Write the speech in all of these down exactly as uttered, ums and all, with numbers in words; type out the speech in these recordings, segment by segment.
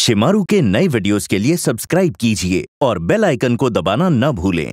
शिमारू के नए वीडियोस के लिए सब्सक्राइब कीजिए और बेल आइकन को दबाना न भूलें।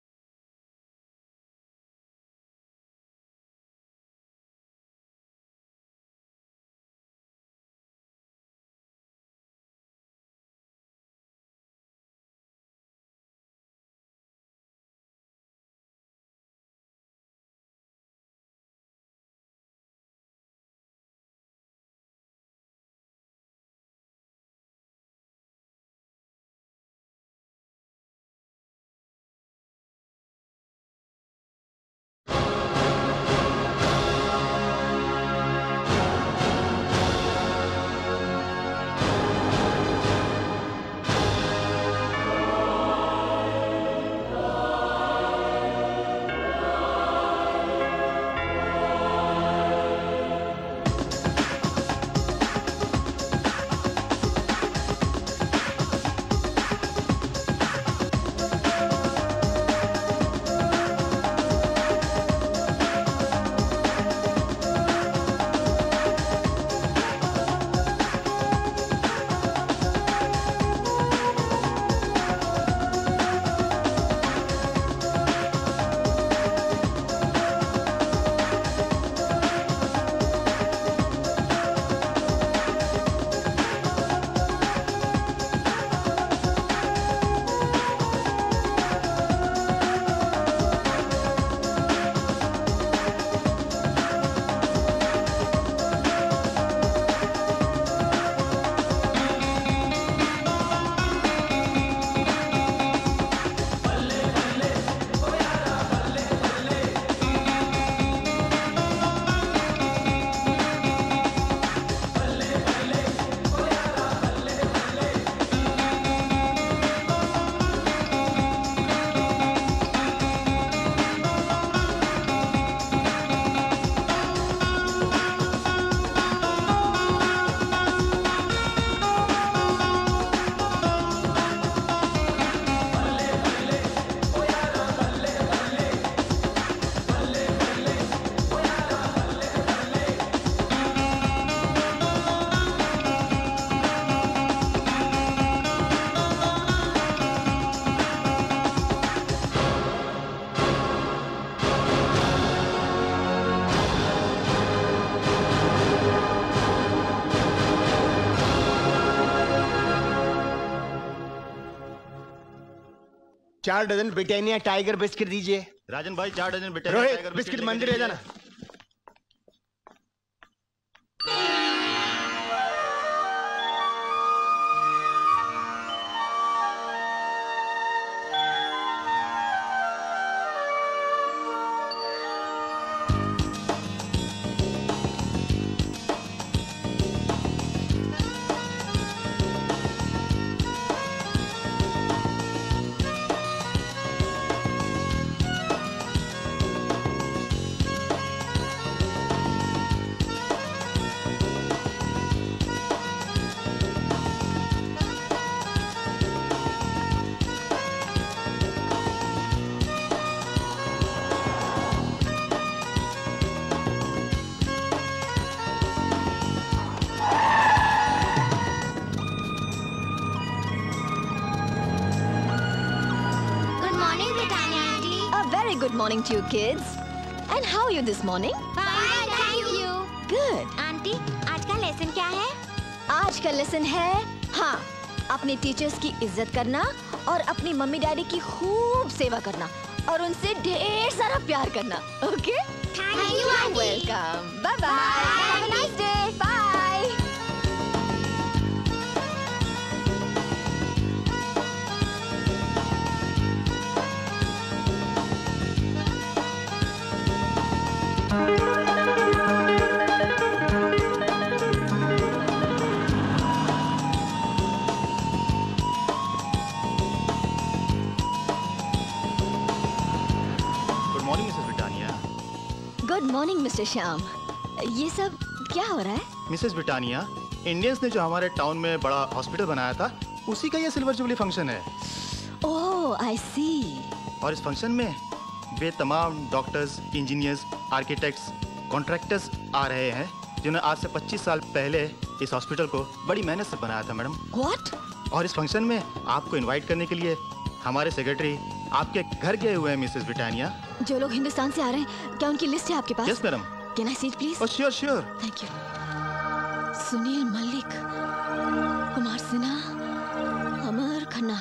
चार डजन ब्रिटानिया टाइगर बिस्किट दीजिए। राजन भाई चार dozen Britannia Rohit tiger biscuit मंदिर ले जाना। Good morning to you kids. And how are you this morning? Fine, thank you. Good. Aunty, आज का लेसन क्या है? आज का लेसन है हाँ, अपने टीचर्स की इज्जत करना और अपनी मम्मी डैडी की खूब सेवा करना और उनसे ढेर सारा प्यार करना। Okay? Thank you, aunty. Welcome. Bye bye. Have a nice day. Bye. Good morning mister Shyam. ये सब क्या हो रहा है? मिसेस ब्रिटानिया, इंडियंस ने जो हमारे टाउन में बड़ा हॉस्पिटल बनाया था उसी का ये सिल्वर जुबली फंक्शन है। ओह आई सी। और इस फंक्शन में वे तमाम डॉक्टर्स, इंजीनियर्स, आर्किटेक्ट्स, कॉन्ट्रैक्टर्स आ रहे हैं जिन्होंने आज से पच्चीस साल पहले इस हॉस्पिटल को बड़ी मेहनत से बनाया था मैडम। What? और इस फंक्शन में आपको इनवाइट करने के लिए हमारे सेक्रेटरी आपके घर गए हुए हैं मिसेस ब्रिटानिया। जो लोग हिंदुस्तान से आ रहे हैं, क्या उनकी लिस्ट है आपके पास? Yes madam. Can I see it, please? Oh sure sure. Thank you. Sunil Malik, Kumar Sinha, Amar Khanna.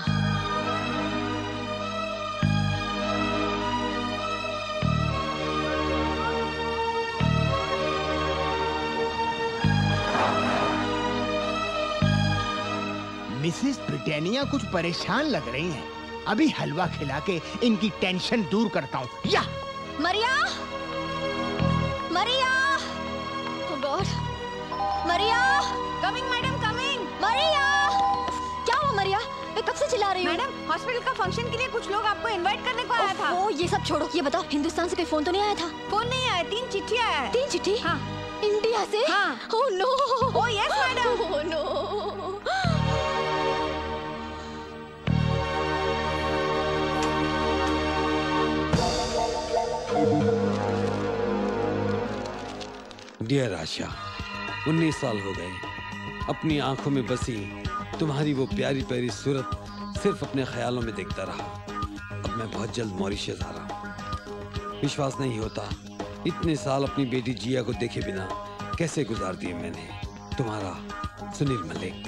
Mrs Britannia कुछ परेशान लग रही हैं। अभी हलवा खिला के इनकी टेंशन दूर करता हूँ। या Maria, Maria, oh God, Maria, coming madam coming. Maria, क्या हुआ मरिया? मैं कब से चिल्ला रही हूँ? मैडम हॉस्पिटल का फंक्शन के लिए कुछ लोग आपको इनवाइट करने को आया था। ओ, ये सब छोड़ो, ये बताओ हिंदुस्तान से कोई फोन तो नहीं आया था? फोन नहीं आया, तीन चिट्ठी आया है। तीन चिट्ठी? हाँ। इंडिया से? हाँ। Oh no. Oh yes madam. Oh no. Dear Asha, उन्नीस साल हो गए। अपनी आंखों में बसी तुम्हारी वो प्यारी प्यारी सूरत सिर्फ अपने ख्यालों में देखता रहा। अब मैं बहुत जल्द मॉरिशस आ रहा हूँ। विश्वास नहीं होता, इतने साल अपनी बेटी जिया को देखे बिना कैसे गुजार दिए मैंने। तुम्हारा सुनील मलिक।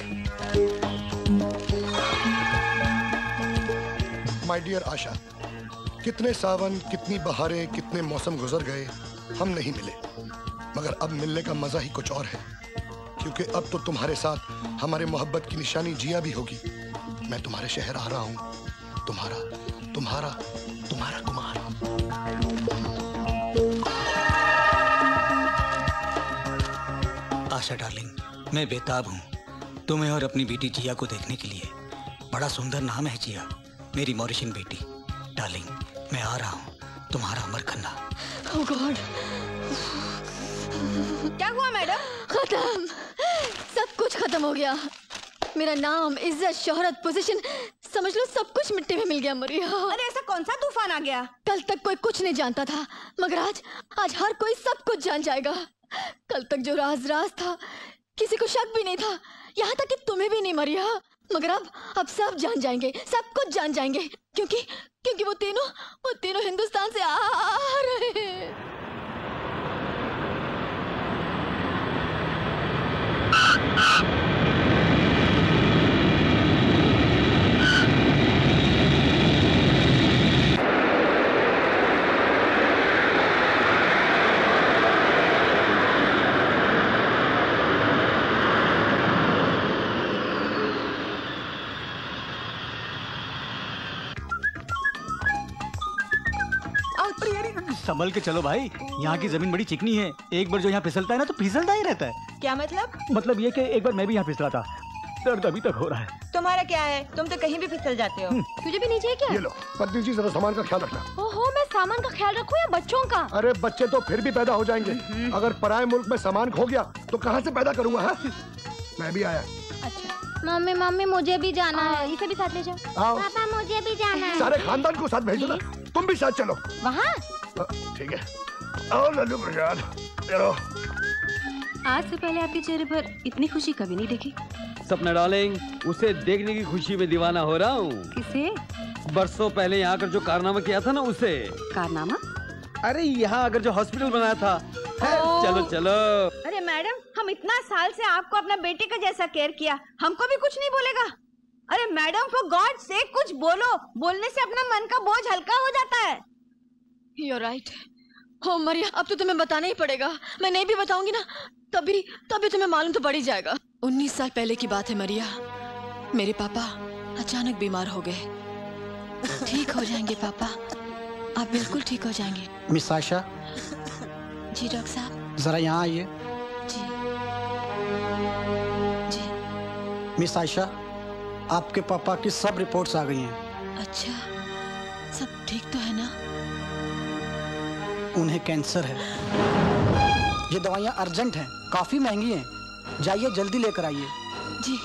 माय डियर आशा, कितने सावन, कितनी बहारें, कितने मौसम गुजर गए, हम नहीं मिले। मगर अब मिलने का मजा ही कुछ और है, क्योंकि अब तो तुम्हारे साथ हमारे मोहब्बत की निशानी जिया भी होगी। मैं तुम्हारे शहर आ रहा हूँ। तुम्हारा तुम्हारा तुम्हारा कुमार। आशा डार्लिंग, मैं बेताब हूँ तुम्हें और अपनी बेटी जिया को देखने के लिए। बड़ा सुंदर नाम है जिया, मेरी मॉरिशन बेटी। डार्लिंग, मैं आ रहा हूँ। तुम्हारा अमर खन्ना। Oh God. क्या हुआ मैडम? खत्म, सब कुछ खत्म हो गया। मेरा नाम, इज्जत, शोहरत, पोजीशन, समझ लो सब कुछ मिट्टी में मिल गया मरिया। अरे ऐसा कौन सा तूफान आ गया? कल तक कोई कुछ नहीं जानता था, मगर आज आज हर कोई सब कुछ जान जाएगा। कल तक जो राज राज था, किसी को शक भी नहीं था, यहाँ तक कि तुम्हें भी नहीं मरिया। मगर अब अब सब जान जाएंगे, सब कुछ जान जाएंगे, क्योंकि क्योंकि वो तीनों वो तीनों हिंदुस्तान से आ रहे हैं। संभल के चलो भाई, यहाँ की जमीन बड़ी चिकनी है। एक बार जो यहाँ फिसलता है ना तो फिसलता ही रहता है। क्या मतलब? मतलब ये कि एक बार मैं भी यहाँ फिसला था, दर्द अभी तक हो रहा है। तुम्हारा क्या है, तुम तो कहीं भी फिसल जाते हो। तुझे भी नहीं चाहिए क्या? ये लो पत्नी जी, जरा सामान का ख्याल रखना। ओहो, मैं सामान का ख्याल रखूं या बच्चों का? अरे बच्चे तो फिर भी पैदा हो जाएंगे। अगर पराये मुल्क में सामान खो गया तो कहाँ से पैदा करूँगा? है? मैं भी आया। अच्छा मम्मी मम्मी मुझे भी जाना है। इसे भी साथ ले जाओ। आओ। पापा मुझे भी जाना है। सारे खानदान को साथ भेजो ना, तुम भी साथ चलो। वहाँ? ठीक है, आओ लल्लू प्रसाद, चलो। आज से पहले आपके चेहरे पर इतनी खुशी कभी नहीं देखी। सपना डार्लिंग, उसे देखने की खुशी में दीवाना हो रहा हूँ। किसे? बरसों पहले यहाँ आकर जो कारनामा किया था ना, उसे। कारनामा? अरे यहाँ आकर जो हॉस्पिटल बनाया था। चलो चलो। अरे मैडम, हम इतना साल से आपको अपना बेटे का जैसा केयर किया, हमको भी कुछ नहीं बोलेगा? अरे मैडम, फॉर गॉड से कुछ बोलो। बोलने से अपना मन का बोझ हल्का हो जाता है। You're right. हो मरिया, अब तो तुम्हें बताना ही पड़ेगा। मैं नहीं भी बताऊंगी ना, तभी तभी तुम्हें मालूम तो पड़ ही जाएगा। उन्नीस साल पहले की बात है मरिया। मेरे पापा अचानक बीमार हो गए। ठीक हो जाएंगे पापा, आप बिल्कुल ठीक हो जाएंगे। मिस आशा। जी डॉक्टर साहब। जरा यहाँ आइए। जी जी। मिस आशा, आपके पापा की सब रिपोर्ट्स आ गई हैं। अच्छा, सब ठीक तो है ना? उन्हें कैंसर है। ये दवाइयाँ अर्जेंट हैं, काफी महंगी हैं। जाइए जल्दी लेकर आइए। जी।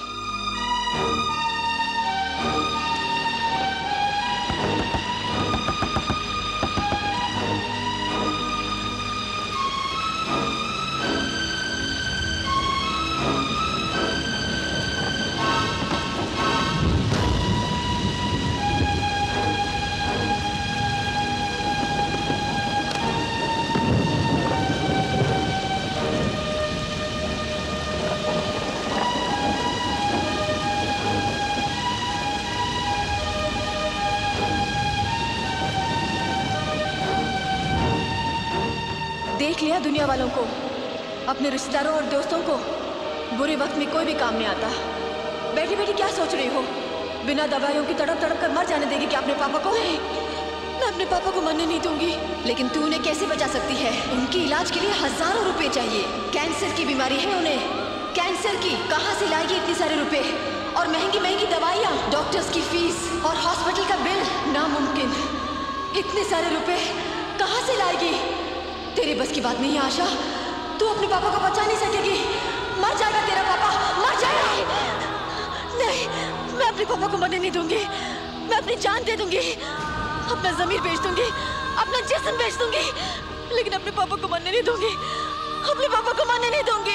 देख लिया दुनिया वालों को, अपने रिश्तेदारों और दोस्तों को बुरे वक्त में कोई भी काम नहीं आता। बैठी बैठी क्या सोच रही हो? बिना दवाइयों की तड़प तड़प कर मर जाने देगी क्या अपने पापा को? नहीं, मैं अपने पापा को मरने नहीं दूंगी। लेकिन तू उन्हें कैसे बचा सकती है? उनके इलाज के लिए हजारों रुपए चाहिए। कैंसर की बीमारी है उन्हें, कैंसर की। कहाँ से लाएगी इतने सारे रुपए? और महंगी महंगी दवाइयाँ, डॉक्टर्स की फीस और हॉस्पिटल का बिल। नामुमकिन, इतने सारे रुपए कहाँ से लाएगी? तेरे बस की बात नहीं है आशा, तू अपने पापा को बचा नहीं सकेगी। मर जाएगा तेरा पापा, मर जाएगा। नहीं, मैं अपने पापा को मरने नहीं दूंगी। मैं अपनी जान दे दूंगी, अपना जमीर बेच दूंगी, अपना जिस्म बेच दूंगी, लेकिन अपने पापा को मरने नहीं दूंगी। अपने पापा को मरने नहीं दूंगी।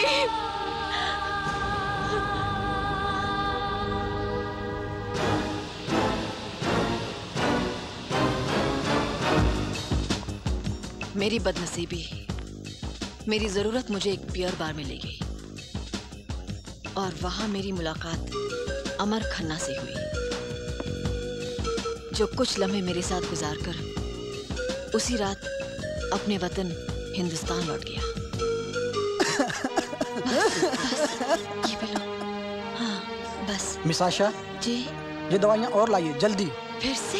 मेरी बदनसीबी, मेरी जरूरत मुझे एक बियर बार में ले गई और वहां मेरी मुलाकात अमर खन्ना से हुई, जो कुछ लम्हे मेरे साथ गुजारकर उसी रात अपने वतन हिंदुस्तान लौट गया। बस, बस, ये भी लो। हाँ, बस। मिस आशा जी, ये दवाइयाँ और लाइए जल्दी। फिर से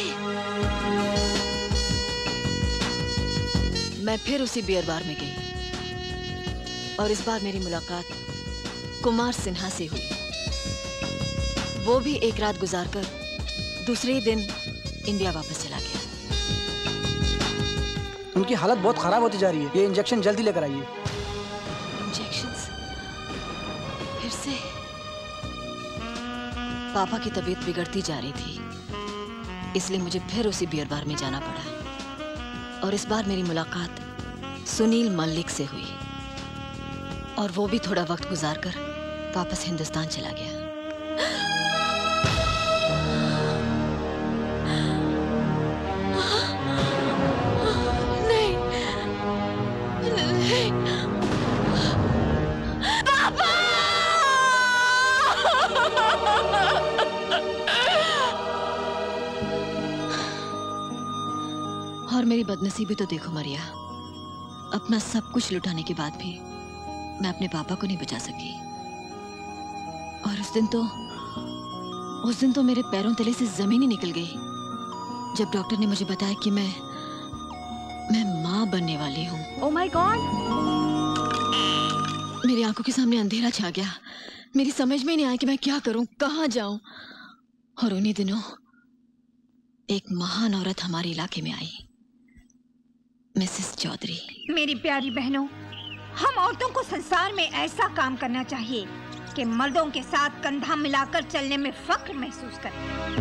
मैं फिर उसी बियर बार में गई और इस बार मेरी मुलाकात कुमार सिन्हा से हुई। वो भी एक रात गुजारकर दूसरे ही दिन इंडिया वापस चला गया। उनकी हालत बहुत खराब होती जा रही है, ये इंजेक्शन जल्दी लेकर आइए। इंजेक्शंस? फिर से? पापा की तबीयत बिगड़ती जा रही थी, इसलिए मुझे फिर उसी बियर बार में जाना पड़ा और इस बार मेरी मुलाकात सुनील मल्लिक से हुई और वो भी थोड़ा वक्त गुजारकर वापस हिंदुस्तान चला गया। नहीं, नहीं, पापा! और मेरी बदनसीबी तो देखो मरिया, अपना सब कुछ लुटाने के बाद भी मैं अपने पापा को नहीं बचा सकी। और उस दिन तो उस दिन तो मेरे पैरों तले से जमीन ही निकल गई जब डॉक्टर ने मुझे बताया कि मैं मैं माँ बनने वाली हूँ। Oh my God! मेरी आंखों के सामने अंधेरा छा गया। मेरी समझ में नहीं आया कि मैं क्या करूं, कहाँ जाऊं। और उन्हीं दिनों एक महान औरत हमारे इलाके में आई, मिसेस चौधरी। मेरी प्यारी बहनों, हम औरतों को संसार में ऐसा काम करना चाहिए कि मर्दों के साथ कंधा मिलाकर चलने में फख्र महसूस करें।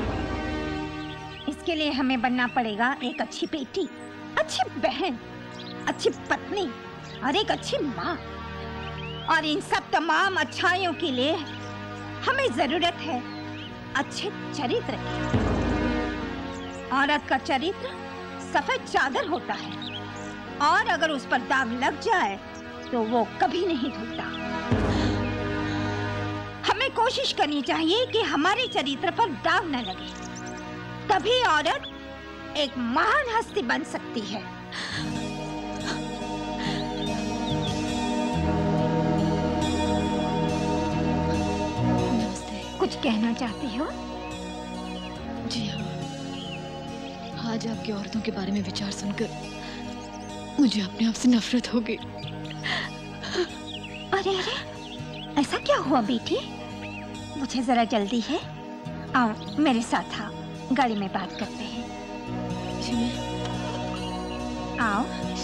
इसके लिए हमें बनना पड़ेगा एक अच्छी बेटी, अच्छी बहन, अच्छी पत्नी और एक अच्छी माँ। और इन सब तमाम अच्छाइयों के लिए हमें जरूरत है अच्छे चरित्र की। औरत का चरित्र सफेद चादर होता है और अगर उस पर दाग लग जाए तो वो कभी नहीं धुलता। हमें कोशिश करनी चाहिए कि हमारे चरित्र पर दाग न लगे, तभी औरत एक महान हस्ती बन सकती है। नमस्ते। कुछ कहना चाहती हो? जी हाँ, आज आपकी औरतों के बारे में विचार सुनकर मुझे अपने आप से नफरत हो गई। अरे अरे, ऐसा क्या हुआ बेटी? मुझे जरा जल्दी है, आओ मेरे साथ आओ, गाड़ी में बात करते हैं। जी मैं... आओ।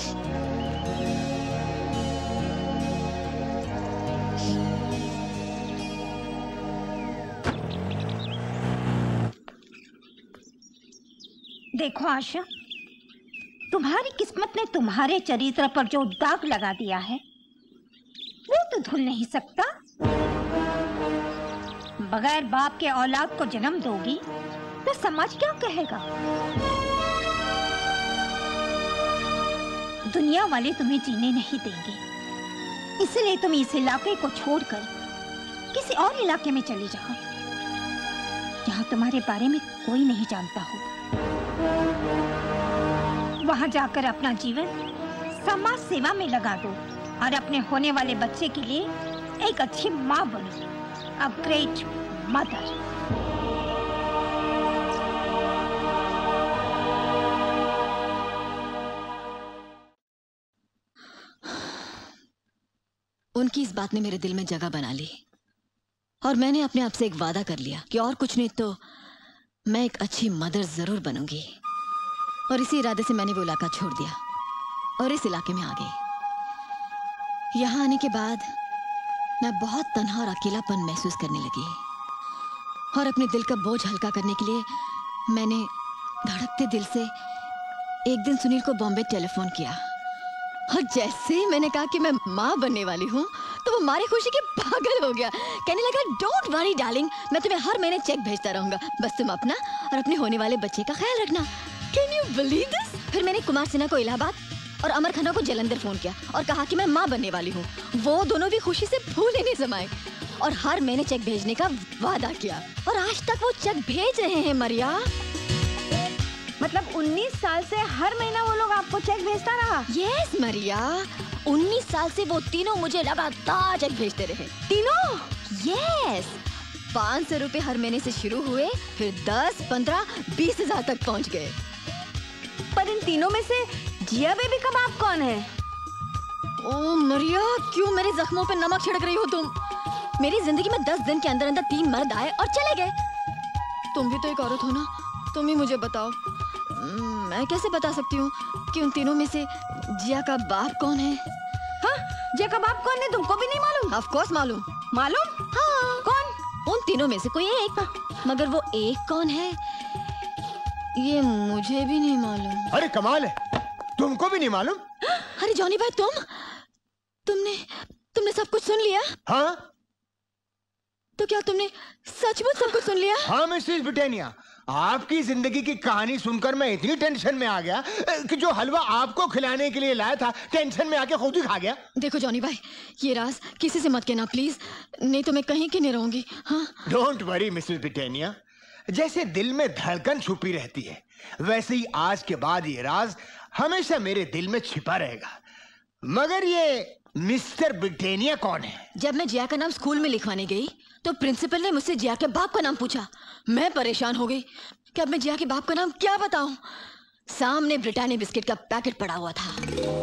देखो आशा, तुम्हारी किस्मत ने तुम्हारे चरित्र पर जो दाग लगा दिया है वो तो धुल नहीं सकता। बगैर बाप के औलाद को जन्म दोगी तो समाज क्या कहेगा? दुनिया वाले तुम्हें जीने नहीं देंगे, इसलिए तुम इस इलाके को छोड़कर किसी और इलाके में चली जाओ जहां तुम्हारे बारे में कोई नहीं जानता हो। वहां जाकर अपना जीवन समाज सेवा में लगा दो और अपने होने वाले बच्चे के लिए एक अच्छी माँ बनो, अ ग्रेट मदर। उनकी इस बात ने मेरे दिल में जगह बना ली और मैंने अपने आप से एक वादा कर लिया कि और कुछ नहीं तो मैं एक अच्छी मदर जरूर बनूंगी। और इसी इरादे से मैंने वो इलाका छोड़ दिया और इस इलाके में आ गई। यहाँ आने के बाद मैं बहुत तन्हा और अकेलापन महसूस करने लगी और अपने दिल का बोझ हल्का करने के लिए मैंने धड़कते दिल से एक दिन सुनील को बॉम्बे टेलीफोन किया और जैसे ही मैंने कहा कि मैं माँ बनने वाली हूँ तो वो मारी खुशी के पागल हो गया। कहने लगा, डोंट वरी डार्लिंग, मैं तुम्हें हर महीने चेक भेजता रहूंगा, बस तुम अपना और अपने होने वाले बच्चे का ख्याल रखना। Can you believe this? फिर मैंने कुमार सिन्हा को इलाहाबाद और अमर खन्ना को जलंधर फोन किया और कहा कि मैं माँ बनने वाली हूँ। वो दोनों भी खुशी से फूले नहीं समाये और हर महीने चेक भेजने का वादा किया और आज तक वो चेक भेज रहे हैं। मरिया, मतलब उन्नीस साल से हर महीना वो लोग आपको चेक भेजता रहा? यस मरिया, उन्नीस साल से वो तीनों मुझे लगातार चेक भेजते रहे। तीनों? यस, पाँच सौ रुपए हर महीने से शुरू हुए, फिर दस, पंद्रह, बीस हजार तक पहुंच गए। पर इन तीनों में से जिया बेबी कबाब कौन है? ओ मरिया, क्यों मेरे जख्मों पे नमक छिड़क रही हो तुम? मेरी जिंदगी में दस दिन के अंदर अंदर तीन मर्द आए और चले गए। तुम भी तो एक औरत हो ना, तुम ही मुझे बताओ, मैं कैसे बता सकती हूँ कि उन तीनों में से जिया का बाप कौन है? हाँ, जिया का बाप कौन है तुमको भी नहीं मालूम? ऑफ कोर्स मालूम। मालूम? हाँ। कौन? उन तीनों में से कोई एक, मगर वो एक कौन है ये मुझे भी नहीं मालूम। अरे कमाल है, तुमको भी नहीं मालूम? अरे जॉनी भाई, तुम तुमने तुमने सब कुछ सुन लिया? हाँ। तो क्या तुमने सचमुच सब कुछ सुन लिया? हाँ मिसेस ब्रिटानिया, आपकी जिंदगी की कहानी सुनकर मैं इतनी टेंशन में आ गया कि जो हलवा आपको खिलाने के लिए लाया था टेंशन में आके खुद ही खा गया। देखो जॉनी भाई, ये राज किसी से मत कहना प्लीज, नहीं तो मैं कहीं की नहीं रहूंगी। हाँ? डोंट वरी मिसेस ब्रिटानिया, जैसे दिल में धड़कन छुपी रहती है वैसे ही आज के बाद ये राज हमेशा मेरे दिल में छिपा रहेगा। मगर ये मिस्टर ब्रिटानिया कौन है? जब मैं जिया का नाम स्कूल में लिखवाने गई तो प्रिंसिपल ने मुझसे जिया के बाप का नाम पूछा। मैं परेशान हो गई कि अब मैं जिया के बाप का नाम क्या बताऊं। सामने ब्रिटानिया बिस्किट का पैकेट पड़ा हुआ था।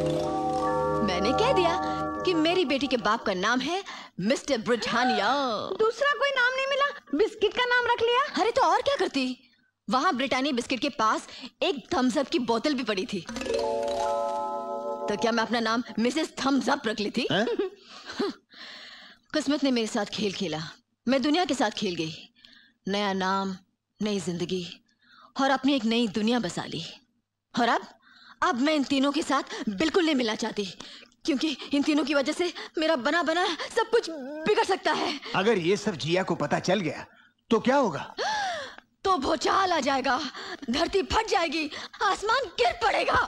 मैंने कह दिया कि मेरी बेटी के बाप का नाम है मिस्टर ब्रिटानिया। दूसरा कोई नाम नहीं मिला, बिस्किट का नाम रख लिया। अरे तो और क्या करती, वहां ब्रिटानिया बिस्किट के पास एक थम्स अप की बोतल भी पड़ी थी, तो क्या मैं अपना नाम मिसेस थम्स अप रख ली थी? किस्मत ने मेरे साथ खेल खेला, मैं दुनिया के साथ खेल गई। नया नाम, नई जिंदगी और अपनी एक नई दुनिया बसा ली। और अब अब मैं इन तीनों के साथ बिल्कुल नहीं मिलना चाहती, क्योंकि इन तीनों की वजह से मेरा बना बना सब कुछ बिगड़ सकता है। अगर ये सब जिया को पता चल गया तो क्या होगा? तो भूचाल आ जाएगा, धरती फट जाएगी, आसमान गिर पड़ेगा।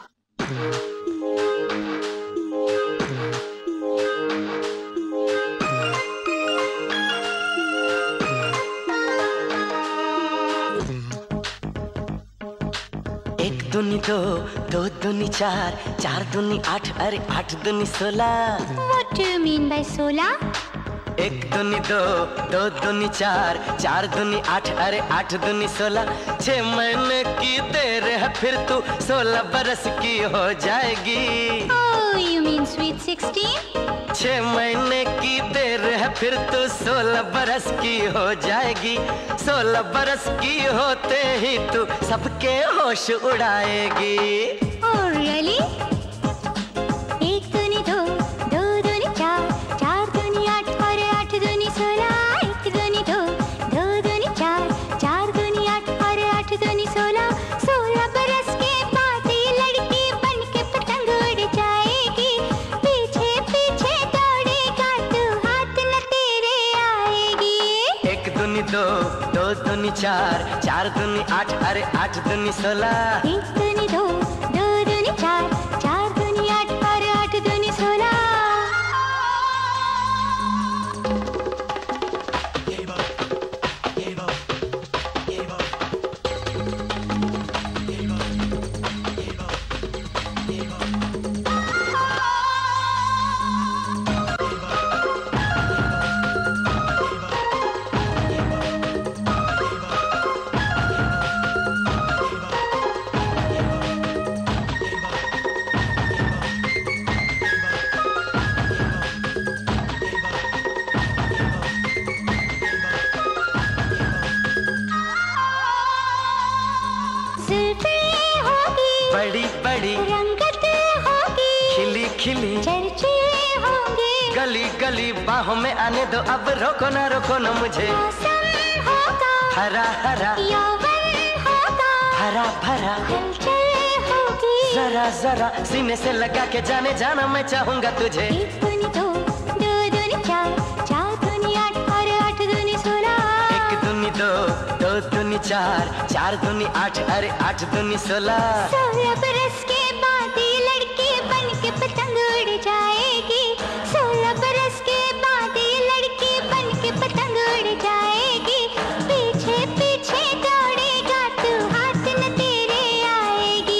एक दूनी दो, दो दूनी चार, चार दूनी आठ, अरे आठ दूनी सोलह। What do you mean by सोलह? एक दूनी दो, दो दूनी चार, चार दूनी आठ, अरे आठ दूनी सोलह। छह महीने की देर है फिर तू सोलह बरस की हो जाएगी। Oh, you mean sweet sixteen? छह महीने की देर है फिर तू सोलह बरस की हो जाएगी। सोलह बरस की होते ही तू सबके होश उड़ाएगी। Oh, really? एक दूनी दो, दो दूनी चार, चार दूनी आठ और आठ दूनी सोलह। एक दूनी दो, दो दूनी चार, चार दूनी आठ और आठ दूनी सोलह। सोलह बरस के बाद ये लड़की बन के पतंग उड़ जाएगी। पीछे पीछे दौड़ेगा तू, हाथ न तेरे आएगी। एक दूनी दो, दो दूनी चार, चार दूनी आठ, अरे आठ दूनी सोलह। एक दूनी दो, दो दूनी चार, चार दूनी आठ और आठ दूनी सोलह। बड़ी बड़ी रंगत होगी, खिली खिली चर्चे होंगे, गली गली बाहों में आने दो, अब रोको ना रोको ना मुझे। मौसम होगा हरा हरा, यौवन होगा, भरा भरा हलचल होगी, जरा जरा सीने से लगा के जाने जाना मैं चाहूंगा तुझे। एक दूनी दो, दो दूनी चार, चार दूनी आठ और आठ दूनी सोलह। एक दूनी दो, दो दूनी चार, चार दूनी आठ अरे आठ दूनी सोलह। सोलह बरस के बाद ये लड़की बन के पतंग उड़ जाएगी, सोलह बरस के बाद ये लड़की बन के पतंग उड़ जाएगी, पीछे पीछे दौड़ेगा तू, हाथ न तेरे आएगी।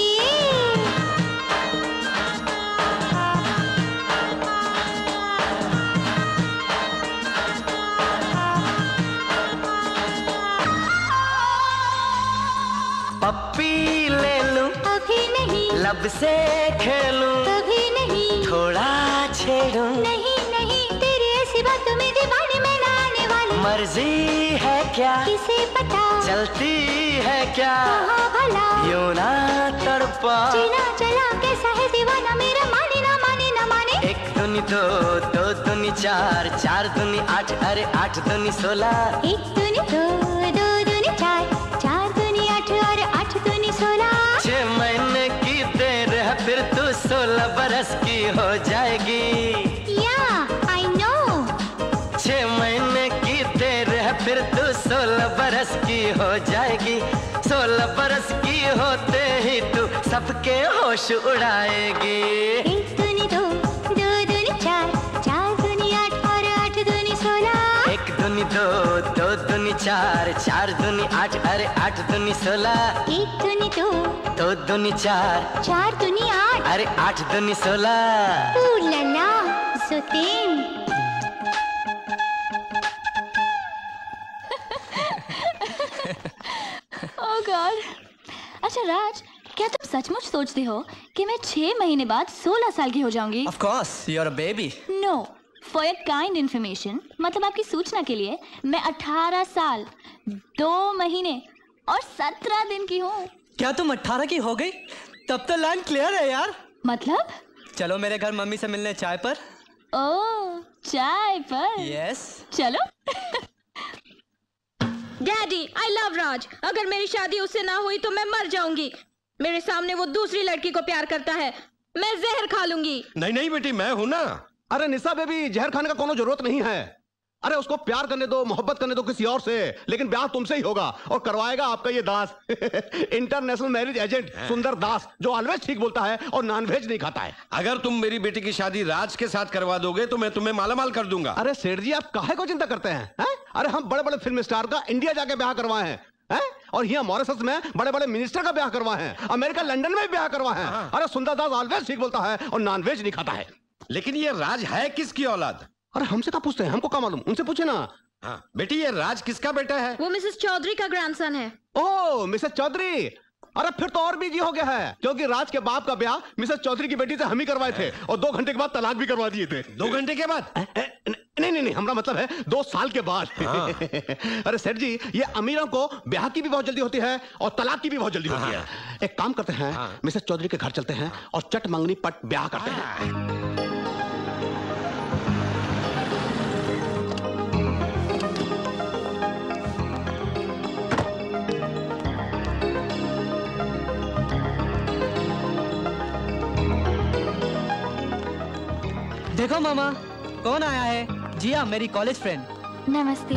पप्पी ले लूं अभी नहीं, लब से खेलूं कभी नहीं, थोड़ा छेड़ूं नहीं नहीं, तेरी ऐसी बातों में दीवानी मैं ना आने वाली। मर्जी है क्या किसे पता चलती है क्या, कहाँ भला यूं ना तड़पा, जीना चला कैसा है दीवाना मेरा, माने ना माने ना माने। एक दूनी दो, दो दूनी चार, चार दूनी आठ अरे आठ दूनी सोलह। एक दूनी दो, दो दूनी चार, चार दूनी आठ और आठ दूनी सोलह। छह महीने की देर है फिर तू सोलह बरस की हो जाएगी। या आई नो, छह महीने की देर है फिर तू सोलह बरस की हो जाएगी। सोलह बरस की होते ही तू सबके होश उड़ाएगी। एक दूनी दो, दो दूनी चार, चार दूनी आठ और आठ दूनी सोलह। एक दूनी दो, दो दूनी चार, चार दूनी आठ अरे आठ दूनी सोलह। एक दूनी दो, दो दूनी चार, चार दूनी आठ, अरे आठ दूनी सोलह। ऊ ला ला सुतीन। ओह गॉड। अच्छा राज, क्या तुम सचमुच सोचते हो कि मैं छह महीने बाद सोलह साल की हो जाऊंगी? Of course, you're a baby. No, for your kind information, मतलब आपकी सूचना के लिए, मैं अठारह साल दो महीने और सत्रह दिन की हूँ। क्या तुम अठारह की हो गई? तब तो लाइन क्लियर है यार। मतलब? चलो मेरे घर मम्मी से मिलने चाय पर। ओह, चाय पर? यस। चलो। Daddy, I love Raj. अगर मेरी शादी उससे ना हुई तो मैं मर जाऊंगी। मेरे सामने वो दूसरी लड़की को प्यार करता है, मैं जहर खा लूंगी। नहीं नहीं बेटी, मैं हूं ना। अरे निशा बेबी, जहर खाने का कोनो जरूरत नहीं है। अरे उसको प्यार करने दो, मोहब्बत करने दो किसी और से, लेकिन ब्याह तुमसे ही होगा और करवाएगा आपका ये दास इंटरनेशनल मैरिज एजेंट सुंदर दास, जो ऑलवेज ठीक बोलता है और नॉनवेज नहीं खाता है। अगर तुम मेरी बेटी की शादी राज के साथ करवा दोगे तो मैं तुम्हें मालामाल कर दूंगा। अरे सेठ जी, आप काहे को चिंता करते हैं, हैं? अरे हम बड़े बड़े फिल्म स्टार का इंडिया जाके ब्याह करवाए हैं, हैं? और यहाँ मॉरिशस में बड़े बड़े मिनिस्टर का ब्याह करवाए हैं, अमेरिका लंदन में भी ब्याह करवाए हैं। अरे सुंदर दास ऑलवेज ठीक बोलता है और नॉनवेज नहीं खाता है। लेकिन ये राज है किसकी औलाद? अरे हमसे क्या पूछते हैं, हमको क्या मालूम, उनसे पूछे ना। हाँ बेटी, ये राज किसका बेटा है? वो मिसेस चौधरी का ग्रैंडसन है। ओह मिसेस चौधरी, अरे फिर तो और बिजी हो गया है, क्योंकि राज के बाप का ब्याह मिसेस चौधरी की बेटी से हम ही करवाए थे और दो घंटे के बाद तलाक भी करवा दिए थे। दो घंटे के बाद? नहीं नहीं नहीं, हमारा मतलब है दो साल के बाद। हाँ। अरे सेठ जी, ये अमीरों को ब्याह की भी बहुत जल्दी होती है और तलाक की भी बहुत जल्दी हाँ। होती है। एक काम करते हैं, हाँ। मिसेस चौधरी के घर चलते हैं और चट मंगनी पट ब्याह करते हैं। देखो मामा, कौन आया है? जिया, मेरी कॉलेज फ्रेंड। नमस्ते।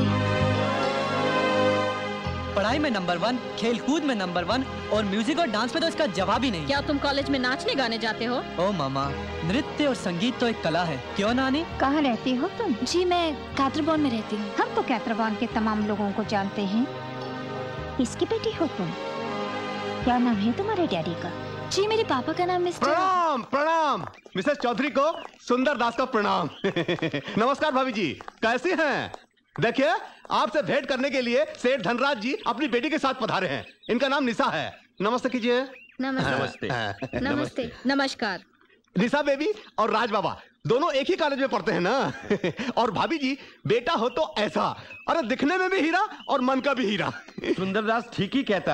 पढ़ाई में नंबर वन, खेल कूद में नंबर वन और म्यूजिक और डांस में तो इसका जवाब ही नहीं। क्या तुम कॉलेज में नाचने गाने जाते हो? ओ मामा, नृत्य और संगीत तो एक कला है, क्यों नानी? कहाँ रहती हो तुम? जी मैं कैथरबॉन में रहती हूँ। हम तो कैथरबॉन के तमाम लोगों को जानते हैं। इसकी बेटी हो तुम? क्या नाम है तुम्हारे डैडी का? जी मेरे पापा का नाम मिस्टर। प्रणाम प्रणाम, मिसेस चौधरी को सुंदर दास का प्रणाम। नमस्कार भाभी जी, कैसी हैं? देखिए, आपसे भेंट करने के लिए सेठ धनराज जी अपनी बेटी के साथ पधारे हैं। इनका नाम निशा है। नमस्ते कीजिए। नमस्ते। नमस्ते। नमस्ते। नमस्कार। निशा बेबी और राज बाबा दोनों एक ही कॉलेज में पढ़ते हैं ना। और भाभी जी, बेटा हो तो ऐसा, अरे दिखने में भी हीरा और मन का भी हीरा। सुंदरदास ठीक ही कहता है,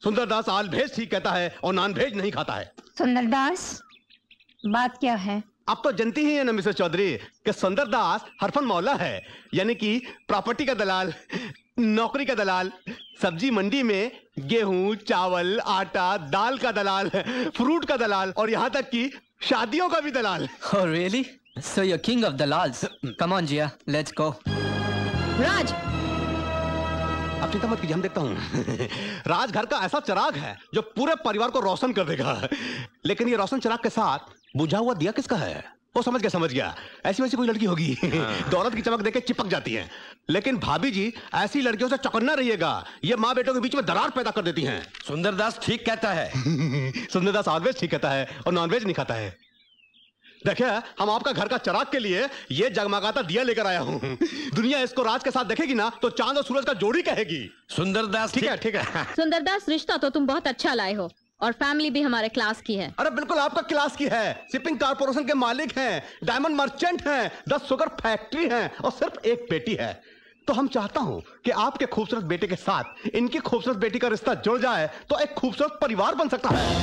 सुंदरदास आल भेज ठीक कहता है और नान भेज नहीं खाता है। सुंदरदास, बात क्या है? आप तो जानती ही है ना मिसेस चौधरी कि सुंदरदास हरफन मौला है, यानी कि प्रॉपर्टी का दलाल, नौकरी का दलाल, सब्जी मंडी में गेहूं, चावल, आटा, दाल का दलाल, फ्रूट का दलाल और यहाँ तक कि शादियों का भी दलाल। Oh really? So you're king of dalals. Come on Jia, let's go. राज, अब चिंता मत कीजिए, हम देखता हूँ। राज घर का ऐसा चिराग है जो पूरे परिवार को रोशन कर देगा, लेकिन ये रोशन चिराग के साथ बुझा हुआ दिया किसका है? वो समझ गया समझ गया ऐसी वैसी कोई लड़की होगी। दौलत की चमक देख के चिपक जाती है, लेकिन भाभी जी ऐसी लड़कियों से चौकन्ना रहिएगा, ये माँ बेटों के बीच में दरार पैदा कर देती हैं। सुंदरदास ठीक कहता है। सुंदरदास ऑलवेज ठीक कहता है और नॉनवेज नहीं खाता है। देखिए, हम आपका घर का चिराग के लिए ये जगमगाता दिया लेकर आया हूँ। दुनिया इसको राज के साथ देखेगी ना तो चांद और सूरज का जोड़ी कहेगी। सुंदरदास ठीक है ठीक है। सुंदरदास, रिश्ता तो तुम बहुत अच्छा लाए हो और फैमिली भी हमारे क्लास की है। अरे बिल्कुल आपका क्लास की है। शिपिंग कारपोरेशन के मालिक हैं, डायमंड मर्चेंट हैं, दस शुगर फैक्ट्री हैं और सिर्फ एक बेटी है। तो हम चाहता हूं कि आपके खूबसूरत बेटे के साथ इनकी खूबसूरत बेटी का रिश्ता जुड़ जाए तो एक खूबसूरत परिवार बन सकता है।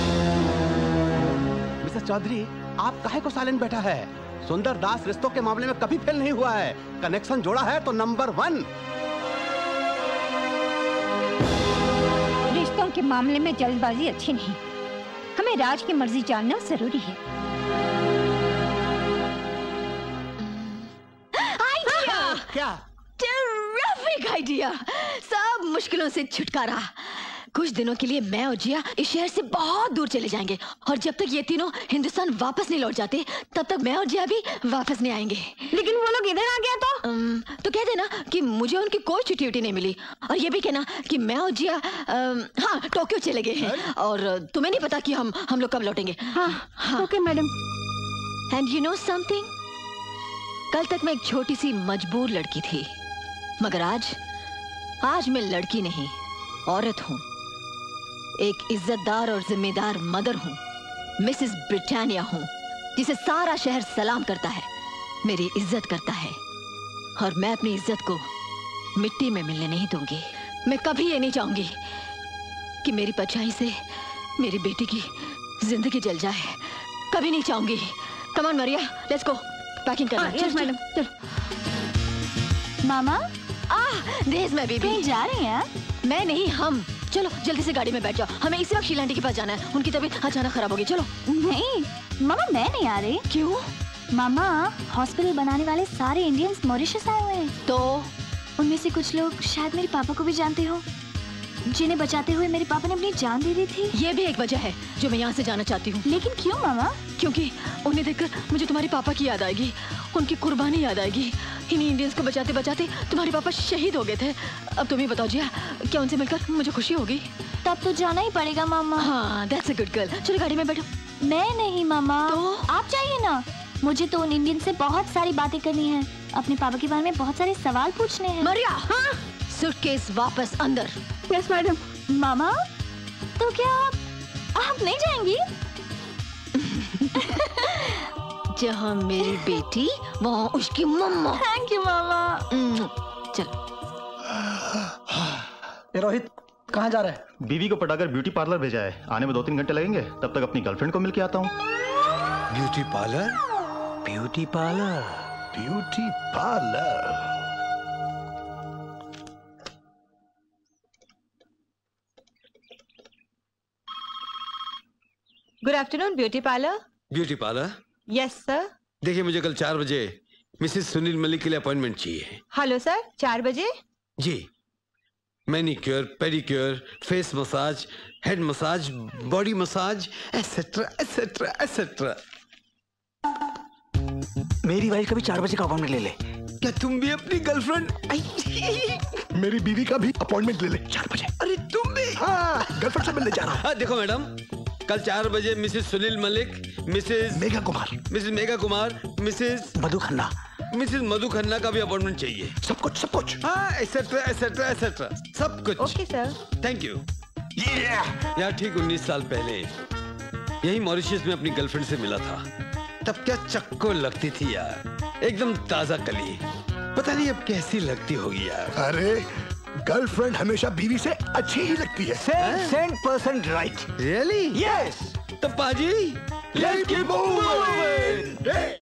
मिसेस चौधरी, आप काहे को साइलेंट बैठा है? सुंदरदास रिश्तों के मामले में कभी फेल नहीं हुआ है। कनेक्शन जोड़ा है तो नंबर वन। रिश्तों के मामले में जल्दबाजी अच्छी नहीं, हमें राज की मर्जी जानना जरूरी है। आइडिया! क्या? Terrific idea! सब मुश्किलों से छुटकारा। कुछ दिनों के लिए मैं और जिया इस शहर से बहुत दूर चले जाएंगे और जब तक ये तीनों हिंदुस्तान वापस नहीं लौट जाते तब तक मैं और जिया भी वापस नहीं आएंगे। लेकिन वो लोग इधर आ गया तो um, तो कह देना कि मुझे उनकी कोई छुट्टी उट्टी नहीं मिली और ये भी कहना कि मैं और जिया um, हाँ टोक्यो चले गए हैं और तुम्हें नहीं पता कि हम हम लोग कब लौटेंगे। हाँ, हाँ। Okay madam. And you know something, कल तक मैं एक छोटी सी मजबूर लड़की थी, मगर आज आज मैं लड़की नहीं औरत हूँ। एक इज्जतदार और जिम्मेदार मदर हूँ, मिसेस ब्रिटानिया हूँ, जिसे सारा शहर सलाम करता है, मेरी इज्जत करता है और मैं अपनी इज्जत को मिट्टी में मिलने नहीं दूंगी। मैं कभी ये नहीं चाहूंगी कि मेरी परछाई से मेरी बेटी की जिंदगी जल जाए, कभी नहीं चाहूंगी। Come on Maria, let's go, packing करना। यस मैडम, चल। मामा, आह, देश में बेबी। कहीं जा रही हैं? मैं नहीं, हम। चलो जल्दी से गाड़ी में बैठ जाओ, हमें इसी वक्त शीला आंटी के पास जाना है, उनकी तबीयत अचानक खराब होगी। चलो। नहीं मामा, मैं नहीं आ रही। क्यों? मामा, हॉस्पिटल बनाने वाले सारे इंडियंस मॉरिशस आए हुए हैं। तो उनमें से कुछ लोग शायद मेरे पापा को भी जानते हो, जिन्हें बचाते हुए मेरे पापा ने अपनी जान दे दी थी। ये भी एक वजह है जो मैं यहाँ से जाना चाहती हूँ। लेकिन क्यों मामा? क्योंकि उन्हें देखकर मुझे तुम्हारे पापा की याद आएगी, उनकी कुर्बानी याद आएगी। इन्हीं इंडियंस को बचाते बचाते तुम्हारे पापा शहीद हो गए थे। अब तुम ही बताओ जिया, क्या उनसे मिलकर मुझे खुशी होगी? तब तो जाना ही पड़ेगा मामा। हाँ, दैट्स अ गुड गर्ल। चलो गाड़ी में बैठो। मैं नहीं मामा। तो आप चाहिए ना, मुझे तो उन इंडियन से बहुत सारी बातें करनी है, अपने पापा के बारे में बहुत सारे सवाल पूछने हैं। मरिया, हाँ? सूटकेस वापस अंदर। Yes madam. मामा, तो क्या आप नहीं जाएंगी? जहाँ मेरी बेटी वहाँ उसकी मम्मा। थैंक यू मामा। चलो। ए रोहित, कहाँ जा रहा है? बीवी को पटाकर ब्यूटी पार्लर भेजा है, आने में दो तीन घंटे लगेंगे, तब तक अपनी गर्लफ्रेंड को मिलके आता हूँ। Beauty parlour? Beauty parlour? Beauty parlour? Good afternoon beauty parlour. Beauty parlour? Yes sir. देखिए, मुझे कल चार बजे मिसेस सुनील मलिक के लिए अपॉइंटमेंट चाहिए। हेलो सर, चार बजे? जी। Manicure, pedicure, face massage, head massage, body massage, etcetera etcetera etcetera. मेरी वाइफ का भी चार बजे का अपॉइंटमेंट ले ले। क्या तुम भी अपनी गर्लफ्रेंड? मेरी बीवी का भी अपॉइंटमेंट ले ले चार बजे। अरे तुम भी? हाँ, गर्लफ्रेंड से मिलने जा रहा हूँ। हाँ, देखो मैडम, कल चार बजे Mrs Sunil Malik, Mrs Megha Kumar, Mrs Megha Kumar, Mrs Madhu Khanna, Mrs Madhu Khanna का भी अपॉइंटमेंट चाहिए। सब कुछ सब कुछ। हाँ, एसेट्रा एसेट्रा एसेट्रा, सब कुछ। Okay sir. Thank you. यार, ठीक उन्नीस साल पहले यही मॉरिशस में अपनी गर्लफ्रेंड से मिला था। तब क्या चक्को लगती थी यार, एकदम ताजा कली। पता नहीं अब कैसी लगती होगी यार। अरे गर्लफ्रेंड हमेशा बीवी से अच्छी ही लगती है। Cent percent right. Really? Yes. तो पाजी, लेट्स कीप मूविंग।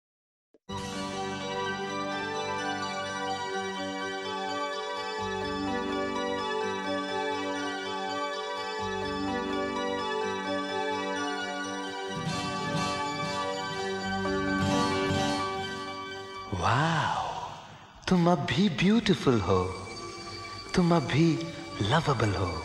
वाओ, तुम अब भी ब्यूटीफुल हो, तुम अब भी लवेबल हो।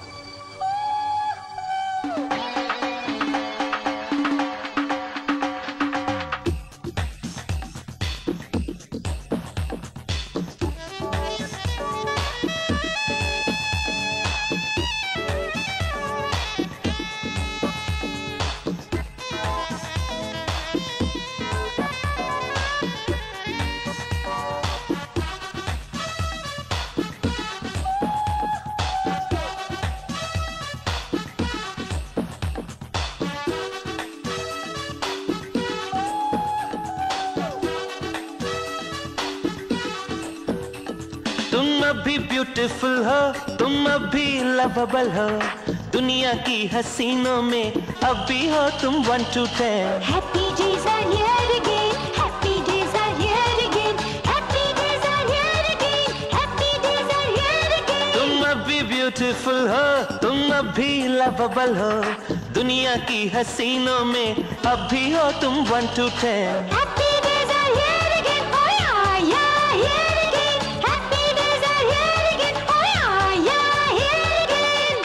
तुम अब भी ब्यूटीफुल हो, तुम अब भी लवेबल हो, दुनिया की हसीनों में अब भी हो तुम one two ten. Happy days are here again, happy days are here again, happy days are here again, happy days are here again. तुम अब भी ब्यूटीफुल हो, तुम अब भी लवेबल हो, दुनिया की हसीनों में अब भी हो तुम one two ten. Happy days are here again, oh yeah, yeah, here again. Happy days are here again, oh yeah, yeah, here again.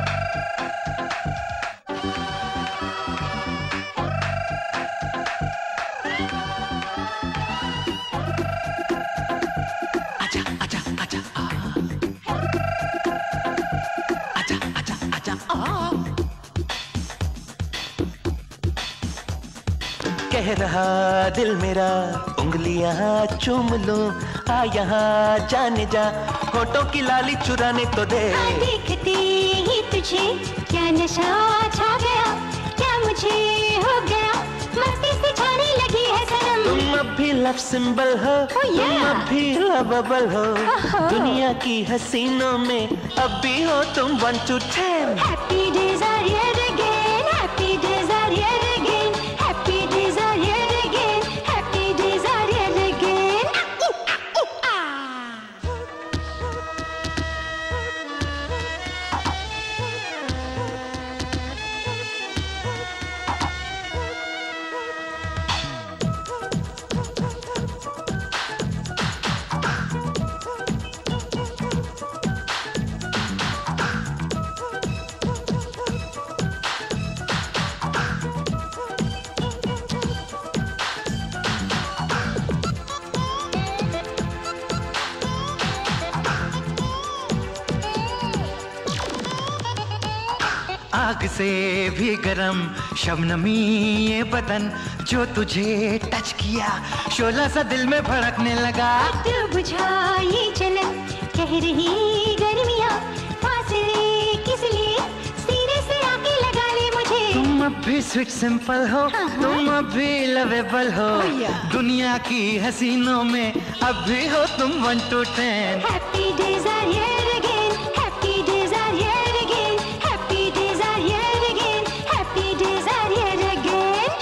आजा आजा आजा आ, आजा आजा आजा आ। कह रहा दिल मेरा उंगलियां चूम लो, आ यहाँ जाने जा, होठों की लाली चुराने तो दे। हाँ, देखते ही तुझे क्या नशा छा गया, क्या मुझे हो गया, मस्ती से छाने लगी है सनम। तुम अब भी लव सिंबल हो, Oh, yeah. तुम अब भी लवेबल हो, Oh. दुनिया की हसीनों में अब भी हो तुम one two ten. Happy days are here again, happy days are here again, happy days are here again, happy days are here again. Ah, ooh, ah, ooh, आग से भी गरम शबनमी ये बदन, जो तुझे टच किया शोला सा दिल में भड़कने लगा। तू बुझा ये जलन, कह रही गर्मियाँ, फासले किस लिए, सीने से आके लगा ले मुझे। तुम अब भी स्वीट सिंपल हो, तुम अब भी लवेबल हो, दुनिया की हसीनों में अब भी हो तुम one two ten. Happy days are here again, happy days are here again, happy days are here again, happy days are here again.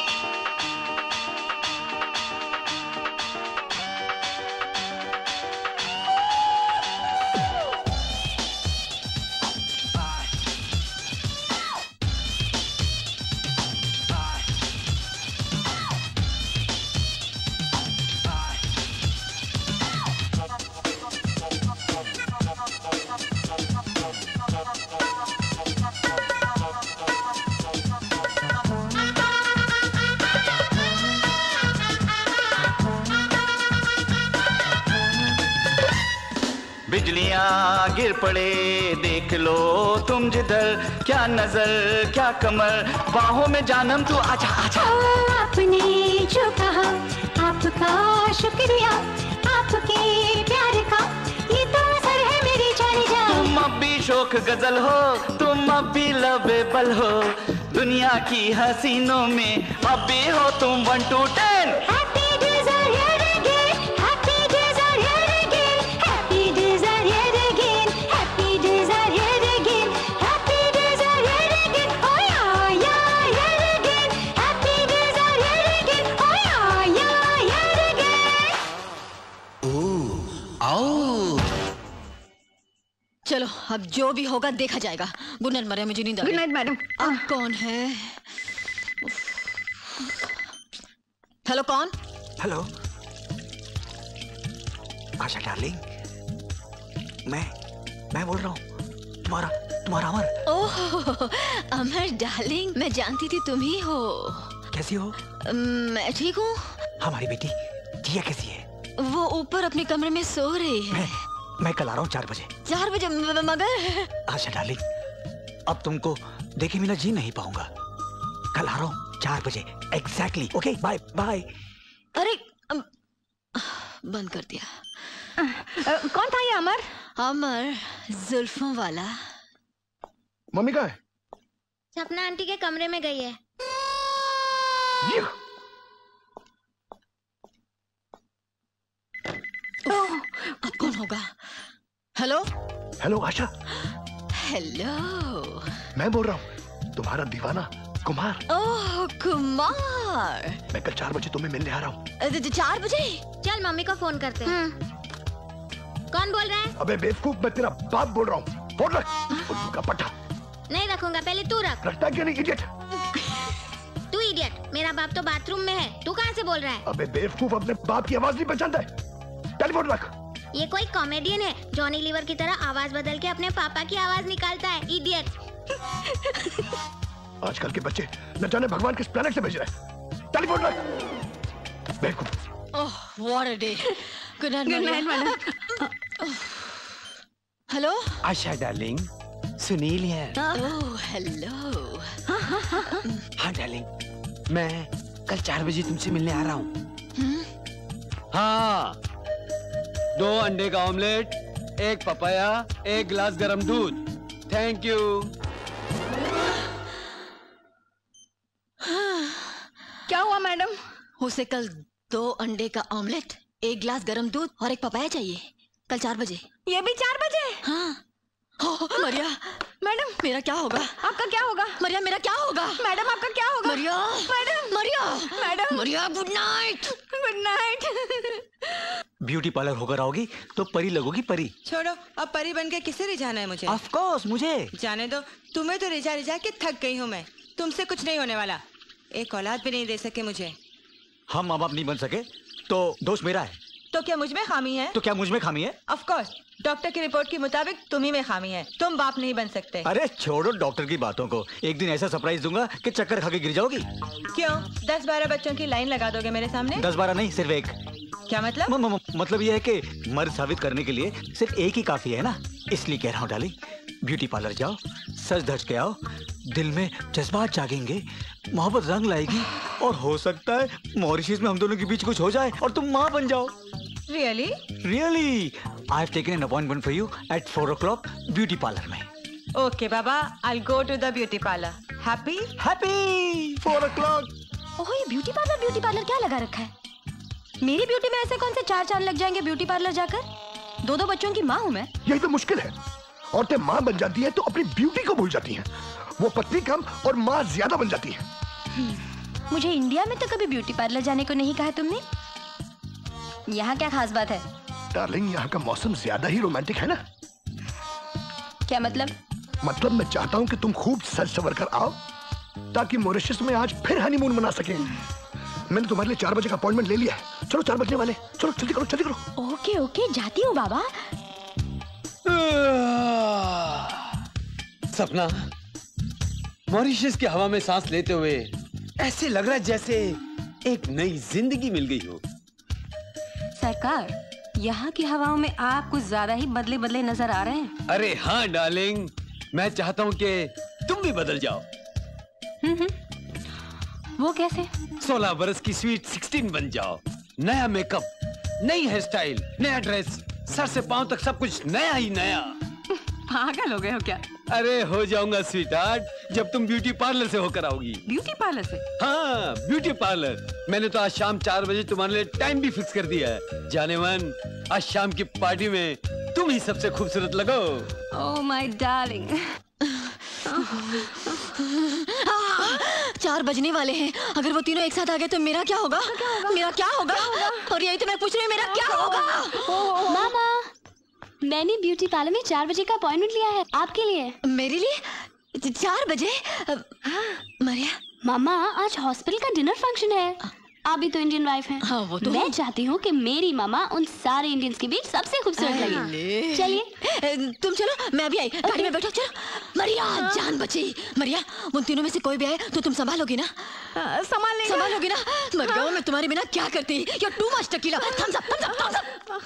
बिजलियां गिर पड़े देख लो तुम जिधर, क्या नजर क्या कमर, बाहों में जानम तू आजा आजा। ओ, आपने जो कहा आपका शुक्रिया, आपके प्यार का ये तो असर है मेरी जान जा। तुम अब भी शौक गजल हो, तुम अब भी लवेबल हो, दुनिया की हसीनों में अब भी हो तुम one two ten. Happy days are here again, happy days are here again, happy days are here again, अब जो भी होगा देखा जाएगा। गुड नाइट मरिया, मुझे नींद आ रही है। Good night madam. अब कौन है? हेलो, कौन? हेलो आशा डार्लिंग, मैं मैं बोल रहा हूँ, तुम्हारा तुम्हारा अमर। ओह अमर डार्लिंग, मैं जानती थी तुम ही हो। कैसी हो? मैं ठीक हूँ। हमारी बेटी जिया कैसी है? वो ऊपर अपने कमरे में सो रही है। मैं, मैं कल आ रहा हूँ चार बजे। चार बजे? मगर आशा डार्लिंग, अब तुमको देखे बिना जी नहीं पाऊंगा। कल आ रहा हूँ चार बजे एग्जैक्टली। Okay bye bye. अरे अम, बंद कर दिया। आ, आ, कौन था ये अमर? अमर जुल्फों वाला। मम्मी कहाँ है? सपना आंटी के कमरे में गई है। अब कौन होगा? हेलो हेलो आशा। हेलो, मैं बोल रहा हूँ, तुम्हारा दीवाना कुमार। ओह कुमार, मैं कल चार बजे तुम्हें मिलने आ रहा हूँ। चार बजे? चल मम्मी को फोन करते हैं। कौन बोल रहा है? अबे बेवकूफ, मैं तेरा बाप बोल रहा हूँ। फोन रख। उल्लू का पट्टा। नहीं रखूंगा, पहले तू रख। रखता क्यों नहीं इडियट? तू इडियट, मेरा बाप तो बाथरूम में है, तू कहाँ से बोल रहा है? अबे बेवकूफ, अपने बाप की आवाज नहीं पहचानता है? टेलीफोन रख। ये कोई कॉमेडियन है, जॉनी लीवर की तरह आवाज बदल के अपने पापा की आवाज निकालता है, इडियट। आजकल के बच्चे न जाने भगवान किस प्लेनेट से भेज रहे हैं। टेलीफोन रख बेवकूफ। Oh what a day. Good night good night madam. Hello Asha darling, Sunil है। Oh hello. हाँ डार्लिंग, मैं कल चार बजे तुमसे मिलने आ रहा हूँ। हाँ, दो अंडे का ऑमलेट, एक पपाया, एक गिलास गरम दूध। Thank you. क्या हुआ मैडम? उसे कल दो अंडे का ऑमलेट, एक गिलास गरम दूध और एक पपाया चाहिए कल चार बजे। ये भी चार बजे? हाँ। हो, मरिया मैडम, मेरा क्या होगा? आपका क्या होगा? मरिया मेरा क्या होगा? मैडम आपका क्या होगा? Maria madam Maria madam Maria good night. Good night. Beauty parlour होकर आओगी तो परी लगोगी, परी। छोड़ो, अब परी बन के किसे रिझाना है मुझे? ऑफ कोर्स मुझे। जाने दो, तुम्हें तो रिझा रिझा के थक गई हूँ मैं। तुमसे कुछ नहीं होने वाला। एक औलाद भी नहीं दे सके मुझे। हम माँ बाप नहीं बन सके तो दोष मेरा है। तो क्या मुझ में खामी है? तो क्या मुझ में खामी है? ऑफ कोर्स, डॉक्टर की रिपोर्ट के मुताबिक तुम ही में खामी है। तुम बाप नहीं बन सकते। अरे छोड़ो डॉक्टर की बातों को। एक दिन ऐसा सरप्राइज दूंगा कि चक्कर खा के गिर जाओगी। क्यों? दस बारह बच्चों की लाइन लगा दोगे मेरे सामने? दस बारह नहीं, सिर्फ एक। क्या मतलब? म, म, मतलब ये है कि मर्द साबित करने के लिए सिर्फ एक ही काफी है ना, इसलिए कह रहा हूँ डाली, ब्यूटी पार्लर जाओ, सज धज के आओ, दिल में जज्बात जागेंगे, मोहब्बत रंग लाएगी और हो सकता है मॉरिशस में हम दोनों के बीच कुछ हो जाए और तुम माँ बन जाओ। Really? Really? I've taken an appointment for you at four o'clock beauty parlor में। Okay Baba, I'll go to the beauty parlor. Happy? Happy! Four o'clock. ओह ये ब्यूटी पार्लर ब्यूटी पार्लर क्या लगा रखा है? मेरी ब्यूटी में ऐसे कौन से चार चांद लग जाएंगे ब्यूटी पार्लर जाकर? दो दो बच्चों की माँ हूँ मैं। यही तो मुश्किल है। औरतें माँ बन जाती है तो अपनी ब्यूटी को भूल जाती हैं। वो पत्नी कम और माँ ज्यादा बन जाती है। मुझे इंडिया में तो कभी ब्यूटी पार्लर जाने को नहीं कहा तुमने। यहाँ क्या खास बात है? डार्लिंग, यहाँ का मौसम ज्यादा ही रोमांटिक है ना। क्या मतलब? मतलब मैं चाहता हूँ कि तुम खूब सज संवर कर आओ ताकि मॉरिशस में आज फिर हनीमून मना सकें। मैंने तुम्हारे लिए चार बजे का अपॉइंटमेंट ले लिया है। चलो चार बजने वाले, चलो जल्दी करो जल्दी करो। ओके ओके जाती हूँ बाबा। सपना, मॉरिशस की हवा में सांस लेते हुए ऐसे लग रहा है जैसे एक नई जिंदगी मिल गई हो। सरकार, यहाँ की हवाओं में आप कुछ ज्यादा ही बदले बदले नजर आ रहे हैं। अरे हाँ डार्लिंग, मैं चाहता हूँ कि तुम भी बदल जाओ। वो कैसे? सोलह बरस की स्वीट सिक्सटीन बन जाओ। नया मेकअप, नई हेयर स्टाइल, नया ड्रेस, सर से पांव तक सब कुछ नया ही नया। पागल हो गए हो क्या? अरे हो जाऊंगा स्वीट हार्ट जब तुम ब्यूटी पार्लर से होकर आओगी। ब्यूटी पार्लर से? हाँ ब्यूटी पार्लर। मैंने तो आज शाम चार बजे तुम्हारे लिए टाइम भी फिक्स कर दिया है। जाने मन, आज शाम की पार्टी में तुम ही सबसे खूबसूरत लगो। Oh my darling. चार बजने वाले हैं। अगर वो तीनों एक साथ आ गए तो मेरा क्या होगा? मेरा क्या होगा? और यही तो मैं पूछ रही हूँ, मेरा क्या होगा? मामा, मैंने ब्यूटी पार्लर में चार बजे का अपॉइंटमेंट लिया है आपके लिए। मेरे लिए चार बजे? हाँ मरिया। मामा आज हॉस्पिटल का डिनर फंक्शन है। आप भी तो इंडियन वाइफ हैं। हाँ, वो तो मैं चाहती हूँ कि मेरी मामा उन सारे इंडियंस के बीच सबसे खूबसूरत लगे। चलिए तुम चलो, मैं अभी आई। गाड़ी में बैठो, चलो। मरिया हाँ। जान बची। मरिया उन तीनों में से कोई भी आए तो तुम संभालोगी ना? संभाल लेंगे। संभालोगी ना? मर गया मैं तुम्हारे बिना क्या करती। You too much tequila. Thumbs up, thumbs up, thumbs up.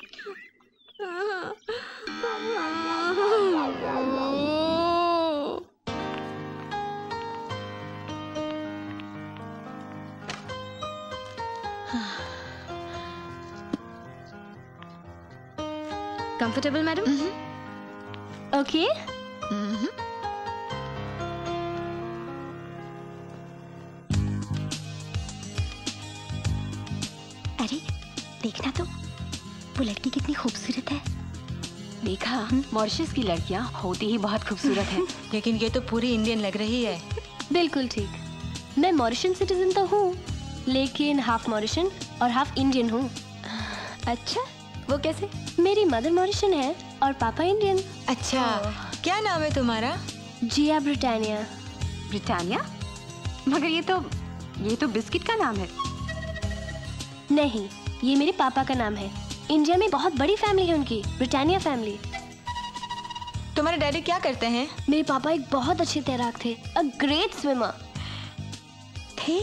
Comfortable madam? Okay. अरे देखना तो, वो लड़की कितनी खूबसूरत है। देखा, मॉरिशस की लड़कियां होती ही बहुत खूबसूरत हैं। लेकिन ये तो पूरी इंडियन लग रही है। बिल्कुल ठीक। मैं मॉरिशन सिटीजन तो हूँ, लेकिन हाफ मॉरिशन और हाफ इंडियन हूँ। अच्छा, वो कैसे? मेरी मदर मॉरिशन है और पापा इंडियन। अच्छा, क्या नाम है तुम्हारा? जिया ब्रिटानिया। ब्रिटानिया? मगर ये तो ये तो बिस्किट का नाम है। नहीं, ये मेरे पापा का नाम है। इंडिया में बहुत बड़ी फैमिली है उनकी, ब्रिटानिया फैमिली। तुम्हारे डैडी क्या करते हैं? मेरे पापा एक बहुत अच्छे तैराक थे, अ ग्रेट स्विमर थे।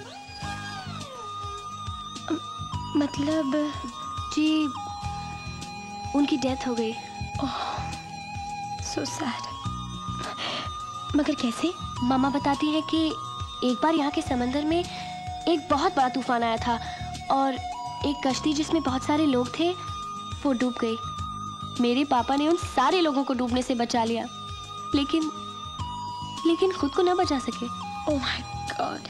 मतलब जी, उनकी डेथ हो गई। Oh, so sad. मगर कैसे? मामा बताती है कि एक बार यहाँ के समंदर में एक बहुत बड़ा तूफान आया था और एक कश्ती जिसमें बहुत सारे लोग थे वो डूब गई। मेरे पापा ने उन सारे लोगों को डूबने से बचा लिया, लेकिन लेकिन खुद को न बचा सके। Oh my God.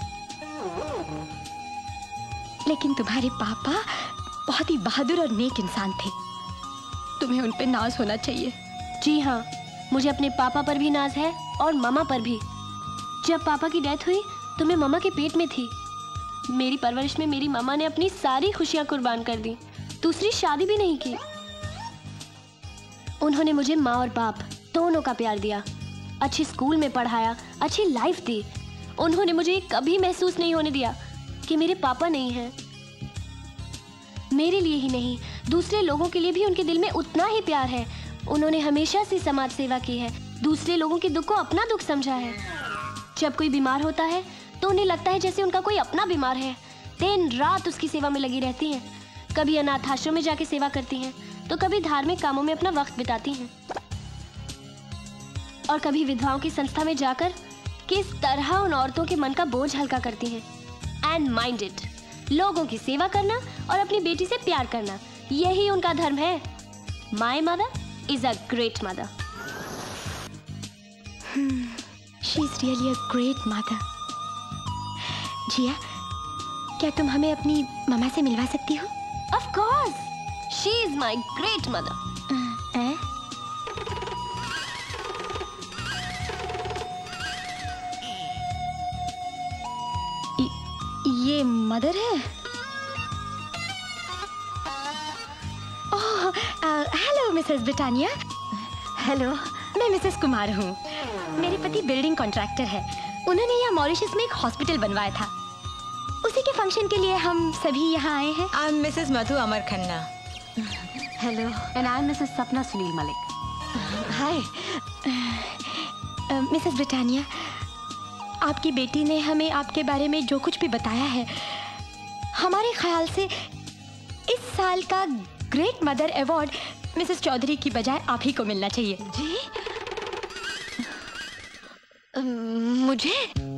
लेकिन तुम्हारे पापा बहुत ही बहादुर और नेक इंसान थे, तुम्हें उन पे नाज होना चाहिए। जी हाँ, मुझे अपने पापा पर भी नाज है और मामा पर भी। जब पापा की डेथ हुई तो मैं मामा के पेट में थी। मेरी परवरिश में मेरी मामा ने अपनी सारी खुशियां कुर्बान कर दी, दूसरी शादी भी नहीं की। उन्होंने मुझे माँ और बाप दोनों का प्यार दिया, अच्छी स्कूल में पढ़ाया, अच्छी लाइफ दी। उन्होंने मुझे कभी महसूस नहीं होने दिया कि मेरे पापा नहीं हैं। मेरे लिए ही नहीं, दूसरे लोगों के लिए भी उनके दिल में उतना ही प्यार है। उन्होंने हमेशा से समाज सेवा की है, दूसरे लोगों के दुख को अपना दुख समझा है। जब कोई बीमार होता है तो उन्हें लगता है जैसे उनका कोई अपना बीमार है। दिन रात उसकी सेवा में लगी रहती हैं। कभी अनाथ आश्रम में जाके सेवा करती हैं, तो कभी धार्मिक कामों में अपना वक्त बिताती हैं, और कभी विधवाओं की संस्था में जाकर किस तरह उन औरतों के मन का बोझ हल्का करती हैं। एंड माइंडेड, लोगों की सेवा करना और अपनी बेटी से प्यार करना, यही उनका धर्म है। My mother is a great mother. She is really a great mother. Jiya, क्या तुम हमें अपनी मामा से मिलवा सकती हो? Of course, she is my great mother. ये मदर है? Oh, hello Mrs Britannia. Hello, मैं मिसेस कुमार हूँ। मेरे पति बिल्डिंग कॉन्ट्रैक्टर है। उन्होंने यहाँ मॉरिशस में एक हॉस्पिटल बनवाया था। उसी के फंक्शन के लिए हम सभी यहाँ आए हैं। I am Mrs Madhu Amar Khanna. Hello, and I am Mrs Sapna Sunil Malik. Hi Mrs Britannia, आपकी बेटी ने हमें आपके बारे में जो कुछ भी बताया है, हमारे ख्याल से इस साल का great mother award Mrs Chaudhary की बजाय आप ही को मिलना चाहिए। जी? मुझे?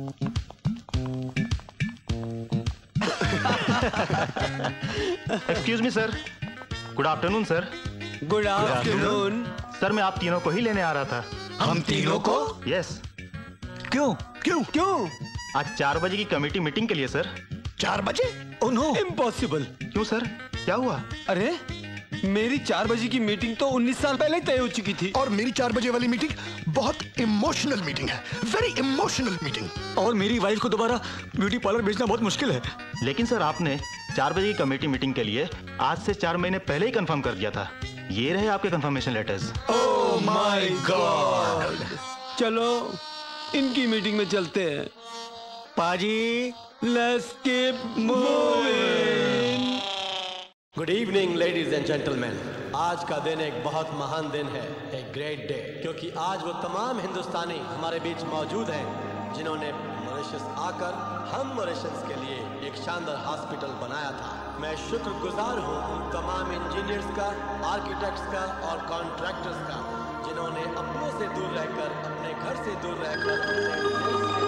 Excuse me sir. Good afternoon sir. Good afternoon sir, मैं आप तीनों को ही लेने आ रहा था। हम तीनों को? यस। क्यों क्यों क्यों? आज चार बजे की कमेटी मीटिंग के लिए सर। चार बजे? Oh no, impossible. क्यों सर, क्या हुआ? अरे मेरी चार बजे की मीटिंग तो उन्नीस साल पहले तय हो चुकी थी। और मेरी चार बजे वाली मीटिंग बहुत इमोशनल मीटिंग है, वेरी इमोशनल मीटिंग। और मेरी वाइफ को दोबारा ब्यूटी पार्लर बेचना बहुत मुश्किल है। लेकिन सर, आपने चार बजे की कमेटी मीटिंग के लिए आज से चार महीने पहले ही कंफर्म कर दिया था। ये रहे आपके confirmation letters. Oh my God. चलो इनकी मीटिंग में चलते हैं। पाजी, let's keep moving. Good evening ladies and gentleman. आज का दिन एक बहुत महान दिन है, एक ग्रेट डे, क्योंकि आज वो तमाम हिंदुस्तानी हमारे बीच मौजूद हैं जिन्होंने मॉरिशस आकर हम मॉरिशस के लिए एक शानदार हॉस्पिटल बनाया था। मैं शुक्रगुजार हूँ उन तमाम इंजीनियर्स का, आर्किटेक्ट्स का और कॉन्ट्रैक्टर्स का जिन्होंने अपनों से दूर रहकर, अपने घर से दूर रहकर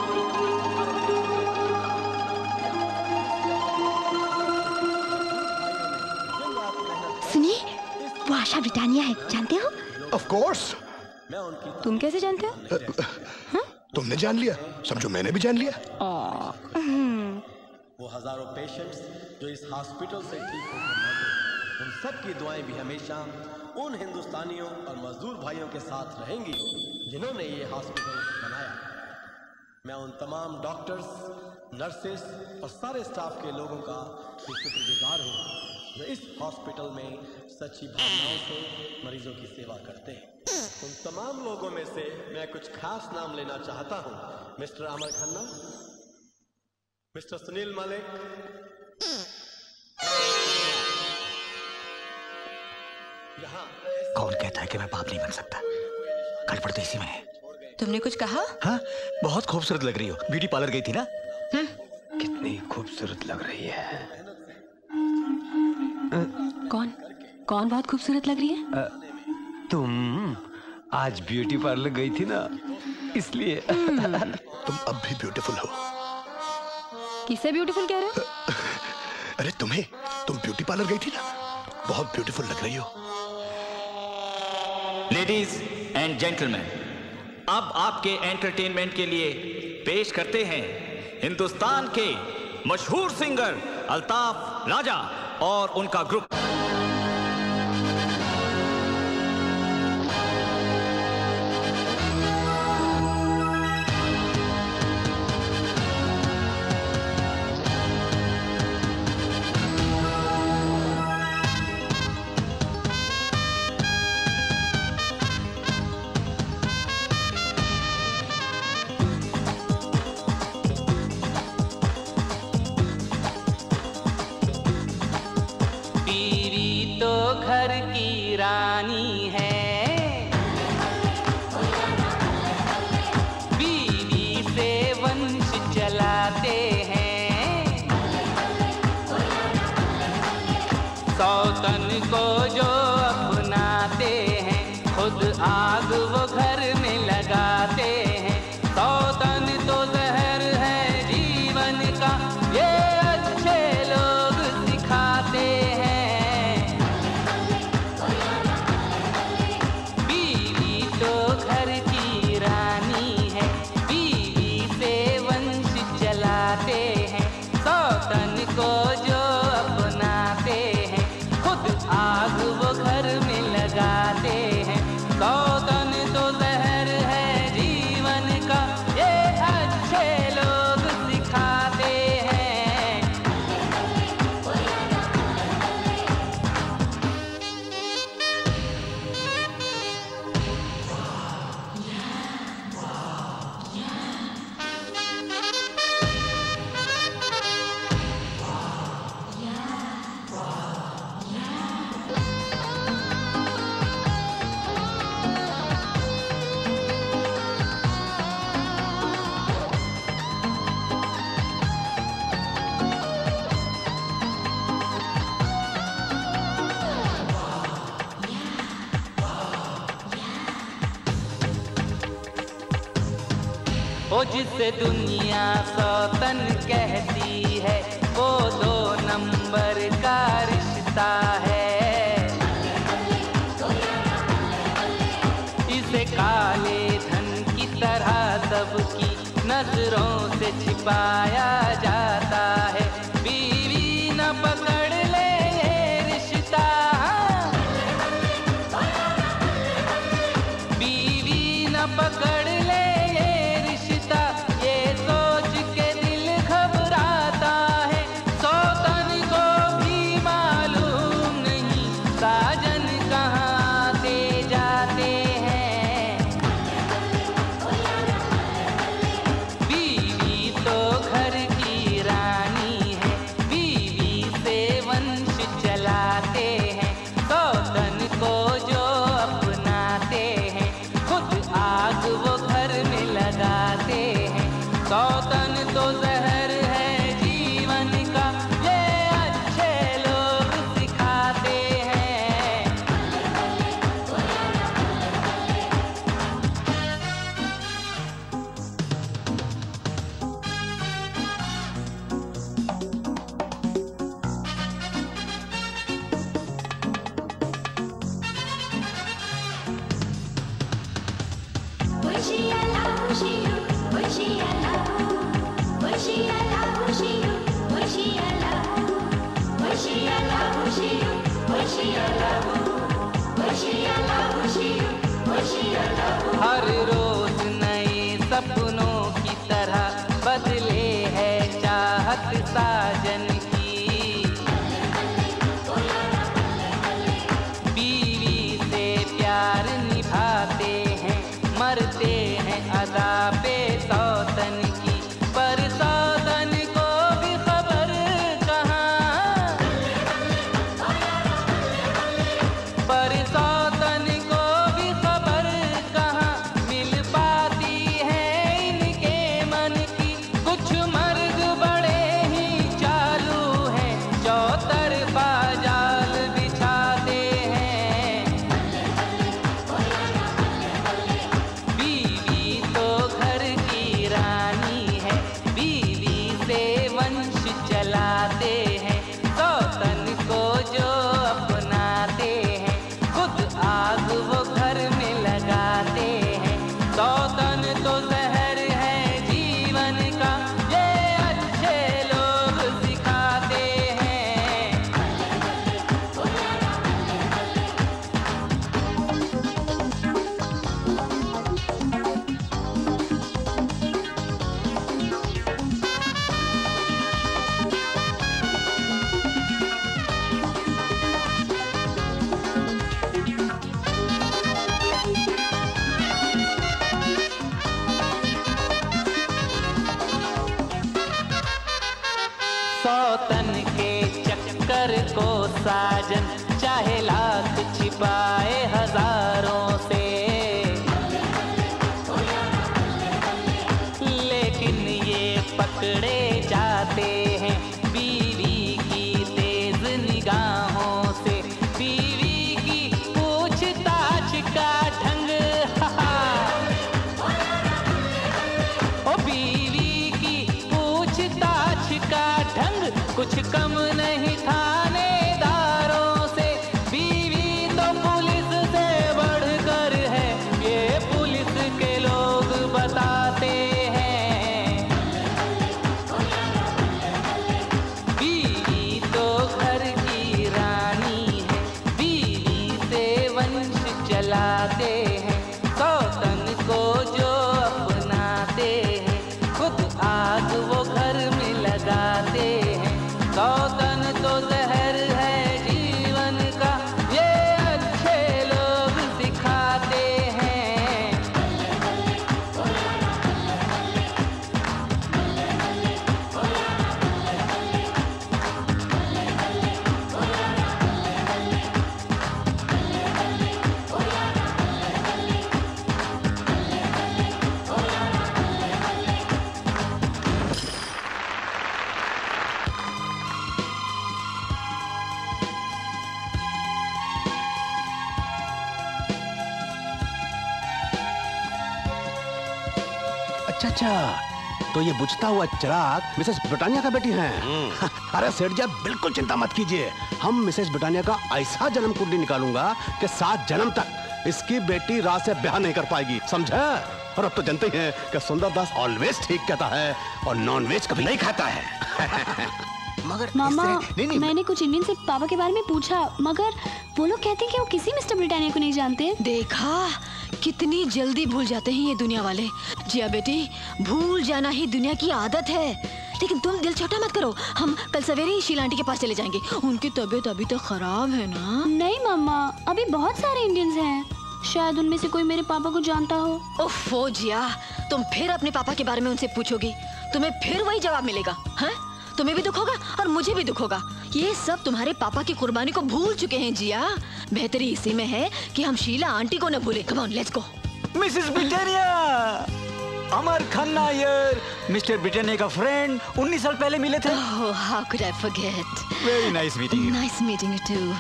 सुनिए, वो आशा ब्रिटानिया है, जानते हो? Of course. तुम कैसे जानते हो? तुमने जान लिया, समझो मैंने भी जान लिया। वो हजारों पेशेंट्स जो इस हॉस्पिटल से ठीक होकर लौटे, उन सब की दुआएं भी हमेशा उन हिंदुस्तानियों और मजदूर भाइयों के साथ रहेंगी जिन्होंने ये हॉस्पिटल बनाया। मैं उन तमाम डॉक्टर्स, नर्सेस और सारे स्टाफ के लोगों का भी शुक्रगुजार हूँ जो इस हॉस्पिटल में सच्ची भावनाओं से मरीजों की सेवा करते हैं। उन तमाम लोगों में से मैं कुछ खास नाम लेना चाहता हूँ। मिस्टर अमर खन्ना, मिस्टर सुनील मलिक, यहाँ कौन कहता है कि मैं बाप नहीं बन सकता? गड़बड़ तो इसी में है। तुमने कुछ कहा? हाँ, बहुत खूबसूरत लग रही हो। ब्यूटी पार्लर गई थी ना? कितनी खूबसूरत लग रही है। कौन कौन बहुत खूबसूरत लग रही है? तुम आज ब्यूटी पार्लर गई थी ना, इसलिए। तुम अब भी ब्यूटीफुल हो। किसे ब्यूटीफुल कह रहे हो? अरे तुम्हें, तुम ब्यूटी पार्लर गई थी ना, बहुत ब्यूटीफुल लग रही हो। लेडीज एंड जेंटलमैन, अब आपके एंटरटेनमेंट के लिए पेश करते हैं हिंदुस्तान के मशहूर सिंगर अल्ताफ राजा और उनका ग्रुप। घर की रानी है, बीवी से वंश चलाते हैं, सौतन को जो अपनाते हैं, खुद आग वो घर में लगाते हैं। सौतन तो जहर है जीवन का, ये अच्छे लोग सिखाते हैं। वो जिसे दुनिया सौतन कहती है, वो दो नंबर का रिश्ता है। इसे काले धन की तरह सबकी नजरों से छिपाया जाता है। बीवी न पकड़ ले ये रिश्ता, बीवी न पकड़ ले साजन का हर रोज नए सपनों की तरह बदले है चाहत साजन की। बीवी से प्यार निभाते हैं, मरते हैं अदा पे सौतन की। पर सौतन को भी खबर कहाँ, पर सौतन को भी खबर कहाँ मिल पाती है इनके मन की। कुछ मर्द बड़े ही चालू हैं, चौतरफा जाल बिछाते हैं। बीवी तो घर की रानी है, बीवी से वंश चलाते हैं। सौतन को जो अपनाते हैं, खुद आग वो घर में लगाते हैं। सौतन तो जहर है जीवन का, ये अच्छे लोग सिखाते हैं। सौतन के चक्कर को साजन चाहे लाख छिपाए हजारों से, लेकिन ये पकड़े जाते हैं बीवी की तेज निगाहों से। बीवी की पूछताछ का ढंग ओ बीवी की पूछताछ का ढंग कुछ कम नहीं थानेदारों से। बीवी तो पुलिस से बढ़कर है, ये पुलिस के लोग बताते हैं। बीवी तो घर की रानी है, बीवी से वंश चलाते हैं। सौतन को जो अपनाते हैं, खुद आग वो घर में लगाते हैं। सौतन तो जहर है जीवन का, ये अच्छे लोग सिखाते हैं। अच्छा अच्छा, तो ये बुझता हुआ चिराग मिसेस ब्रिटानिया का बेटी हैं। अरे सेठ जी, आप बिल्कुल चिंता मत कीजिए, हम मिसेस ब्रिटानिया का ऐसा जन्म कुंडली निकालूंगा कि सात जन्म तक इसकी बेटी राज से ब्याह नहीं कर पाएगी, समझा? और अब तो जानते ही हैं कि सुंदरदास ऑलवेज ठीक कहता है और नॉन वेज कभी नहीं खाता है। मगर मामा, मैंने कुछ इंडियन से पापा के बारे में पूछा, मगर वो लोग कहते हैं कि वो किसी मिस्टर ब्रिटानिया को नहीं जानते। देखा, कितनी जल्दी भूल जाते हैं ये दुनिया वाले। जिया बेटी, भूल जाना ही दुनिया की आदत है। लेकिन तुम दिल छोटा मत करो, हम कल सवेरे ही शीला आंटी के पास चले जाएंगे। उनकी तबीयत अभी तक खराब है ना? नहीं मामा, अभी बहुत सारे इंडियंस हैं, शायद उनमें से कोई मेरे पापा को जानता हो। ओफो जिया, तुम फिर अपने पापा के बारे में उनसे पूछोगी, तुम्हें फिर वही जवाब मिलेगा। हैं? तुम्हें भी दुख होगा और मुझे भी दुख होगा। ये सब तुम्हारे पापा की कुर्बानी को भूल चुके हैं जिया। बेहतरी इसी में है कि हम शीला आंटी को न भूले। Come on, let's go. Mrs Britannia, Amar Khanna यार, मिस्टर ब्रिटानिया का फ्रेंड, उन्नीस साल पहले मिले थे। Oh, how could I forget? Very nice meeting you. Nice meeting you too.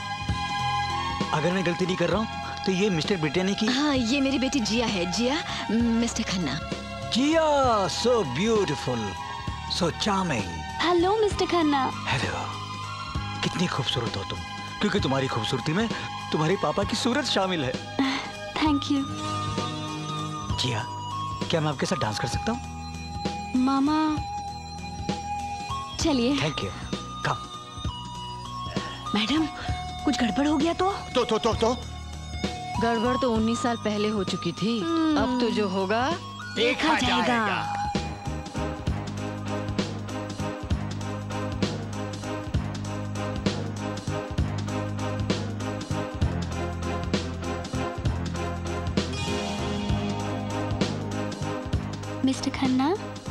अगर मैं गलती नहीं कर रहा हूँ तो ये मिस्टर ब्रिटानिया की। हाँ, ये मेरी बेटी जिया है। Jiya, mister Khanna. Jiya, so beautiful, so charming. Hello mister Khanna. Hello, कितनी खूबसूरत हो तुम, क्योंकि तुम्हारी खूबसूरती में तुम्हारे पापा की सूरत शामिल है। Thank you. जिया, क्या मैं आपके साथ डांस कर सकता हूँ? मामा चलिए। Thank you. कम। मैडम कुछ गड़बड़ हो गया तो तो तो तो, तो? गड़बड़ तो उन्नीस साल पहले हो चुकी थी। अब तो जो होगा देखा जाएगा। मिस्टर खन्ना,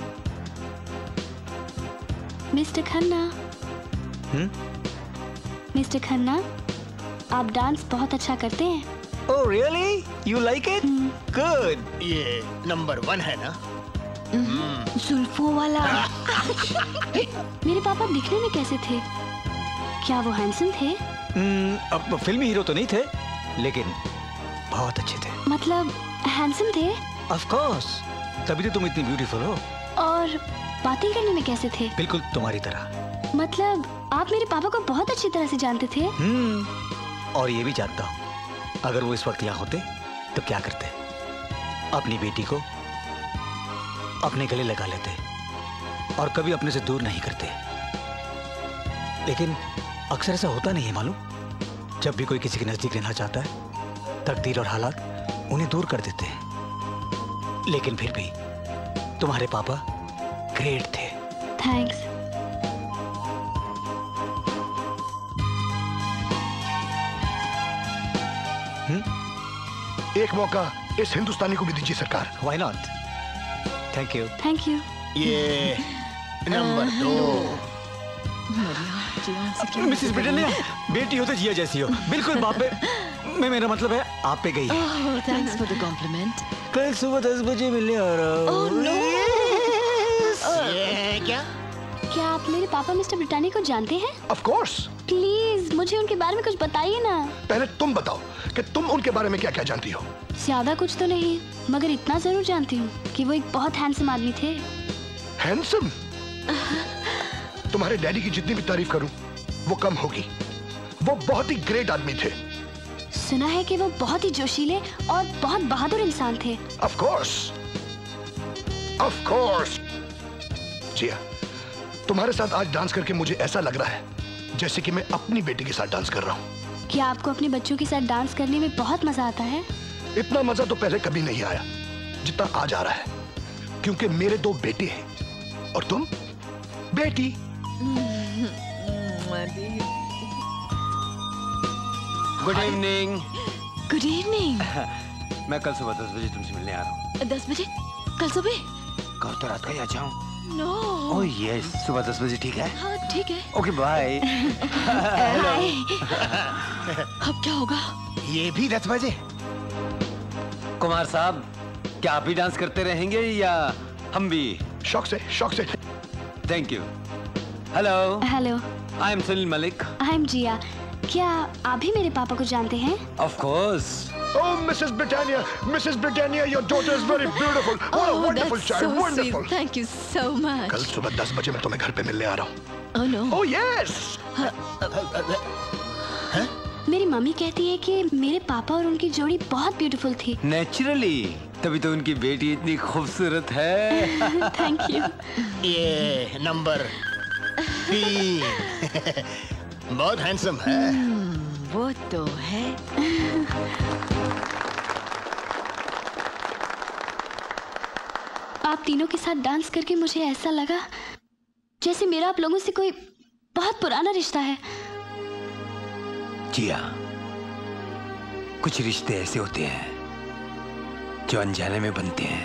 मिस्टर खन्ना, हम्म? मिस्टर खन्ना, आप डांस बहुत अच्छा करते हैं। Oh really? You like it? Good. ये नंबर वन है ना? जुल्फों वाला। मेरे पापा दिखने में कैसे थे? क्या वो हैंडसम थे? Hmm, अब फिल्मी हीरो तो नहीं थे, लेकिन बहुत अच्छे थे। मतलब हैंडसम थे? Of course. तभी तो तुम इतनी ब्यूटीफुल हो। और बातें करने में कैसे थे? बिल्कुल तुम्हारी तरह। मतलब आप मेरे पापा को बहुत अच्छी तरह से जानते थे? हम्म, और ये भी जानता हूँ, अगर वो इस वक्त यहाँ होते तो क्या करते? अपनी बेटी को अपने गले लगा लेते और कभी अपने से दूर नहीं करते। लेकिन अक्सर ऐसा होता नहीं है मालूम। जब भी कोई किसी के नजदीक रहना चाहता है, तकदीर और हालात उन्हें दूर कर देते हैं। लेकिन फिर भी तुम्हारे पापा ग्रेट थे। थैंक्स। एक मौका इस हिंदुस्तानी को भी दीजिए सरकार। Why not? Thank you. Thank you. ये नंबर दो। मिसेस ब्रिटेनिया, बेटी हो तो जिया जैसी हो, बिल्कुल बाप पे। मैं मेरा मतलब है आप पे गई। Thanks for the compliment. कल सुबह दस बजे मिलने आ रहा हूँ। Oh, no. ये क्या? क्या आप मेरे पापा मिस्टर ब्रिटानी को जानते हैं? Of course. प्लीज मुझे उनके बारे में कुछ बताइए ना। पहले तुम बताओ कि तुम उनके बारे में क्या क्या जानती हो। ज्यादा कुछ तो नहीं, मगर इतना जरूर जानती हूँ कि वो एक बहुत हैंडसम आदमी थे। हैंडसम? तुम्हारे डैडी की जितनी भी तारीफ करूं वो कम होगी। वो बहुत ही ग्रेट आदमी थे। सुना है कि वो बहुत ही जोशीले और बहुत बहादुर इंसान थे। Of course. Of course. जिया, तुम्हारे साथ आज डांस करके मुझे ऐसा लग रहा है जैसे कि मैं अपनी बेटी के साथ डांस कर रहा हूँ। क्या आपको अपने बच्चों के साथ डांस करने में बहुत मजा आता है? इतना मजा तो पहले कभी नहीं आया जितना आज आ रहा है, क्योंकि मेरे दो बेटे हैं और तुम बेटी। Good evening. Good evening. मैं कल सुबह दस बजे तुमसे मिलने आ रहा हूँ। दस बजे? कल सुबह? कल तो रात का ही आ जाऊँ। नो। ओह यस, सुबह दस बजे ठीक है? हाँ ठीक है। Okay bye. अब क्या होगा? ये भी दस बजे? कुमार साहब, क्या आप भी डांस करते रहेंगे या हम भी? शौक से, शौक से। Thank you. Hello. Hello. I am Sunil Malik. I am Jiya. क्या आप भी मेरे पापा को जानते हैं? Of course. Oh, Missus Britannia, Missus Britannia, your daughter is very beautiful. What a Oh, wonderful that's child, so wonderful. sweet. Thank you so much. कल सुबह दस बजे मैं तुम्हें घर पे मिलने आ रहा हूँ। Oh no. Oh yes. मेरी मम्मी कहती है कि मेरे पापा और उनकी जोड़ी बहुत ब्यूटीफुल थी। नेचुरली, तभी तो उनकी बेटी इतनी खूबसूरत है। Thank you. ये नंबर तीन। बहुत हैंडसम है। वो तो है। आप तीनों के साथ डांस करके मुझे ऐसा लगा जैसे मेरा आप लोगों से कोई बहुत पुराना रिश्ता है। जिया, कुछ रिश्ते ऐसे होते हैं जो अनजाने में बनते हैं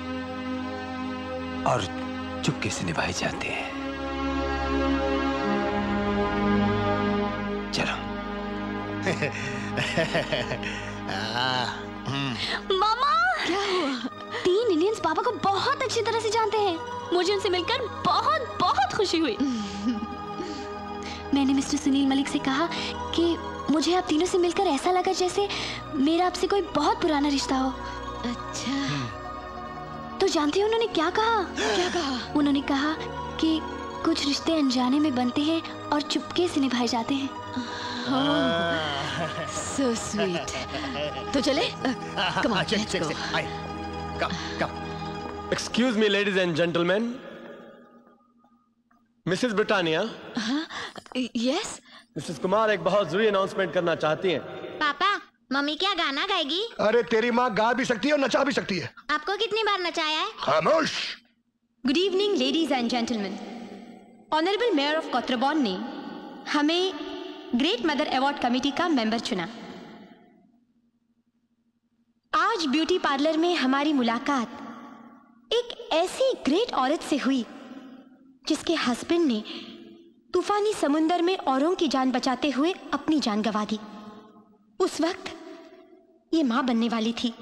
और चुपके से निभाए जाते हैं। चलो। मामा, क्या हुआ? तीन इंडियंस पापा को बहुत अच्छी तरह से जानते हैं। मुझे उनसे मिलकर बहुत बहुत खुशी हुई। मैंने मिस्टर सुनील मलिक से कहा कि मुझे आप तीनों से मिलकर ऐसा लगा जैसे मेरा आपसे कोई बहुत पुराना रिश्ता हो। अच्छा। तो जानती हो उन्होंने क्या कहा? क्या कहा? उन्होंने कहा कि कुछ रिश्ते अनजाने में बनते हैं और चुपके से निभाए जाते हैं। So sweet. तो चले? Come on, let's go. Come, come. Excuse me ladies and gentleman, Mrs Britannia. Yes. Mrs Kumar एक बहुत जरूरी अनाउंसमेंट करना चाहती हैं। पापा, मम्मी क्या गाना गाएगी? अरे तेरी माँ गा भी सकती है और नचा भी सकती है। आपको कितनी बार नचाया है? खामोश। Good evening ladies and gentleman. Honourable mayor of कोत्रबॉन ने हमें ग्रेट मदर अवार्ड कमेटी का मेंबर चुना। आज ब्यूटी पार्लर में हमारी मुलाकात एक ऐसी ग्रेट औरत से हुई जिसके हस्बैंड ने तूफानी समुंदर में औरों की जान बचाते हुए अपनी जान गंवा दी। उस वक्त ये मां बनने वाली थी।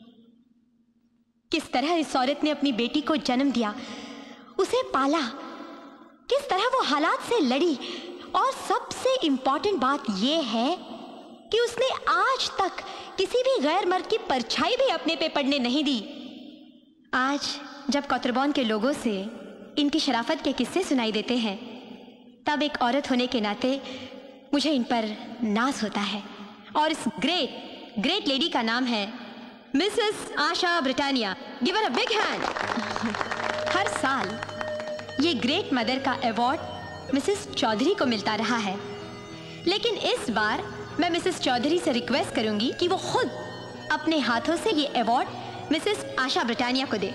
किस तरह इस औरत ने अपनी बेटी को जन्म दिया, उसे पाला, किस तरह वो हालात से लड़ी, और सबसे इंपॉर्टेंट बात यह है कि उसने आज तक किसी भी गैर मर्द की परछाई भी अपने पे पड़ने नहीं दी। आज जब कोत्रबॉन के लोगों से इनकी शराफत के किस्से सुनाई देते हैं, तब एक औरत होने के नाते मुझे इन पर नाज होता है। और इस ग्रेट ग्रेट लेडी का नाम है Mrs Asha Britannia. Give her a big hand. हर साल ये ग्रेट मदर का अवार्ड मिसेस चौधरी को मिलता रहा है, लेकिन इस बार मैं मिसेस चौधरी से रिक्वेस्ट करूंगी कि वो खुद अपने हाथों से ये अवार्ड मिसेस आशा ब्रिटानिया को दे।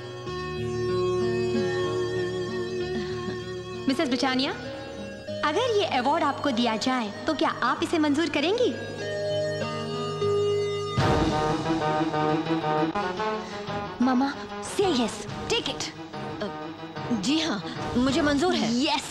मिसेस ब्रिटानिया, अगर ये अवार्ड आपको दिया जाए तो क्या आप इसे मंजूर करेंगी? मामा, से यस, टेक इट। जी हाँ, मुझे मंजूर है। यस।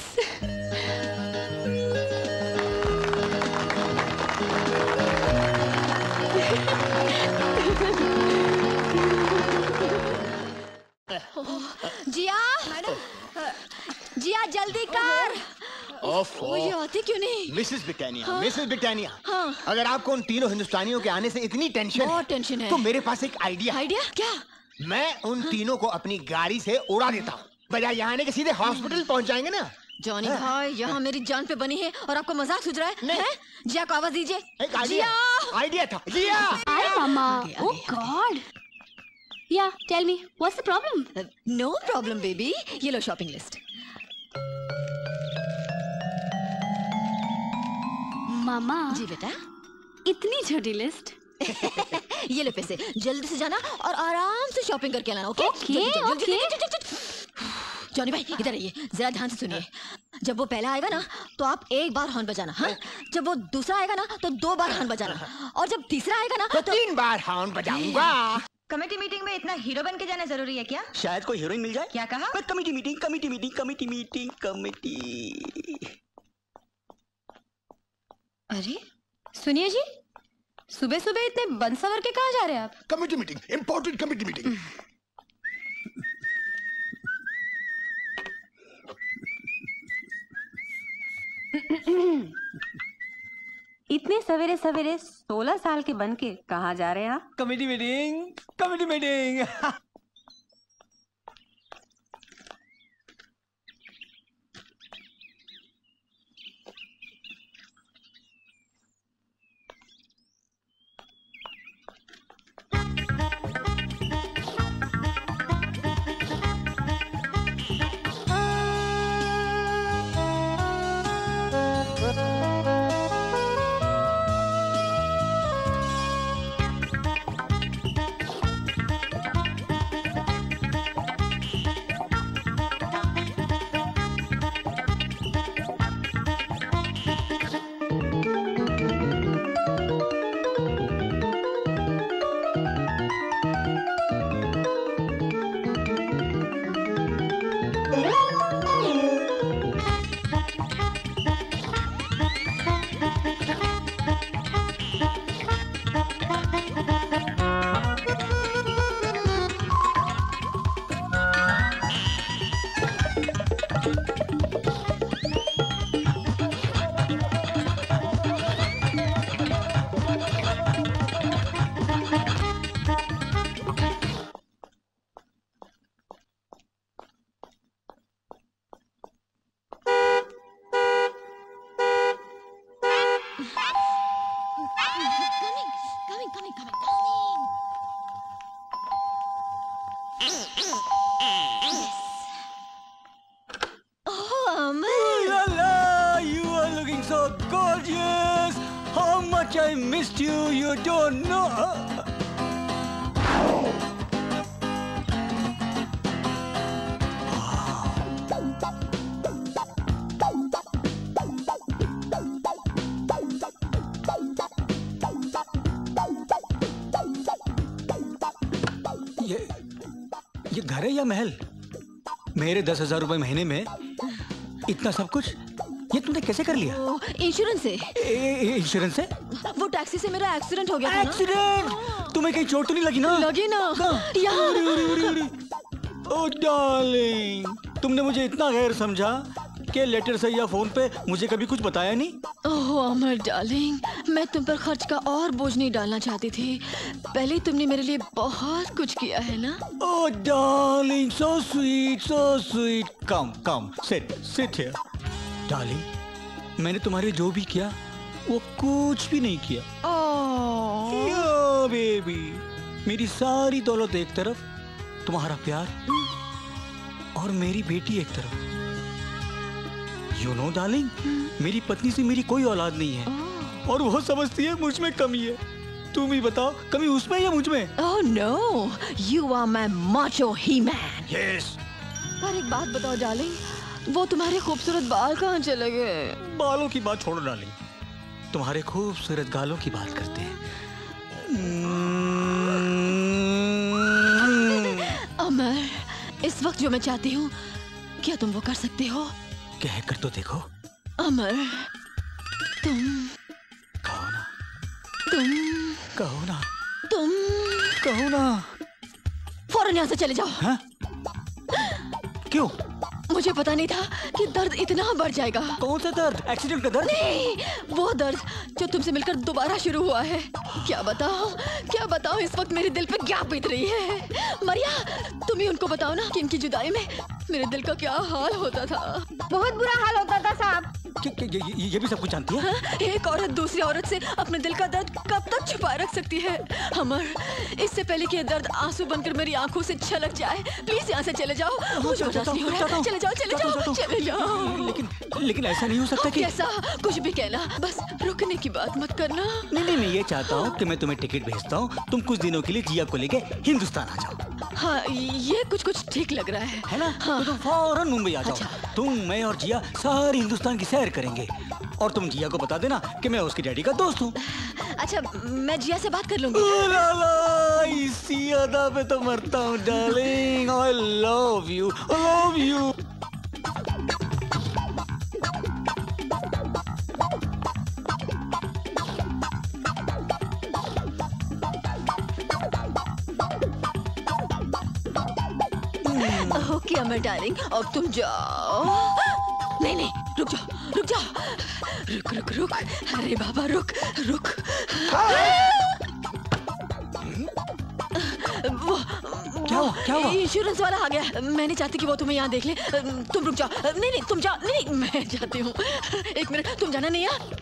जिया, मैडम, जिया जल्दी कर। ओफो, ये आती क्यों नहीं? मिसेस ब्रिटानिया, हाँ? मिसेस ब्रिटानिया, हाँ? अगर आपको उन तीनों हिंदुस्तानियों के आने से इतनी टेंशन बहुत है, टेंशन है, तो मेरे पास एक आइडिया। आइडिया क्या? मैं उन तीनों को अपनी गाड़ी से उड़ा देता हूँ, बजाय यहाँ आने के सीधे हॉस्पिटल पहुँच जाएंगे ना। जॉनी भाई, यहाँ मेरी जान पे बनी है और आपको मजाक सूझ रहा है? नहीं। है? जिया को आवाज दीजिए। एक आइडिया, आइडिया था। जिया, अरे मामा, oh god. Yeah tell me what's the problem? No problem baby, ये लो शॉपिंग लिस्ट। मामा जी बेटा। इतनी छोटी लिस्ट? ये लो पैसे, जल्दी से जाना और आराम से शॉपिंग करके लाना। Okay okay okay. जॉनी भाई इधर आइए, जरा ध्यान से सुनिए। जब वो पहला आएगा ना तो आप एक बार हॉर्न बजाना, हाँ? जब वो दूसरा आएगा ना तो दो बार हॉर्न बजाना, और जब तीसरा आएगा ना तो तीन बार हॉर्न बजाऊंगा। कमेटी मीटिंग में इतना हीरो बन के जाना जरूरी है क्या? शायद कोई हीरोइन मिल जाए। क्या कहा? Committee meeting, committee meeting, committee meeting, committee. अरे सुनिए जी, सुबह सुबह इतने बन सवर के कहाँ जा रहे हैं आप? Committee meeting, important committee meeting. इतने सवेरे सवेरे सोलह साल के बन के कहाँ जा रहे हैं आप? कमेटी मीटिंग, कमेटी मीटिंग। Much I missed you, you don't know. ये ये घर है या महल? मेरे दस हजार रुपए महीने में इतना सब कुछ ये तुमने कैसे कर लिया? इंश्योरेंस से। इंश्योरेंस से? वो टैक्सी से मेरा एक्सीडेंट हो गया था ना। एक्सीडेंट? तुम्हें कहीं चोट तो नहीं लगी ना? लगी ना। यहाँ। ओह डार्लिंग, तुमने मुझे इतना गैर समझा कि लेटर से या फोन पे मुझे कभी कुछ बताया नहीं। ओह अमर डार्लिंग, मैं तुम पर खर्च का और बोझ नहीं डालना चाहती थी। पहले तुमने मेरे लिए बहुत कुछ किया है ना। Oh darling, so sweet, so sweet. Come come sit sit here. Darling, मैंने तुम्हारे लिए जो भी किया वो कुछ भी नहीं किया। ओह बेबी, मेरी सारी दौलत एक तरफ, तुम्हारा प्यार और मेरी बेटी एक तरफ। यू नो डार्लिंग, मेरी पत्नी से मेरी कोई औलाद नहीं है और वो समझती है मुझ में कमी है। तुम ही बताओ, कमी उसमें या मुझ में? Oh no, you are my macho he man. Yes. पर एक बात बताओ डार्लिंग, वो तुम्हारे खूबसूरत बाल कहाँ चले गए? बालों की बात छोड़ो डार्लिंग, तुम्हारे खूबसूरत गालों की बात करते हैं। अमर, इस वक्त जो मैं चाहती हूँ, क्या तुम वो कर सकते हो? कह कर तो देखो। अमर, तुम कहो ना। तुम कहो ना। तुम कहो ना। फौरन यहाँ से चले जाओ। हाँ? क्यों? मुझे पता नहीं था कि दर्द इतना बढ़ जाएगा। कौन सा दर्द? एक्सीडेंट का दर्द? नहीं, वो दर्द जो तुमसे मिलकर दोबारा शुरू हुआ है। क्या बताओ, क्या बताओ इस वक्त मेरे दिल पे क्या बीत रही है। मरिया, तुम ही उनको बताओ ना कि इनकी जुदाई में मेरे दिल का क्या हाल होता था। बहुत बुरा हाल होता था साहब। ये, ये, ये, ये भी सब कुछ जानती है? हाँ, एक औरत दूसरी औरत से अपने दिल का दर्द कब तक छुपाए रख सकती है? अमर, इससे पहले कि ये दर्द आंसू बनकर मेरी आंखों से छलक जाए, प्लीज यहाँ से चले जाओ। मुझे बर्दाश्त नहीं हो रहा। चले जाओ, चले जाओ, चले जाओ। लेकिन लेकिन ऐसा नहीं हो सकता कि कैसा? कुछ भी कहना, बस रुकने की बात मत करना। नहीं नहीं, मैं ये चाहता हूँ कि मैं तुम्हें टिकट भेजता हूँ, तुम कुछ दिनों के लिए जिया को लेके हिंदुस्तान आ जाओ। हाँ, ये कुछ कुछ ठीक लग रहा है, है ना? हाँ। तो तुम फौरन मुंबई आ जाओ। अच्छा। तुम, मैं और जिया सारी हिंदुस्तान की सैर करेंगे और तुम जिया को बता देना कि मैं उसकी डैडी का दोस्त हूँ। अच्छा, मैं जिया से बात कर लूंगी। लाला, इसी अदा पे तो मरता हूँ darling. I love you, I love you. Okay Amar darling, अब तुम जाओ। नहीं नहीं, रुक जाओ, रुक जाओ, रुक रुक रुक। अरे बाबा, रुक रुक। वो क्या हुआ? क्या हुआ? इंश्योरेंस वाला आ गया। मैं नहीं चाहती कि वो तुम्हें यहाँ देख ले। तुम रुक जाओ। नहीं नहीं, तुम जाओ। नहीं नहीं, मैं जाती हूँ। एक मिनट, तुम जाना नहीं है।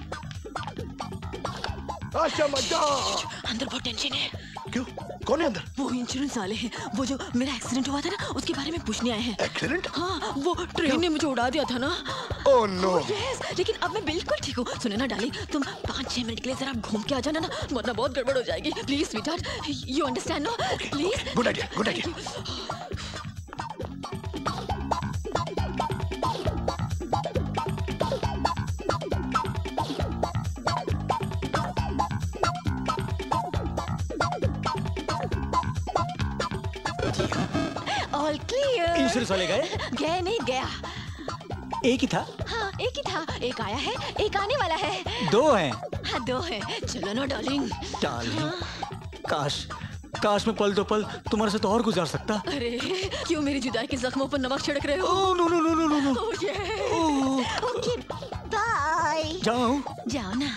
अंदर बहुत टेंशन है। क्यों? कौन है अंदर? वो इंश्योरेंस वाले हैं, वो जो मेरा एक्सीडेंट हुआ था ना, उसके बारे में पूछने आए हैं। एक्सीडेंट? हाँ, वो ट्रेन ने मुझे उड़ा दिया था ना। Oh no. यस, लेकिन अब मैं बिल्कुल ठीक हूँ। सुने ना डार्लिंग, तुम पाँच छह मिनट के लिए जरा घूम के आ जाना ना, वरना बहुत गड़बड़ हो जाएगी। Please sweetheart, you understand no? Please. Good idea, good idea. All clear. Insurance वाले गए? गए नहीं, गया। एक ही था? हाँ, एक ही था। एक आया है, एक आने वाला है। दो हैं? हाँ, दो हैं। चलो ना डार्लिंग। डार्लिंग, हाँ। काश काश मैं पल दो पल तुम्हारे साथ और गुजार सकता। अरे क्यों मेरी जुदाई के जख्मों पर नमक छिड़क रहे हो? Oh no no no no no no. Oh ये। Okay bye. जाओ जाओ ना।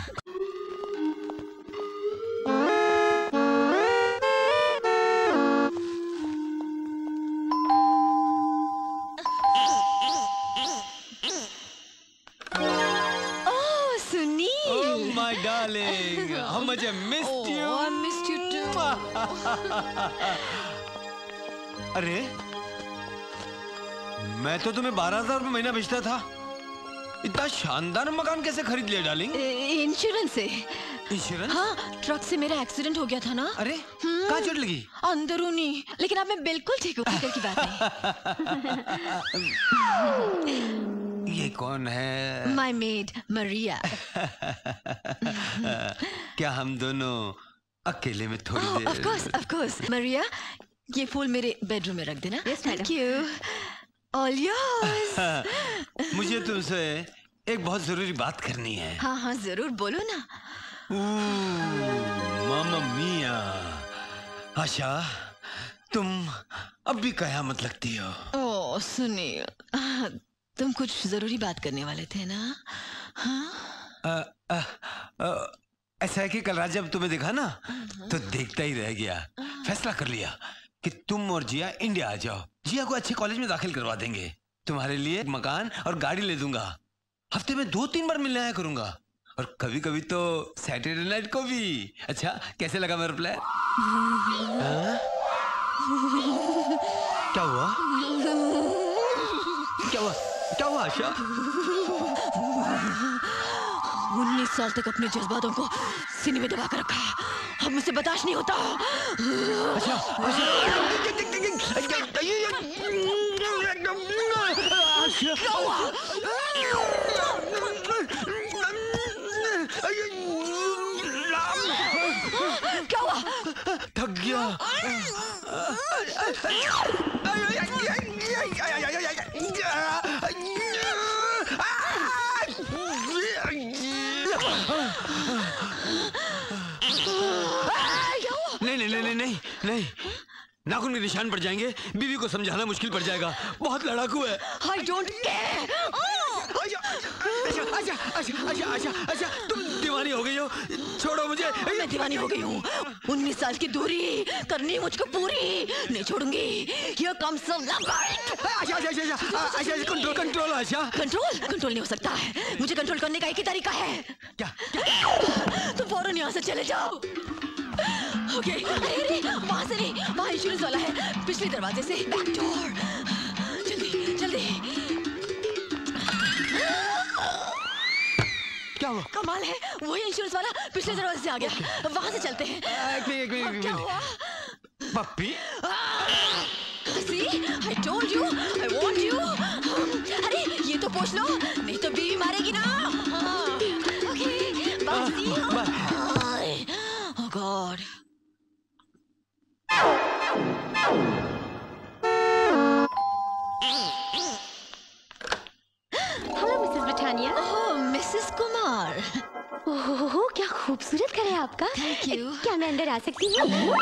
My darling, how much I missed oh, you. I missed you too. अरे, मैं तो तुम्हें बारह हजार रुपए महीना भेजता था। इतना शानदार मकान कैसे खरीद लिया डार्लिंग? इंश्योरेंस से। इंश्योरेंस? हाँ, ट्रक से मेरा एक्सीडेंट हो गया था ना। अरे कहाँ चोट लगी? अंदरूनी, लेकिन अब मैं बिल्कुल ठीक हूँ, फिक्र की बात नहीं। ये कौन है? My maid Maria. क्या हम दोनों अकेले में थोड़ी देर? Of course, of course. Maria, ये फूल मेरे बेडरूम में रख देना। Thank you. All yours. मुझे तुमसे एक बहुत जरूरी बात करनी है। हाँ हाँ जरूर, बोलो ना। मामा मिया, आशा तुम अब भी कयामत लगती हो। ओ सुनील, तुम कुछ जरूरी बात करने वाले थे ना? हाँ? आ, आ, आ, ऐसा है कि कल रात जब तुम्हें देखा ना तो देखता ही रह गया। फैसला कर लिया कि तुम और जिया इंडिया आ जाओ। जिया को अच्छे कॉलेज में दाखिल करवा देंगे, तुम्हारे लिए एक मकान और गाड़ी ले दूंगा। हफ्ते में दो तीन बार मिलने आया करूंगा, और कभी कभी तो सैटरडे नाइट को भी। अच्छा कैसे लगा मेरा प्लान? क्या हुआ? क्या हुआ? क्या हुआ आशा? उन्नीस साल तक अपने जज्बातों को सीने में दबा कर रखा, अब मुझसे बर्दाश्त नहीं होता। अच्छा, क्या हुआ? क्या हुआ? थक गया। नहीं नहीं नहीं नहीं नहीं, नाखून के निशान पड़ जाएंगे, बीवी को समझाना मुश्किल पड़ जाएगा, बहुत लड़ाकू है। I don't care। अच्छा अच्छा अच्छा अच्छा अच्छा अच्छा तुम दीवानी हो गई हो, छोड़ो मुझे। मैं दीवानी हो गई हूँ। उन्नीस साल की दूरी करनी मुझको पूरी, नहीं छोड़ूंगी। Here comes the love bite। अच्छा अच्छा अच्छा अच्छा अच्छा control control Asha. Control control नहीं हो सकता है, मुझे कंट्रोल करने का एक ही तरीका है। क्या? तुम फौरन यहाँ से चले जाओ। ओके, अरे वहाँ से नहीं, वहाँ इंश्योरेंस वाला है, पिछले दरवाजे से, बैक डोर। जल्दी जल्दी। क्या हुआ? कमाल है, वही इंश्योरेंस वाला पिछले दरवाजे से आ गया। वहाँ से चलते हैं। एक मिनट एक मिनट। क्या हुआ? पप्पी? See, I told you, I warned you। अरे ये तो पूछ लो, नहीं तो बीवी मारेगी ना। Okay, bye. Oh God। Hello Mrs Britannia. Oh Mrs Kumar. Oh क्या खूबसूरत घर है आपका। Thank you. क्या मैं अंदर आ सकती हूँ?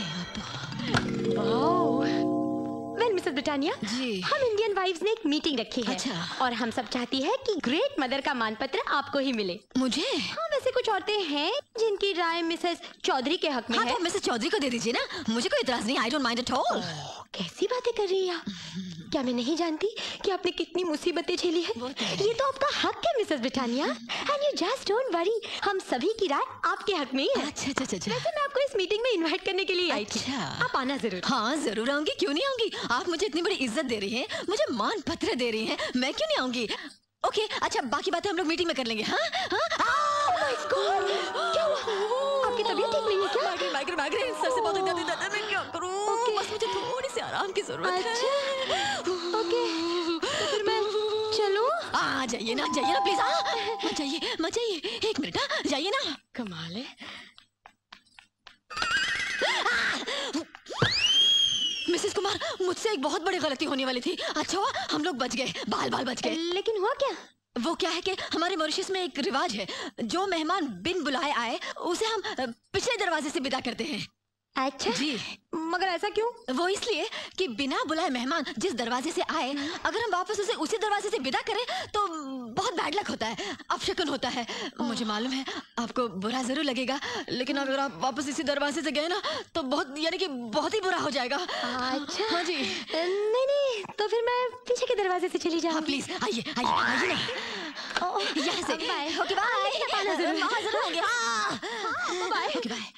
वेल मिसेस ब्रिटानिया, हम इंडियन वाइफ्स ने एक मीटिंग रखी है। अच्छा। और हम सब चाहती है कि ग्रेट मदर का मानपत्र आपको ही मिले। मुझे? हाँ, वैसे कुछ औरतें हैं जिनकी राय मिसेस चौधरी के हक में हाँ, है। तो मिसेस चौधरी को दे दीजिए ना, मुझे कोई इतराज नहीं। I don't mind at all. कैसी बातें कर रही है आप? क्या मैं नहीं जानती कि आपने कितनी मुसीबतें झेली है? ये तो आपका हक है Mrs Britannia, and you just don't worry, हम सभी की राय आपके हक में ही है। अच्छा अच्छा अच्छा। वैसे मैं आपको इस मीटिंग में इनवाइट करने के लिए आई थी। अच्छा। आप आना जरूर। हाँ जरूर आऊंगी, क्यों नहीं आऊंगी। आप मुझे इतनी बड़ी इज्जत दे रही हैं, मुझे मान पत्र दे रही हैं, मैं क्यों नहीं आऊंगी। ओके अच्छा, बाकी बातें हम लोग मीटिंग में कर लेंगे। हाँ हाँ। क्या हुआ? आपकी तबीयत ठीक नहीं है क्या? माइग्रेन माइग्रेन माइग्रेन, सर से बहुत दर्द देता है, मैं क्या करूं? बस मुझे थोड़ी सी आराम की जरूरत है। अच्छा ओके, तो फिर मैं चलूं? आ जाइए ना, जाइए ना प्लीज। हाँ जाइए मत जाइए, एक मिनट। हाँ जाइए ना। कमाल है। मिसेस कुमार, मुझसे एक बहुत बड़ी गलती होने वाली थी। अच्छा हुआ हम लोग बच गए, बाल बाल बच गए। लेकिन हुआ क्या? वो क्या है कि हमारे मॉरिशस में एक रिवाज है, जो मेहमान बिन बुलाए आए उसे हम पिछले दरवाजे से विदा करते हैं। अच्छा जी, मगर ऐसा क्यों? वो इसलिए कि बिना बुलाए मेहमान जिस दरवाजे से आए, अगर हम वापस उसे उसी दरवाजे से विदा करें तो बहुत बैड लक होता है, अपशकुन होता है। मुझे मालूम है आपको बुरा जरूर लगेगा, लेकिन अगर आप वापस इसी दरवाजे से गए ना तो बहुत, यानी कि बहुत ही बुरा हो जाएगा। अच्छा हाँ जी। नहीं नहीं, तो फिर मैं पीछे के दरवाजे से चली जाऊंगी। हाँ प्लीज आइए आइए आइए ना, यहाँ से। बाय। Okay bye. आना जरूर। वहाँ जरूर होंगे। हाँ बाय। Okay bye.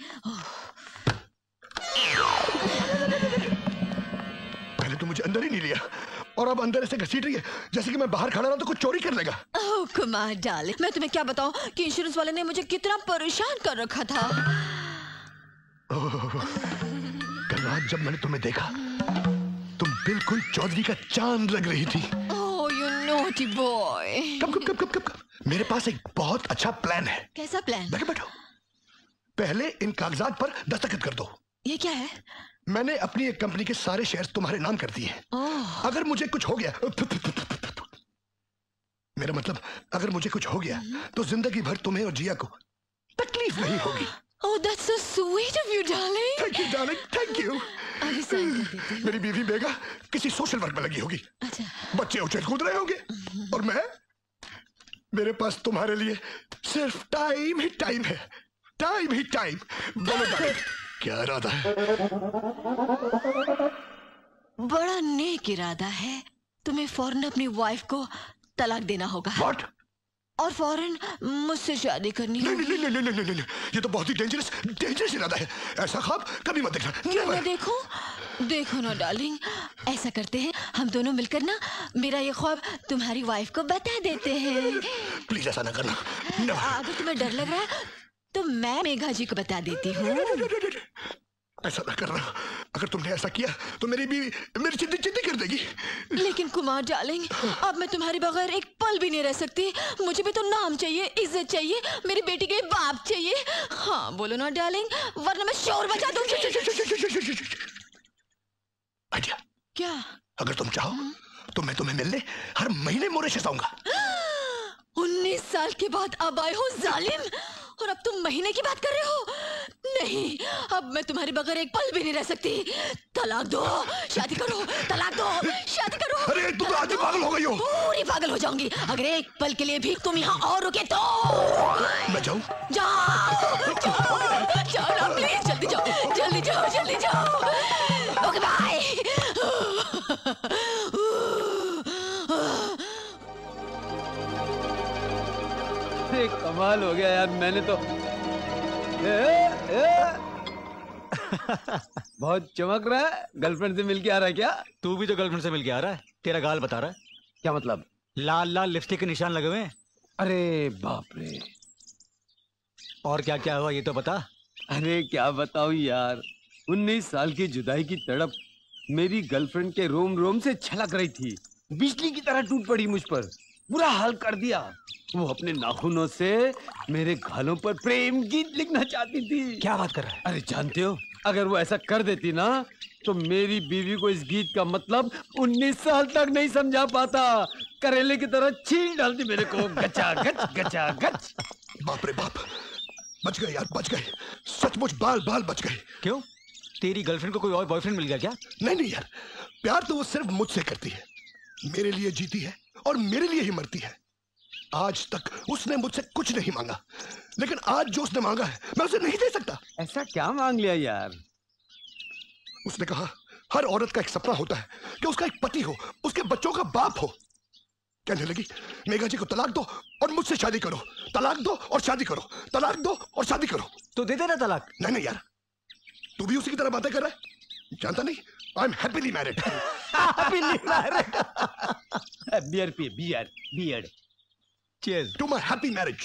पहले तो मुझे अंदर ही नहीं लिया, और अब अंदर ऐसे घसीट रही है जैसे कि मैं बाहर खड़ा रहा तो कुछ चोरी कर लेगा। ओह कुमार डार्लिंग, मैं तुम्हें क्या बताऊं कि इंश्योरेंस वाले ने मुझे कितना परेशान कर रखा था। कल रात जब मैंने तुम्हें देखा तुम बिल्कुल चौधरी का चांद लग रही थी। Oh you naughty boy. कब कब कब कब कब कब मेरे पास एक बहुत अच्छा प्लान है। कैसा प्लान? बैठो बैठो। पहले इन कागजात पर दस्तखत कर दो। ये क्या है? मैंने अपनी एक कंपनी के सारे शेयर्स तुम्हारे नाम कर दिए। अगर मुझे कुछ हो गया, मेरा मतलब अगर मुझे कुछ हो गया तो जिंदगी भर तुम्हें और जिया को तकलीफ नहीं होगी। Oh, that's so sweet of you, darling. Thank you, darling. Thank you. अभी साइन कर देती हूँ। मेरी बीवी बेगा किसी सोशल वर्क में लगी होगी। अच्छा। बच्चे उछल कूद रहे होंगे और मैं, मेरे पास तुम्हारे लिए सिर्फ टाइम ही टाइम है। टाइम ही टाइम। बोलो darling, क्या इरादा है? बड़ा नेक इरादा है। तुम्हें फौरन अपनी वाइफ को तलाक देना होगा। What? और फौरन मुझसे शादी करनी नहीं, होगी। नहीं, नहीं, नहीं, नहीं, नहीं, नहीं, ये तो बहुत ही डेंजरस डेंजरस इरादा है। ऐसा ख्वाब कभी मत देखना। क्यों मैं देखूं? देखो ना डार्लिंग, ऐसा करते हैं हम दोनों मिलकर ना मेरा ये ख्वाब तुम्हारी वाइफ को बता देते हैं। प्लीज ऐसा ना करना। अगर तुम्हें डर लग रहा है तो मैं मेघा जी को बता देती हूँ। ऐसा ना करना। अगर तुमने ऐसा किया तो मेरी बीवी मेरी चिंती चिंती कर देगी। लेकिन कुमार डार्लिंग, अब मैं तुम्हारे बगैर एक पल भी नहीं रह सकती। मुझे भी तो नाम चाहिए, इज्जत चाहिए, मेरी बेटी के बाप चाहिए। हाँ बोलो ना डार्लिंग, वरना मैं शोर मचा दूंगी। आइडिया। क्या? अगर तुम चाहो तो मैं तुम्हें मिलने हर महीने मॉरिशस आऊंगा। उन्नीस साल के बाद अब आए हो जालिम, और अब तुम महीने की बात कर रहे हो? नहीं, अब मैं तुम्हारे बगैर एक पल भी नहीं रह सकती। तलाक दो, शादी करो। तलाक दो, शादी करो। अरे तुम आधी पागल हो गई हो। पूरी पागल हो जाऊंगी अगर एक पल के लिए भी तुम यहाँ और रुके तो। मैं जाऊँ? जाओ, जाओ, जाओ ना प्लीज, जल्दी जाओ, जल्दी जाओ, जल्दी जाओ। Okay bye. कमाल हो गया यार, मैंने तो ए, ए, बहुत चमक रहा है। गर्लफ्रेंड से मिलके आ रहा है क्या? तू भी तो गर्लफ्रेंड से मिलके आ रहा है। तेरा गाल बता रहा है। क्या मतलब? लाल लाल लिपस्टिक के निशान लगे हुए हैं। अरे बाप रे। और क्या क्या हुआ ये तो बता। अरे क्या बताऊं यार, उन्नीस साल की जुदाई की तड़प मेरी गर्लफ्रेंड के रोम रोम से छलक रही थी। बिजली की तरह टूट पड़ी मुझ पर, बुरा हाल कर दिया। वो अपने नाखूनों से मेरे गालों पर प्रेम गीत लिखना चाहती थी। क्या बात कर रहा है? अरे जानते हो, अगर वो ऐसा कर देती ना तो मेरी बीवी को इस गीत का मतलब उन्नीस साल तक नहीं समझा पाता। करेले की तरह छील डालती मेरे को। गचा गच गचा गच। बाप रे बाप, बच गए यार, बच गए। सचमुच बाल बाल बच गए। क्यों? तेरी गर्लफ्रेंड को कोई और बॉयफ्रेंड मिल गया क्या? नहीं नहीं यार, प्यार तो वो सिर्फ मुझसे करती है। मेरे लिए जीती है और मेरे लिए ही मरती है। आज तक उसने मुझसे कुछ नहीं मांगा, लेकिन आज जो उसने मांगा है मैं उसे नहीं दे सकता। ऐसा क्या मांग लिया यार? उसने कहा हर औरत का एक सपना होता है कि उसका एक पति हो, उसके बच्चों का बाप हो। कहने लगी मेघा जी को तलाक दो और मुझसे शादी करो। तलाक दो और शादी करो। तलाक दो और शादी करो। तो दे देना तलाक। नहीं नहीं यार, तू भी उसी की तरह बातें कर रहा है। जानता नहीं, I am happily married. Happily married. Beer पी, beer beer. Cheers to my happy marriage.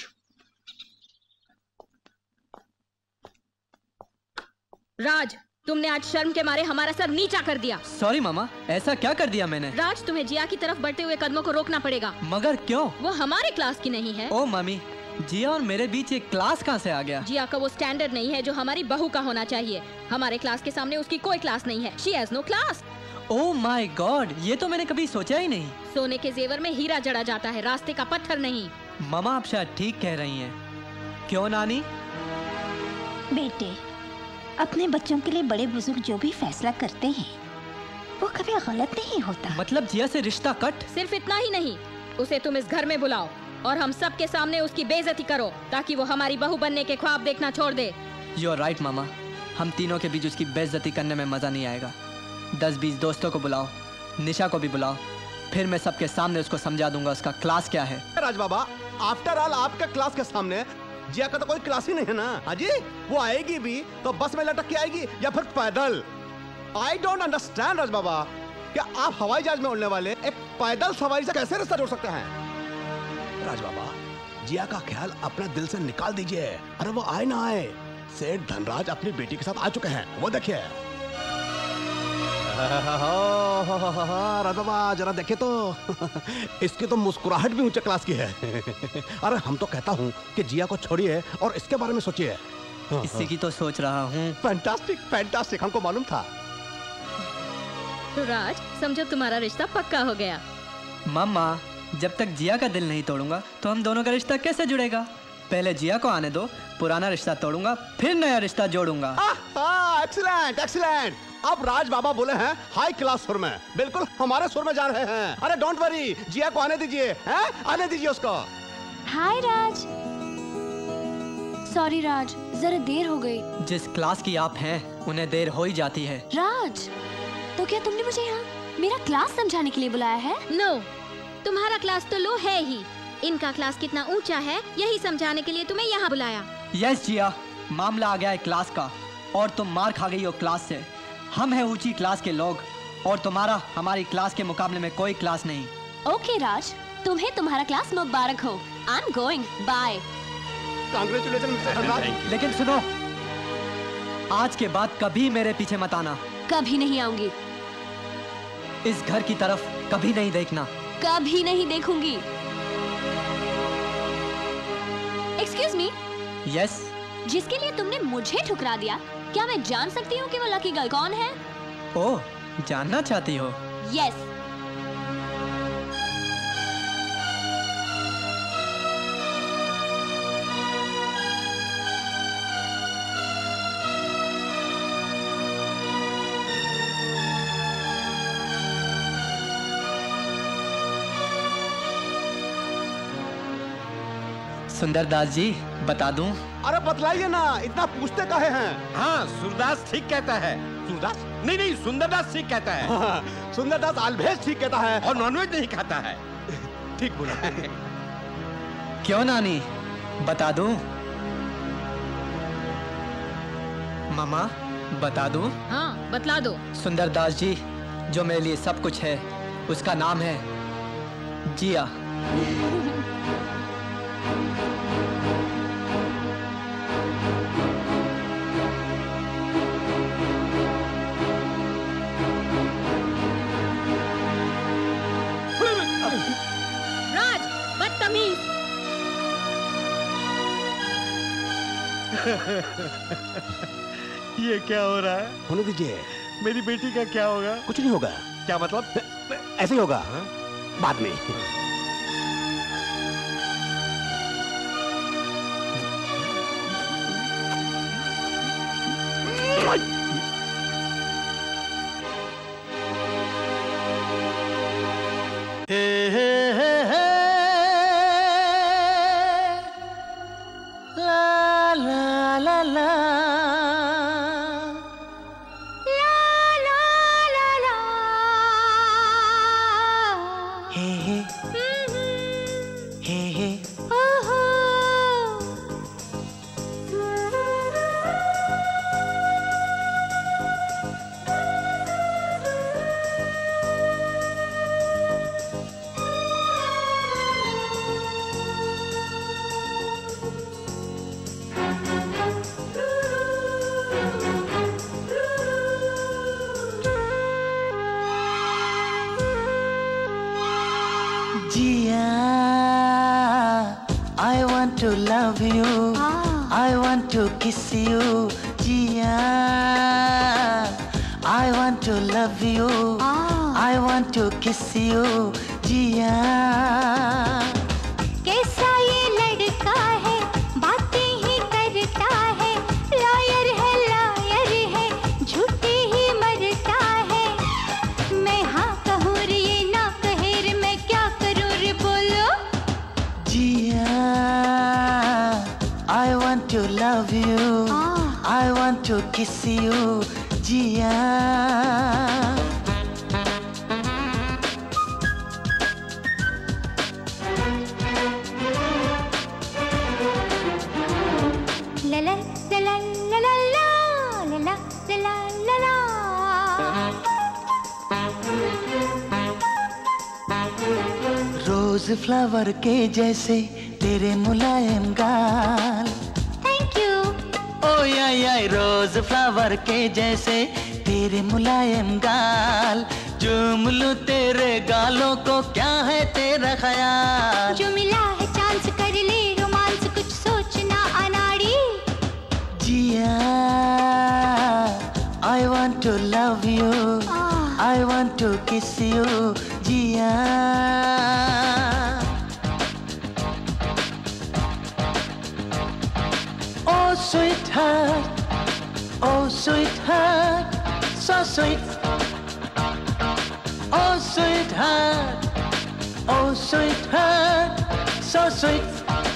Raj, तुमने आज शर्म के मारे हमारा सर नीचा कर दिया। सॉरी मामा, ऐसा क्या कर दिया मैंने? राज, तुम्हें जिया की तरफ बढ़ते हुए कदमों को रोकना पड़ेगा। मगर क्यों? वो हमारे क्लास की नहीं है। ओ मम्मी, जिया और मेरे बीच एक क्लास कहाँ से आ गया? जिया का वो स्टैंडर्ड नहीं है जो हमारी बहू का होना चाहिए। हमारे क्लास के सामने उसकी कोई क्लास नहीं है। She has no class. Oh my god, ये तो मैंने कभी सोचा ही नहीं। सोने के जेवर में हीरा जड़ा जाता है, रास्ते का पत्थर नहीं। मामा आप शायद ठीक कह रही हैं। क्यों नानी? बेटे, अपने बच्चों के लिए बड़े बुजुर्ग जो भी फैसला करते हैं वो कभी गलत नहीं होता। मतलब जिया से रिश्ता कट? सिर्फ इतना ही नहीं, उसे तुम इस घर में बुलाओ और हम सब के सामने उसकी बेइज्जती करो ताकि वो हमारी बहू बनने के ख्वाब देखना छोड़ दे। यू आर राइट मामा, हम तीनों के बीच उसकी बेइज्जती करने में मजा नहीं आएगा। दस बीस दोस्तों को बुलाओ, निशा को भी बुलाओ, फिर मैं सबके सामने उसको समझा दूंगा उसका क्लास क्या है। राज बाबा, आफ्टर ऑल आपका क्लास के सामने जिया का तो कोई क्लास ही नहीं है ना। हाजी, वो आएगी भी तो बस में लटक के आएगी या फिर पैदल। आई डोंट अंडरस्टैंड राज बाबा। कि आप हवाई जहाज में उड़ने वाले एक पैदल सवारी से कैसे रिश्ता जोड़ सकते हैं? राज बाबा, जिया का ख्याल अपने दिल से निकाल दीजिए। अरे वो आए ना आए, सेठ धनराज अपनी बेटी के साथ आ चुके हैं, वो देखिए। राज बाबा जरा देखे तो इसकी तो मुस्कुराहट भी ऊंचे क्लास की है। अरे हम तो कहता हूँ कि जिया को छोड़िए और इसके बारे में सोचिए। इसी की तो सोच रहा हूँ। फैंटास्टिक फैंटास्टिक, हमको मालूम था। तो राज, समझो तुम्हारा रिश्ता पक्का हो गया। मम्मा, जब तक जिया का दिल नहीं तोड़ूंगा तो हम दोनों का रिश्ता कैसे जुड़ेगा? पहले जिया को आने दो, पुराना रिश्ता तोड़ूंगा, फिर नया रिश्ता जोड़ूंगा। Excellent excellent. अब राज बाबा बोले हैं हाई क्लास सुर में, बिल्कुल हमारे सुर में जा रहे हैं। अरे डोंट वरी, जिया को आने दीजिए, हैं? आने दीजिए उसको। हाय राज। सॉरी राज, जरा देर हो गई। जिस क्लास की आप हैं, उन्हें देर हो ही जाती है। राज, तो क्या तुमने मुझे यहाँ मेरा क्लास समझाने के लिए बुलाया है? नो, तुम्हारा क्लास तो लो है ही। इनका क्लास कितना ऊंचा है, यही समझाने के लिए तुम्हें यहाँ बुलाया। यस जिया, मामला आ गया है क्लास का, और तुम मार खा गई हो क्लास से। हम हैं ऊंची क्लास के लोग, और तुम्हारा हमारी क्लास के मुकाबले में कोई क्लास नहीं। ओके राज, तुम्हें तुम्हारा क्लास मुबारक हो। I am going, bye. Congratulation. लेकिन सुनो, आज के बाद कभी मेरे पीछे मत आना। कभी नहीं आऊंगी। इस घर की तरफ कभी नहीं देखना। कभी नहीं देखूंगी। Excuse me. यस। जिसके लिए तुमने मुझे ठुकरा दिया, क्या मैं जान सकती हूँ कि वो लकी गर्ल कौन है? ओह, जानना चाहती हो? यस। सुंदरदास जी, बता दूं? अरे बतलाइए ना, इतना पूछते काहे हैं? हाँ, सूरदास ठीक कहता है। सूरदास? नहीं नहीं, सुंदरदास ठीक कहता है। हाँ, सुंदरदास आलभेज ठीक कहता है। और नॉनवेज नहीं खाता है। ठीक बोला। क्यों नानी, बता दूं? मामा, बता दूं? हाँ, बतला दो। सुंदरदास जी, जो मेरे लिए सब कुछ है, उसका नाम है जिया। राज, बदतमीज। ये क्या हो रहा है? होने दीजिए। मेरी बेटी का क्या होगा? कुछ नहीं होगा। क्या मतलब? ऐसे ही होगा। हा? बाद में। हे हे हे हे ला ला ला ला हे हे हे हे I want to love you. Ah. I want to kiss you, Jia. I want to love you. Ah. I want to kiss you, Jia. कैसा ये लड़का है, बातें ही करता है, लायर है लायर है, झूठे ही मरता है। मैं हाँ कहूँ रे ये ना कहे रे, मैं क्या करूँ रे बोलो। Jia, I want to love you. Ah. I want to kiss you, Jia. La la la la la la la la la la la la. Rose flower के जैसे तेरे मुलायम गाल। Thank you. ओ या या रोज फ्लावर के जैसे तेरे मुलायम गाल। चूम लूं तेरे गालों को, क्या है तेरा ख्याल? जो मिला है चांस कर ले रोमांस, कुछ सोचना अनाड़ी। जिया I want to love you, I want to kiss you, Jiya. Oh sweetheart, oh sweetheart, so sweet. Oh sweetheart, oh sweetheart, so sweet.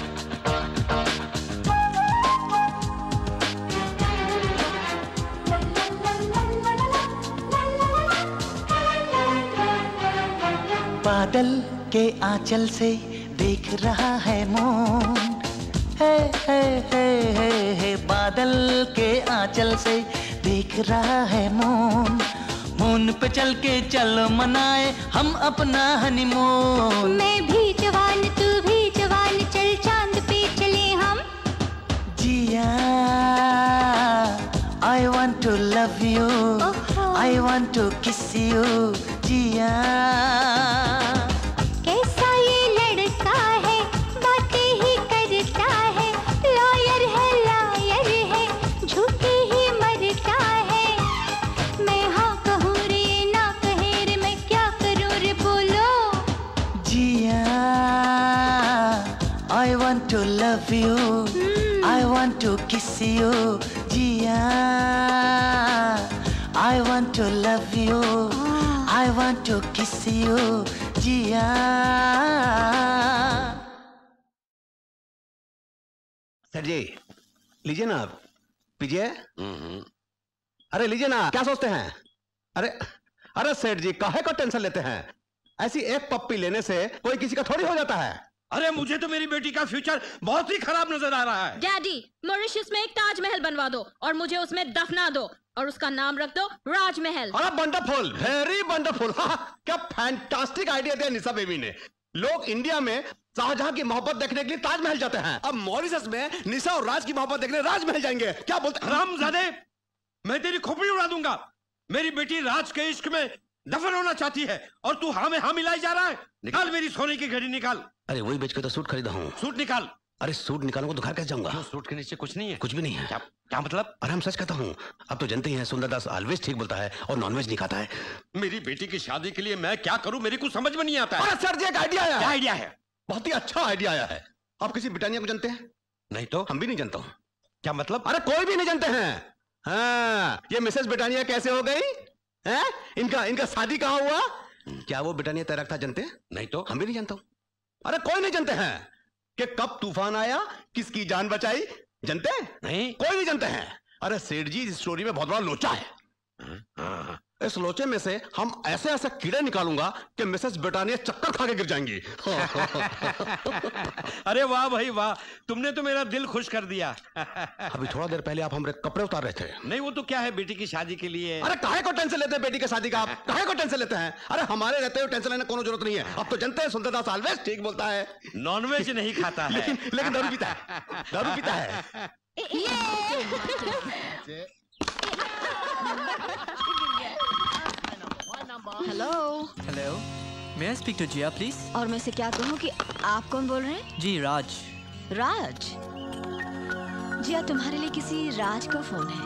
बादल के आंचल से देख रहा है मून। हे हे हे हे हे बादल के आंचल से देख रहा है मून। मून पे चल के चलो मनाए हम अपना हनीमून। मैं भी जवान तू भी जवान, चल चांद पे चले हम। जिया I want to love you, I want to kiss you, जिया। कैसा ये लड़का है, बातें ही करता है। लॉयर है लायर है, झूठी ही मरता है। मैं हाँ कहूँ रे ना कहे रे, मैं क्या करूँ रे बोलो। Jiya I want to love you, I want to kiss you, Jiya. I want to love you, I want to kiss you, Jiya. Sir ji लीजिए ना, आप पीजिए। अरे लीजिए ना, क्या सोचते हैं? अरे अरे सेठ जी काहे को टेंशन लेते हैं? ऐसी एक पप्पी लेने से कोई किसी का थोड़ी हो जाता है। अरे मुझे तो मेरी बेटी का फ्यूचर बहुत ही खराब नजर आ रहा है। डैडी, मॉरिशस में एक ताजमहल बनवा दो और मुझे उसमें दफना दो और उसका नाम रख दो राजमहल। अरे वंडरफुल, वेरी वंडरफुल। क्या फैंटास्टिक आइडिया दिया निशा बेबी ने। लोग इंडिया में शाहजहां की मोहब्बत देखने के लिए ताजमहल जाते हैं, अब मॉरिशस में निशा और राज की मोहब्बत देखने राजमहल जाएंगे। क्या बोलते? हरामजादे, मैं तेरी खोपड़ी उड़ा दूंगा। मेरी बेटी राज के इश्क में दफन होना चाहती है और तू हाँ में हाँ मिलाई जा रहा है। निकाल मेरी सोने की घड़ी, निकाल। अरे वही बेच के तो सूट खरीदा हूँ। सूट निकाल। अरे सूट निकालूंगा तो घर कैसे जाऊंगा? सूट के नीचे कुछ नहीं है। कुछ भी नहीं है। क्या, क्या मतलब? अरे हम सच कहता हूँ, अब तो जानते ही हैं सुंदरदास ऑलवेज ठीक बोलता है और नॉनवेज नहीं खाता है। मेरी बेटी की शादी के लिए मैं क्या करूँ, मेरी कुछ समझ में नहीं आता है। अरे सर जी एक आइडिया आया। क्या आइडिया है? बहुत ही अच्छा आइडिया आया है। आप किसी ब्रिटानिया को जानते हैं? नहीं तो। हम भी नहीं जानता हूँ। क्या मतलब? अरे कोई भी नहीं जानते हैं। हाँ, ये मिसेस ब्रिटानिया कैसे हो गई है? इनका इनका शादी कहाँ हुआ? क्या वो ब्रिटानिया तैराक था? जानते हैं? नहीं तो। हम भी नहीं जानता हूँ। अरे कोई नहीं जानते हैं कि कब तूफान आया, किसकी जान बचाई? जानते हैं? नहीं। कोई नहीं जानते हैं। अरे सेठ जी इस स्टोरी में बहुत बड़ा लोचा है। हाँ, इस लोचे में से हम ऐसे ऐसे कीड़े निकालूंगा कि मिसेस ब्रिटानिया चक्कर खा के गिर जाएंगी। अरे वाह भाई वाह, तुमने तो मेरा दिल खुश कर दिया। अभी थोड़ा देर पहले आप हमारे कपड़े उतार रहे थे। नहीं वो तो क्या है, बेटी की शादी के लिए। अरे काहे को टेंशन लेते हैं बेटी की शादी का? आप काहे को टेंशन लेते हैं? अरे हमारे रहते हुए टेंशन लेने कोनो जरूरत नहीं है। अब तो जानते हैं सुंदरदास ऑलवेज ठीक बोलता है। नॉनवेज नहीं खाता है लेकिन लेकिन दारू पीता है, दारू पीता है। Hello hello, may I speak to Jiya please? और मैं से क्या कहूँ कि आप कौन बोल रहे हैं? जी राज। राज? जिया तुम्हारे लिए किसी राज का फोन है।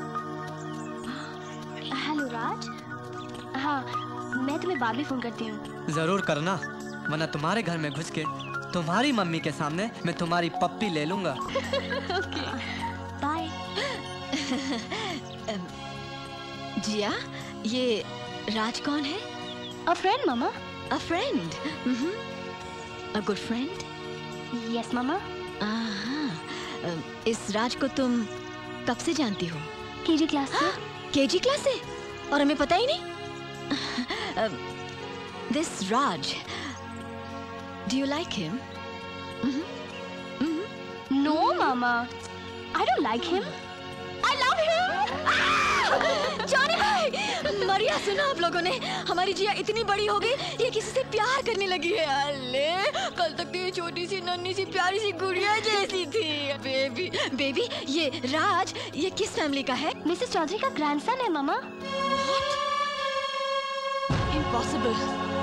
हेलो राज। हाँ, मैं तुम्हें बाद में फोन करती हूँ। जरूर करना, वरना तुम्हारे घर में घुस के तुम्हारी मम्मी के सामने मैं तुम्हारी पप्पी ले लूंगा। Okay, bye. जिया, ये राज कौन है? अ फ्रेंड मामा। A friend? A good friend? Yes मामा। इस राज को तुम कब से जानती हो? केजी क्लास से। केजी क्लास से? और हमें पता ही नहीं। This Raj, do you like him? No, Mama. I don't like him. I love him. Johnny भाई, मरिया सुना आप लोगों ने, हमारी जिया इतनी बड़ी हो गई ये किसी से प्यार करने लगी है। अले कल तक तो ये छोटी सी नन्ही सी प्यारी सी गुड़िया जैसी थी। बेबी बेबी ये राज ये किस फैमिली का है? मिसेस चौधरी का ग्रैंडसन है मामा। इम्पॉसिबल।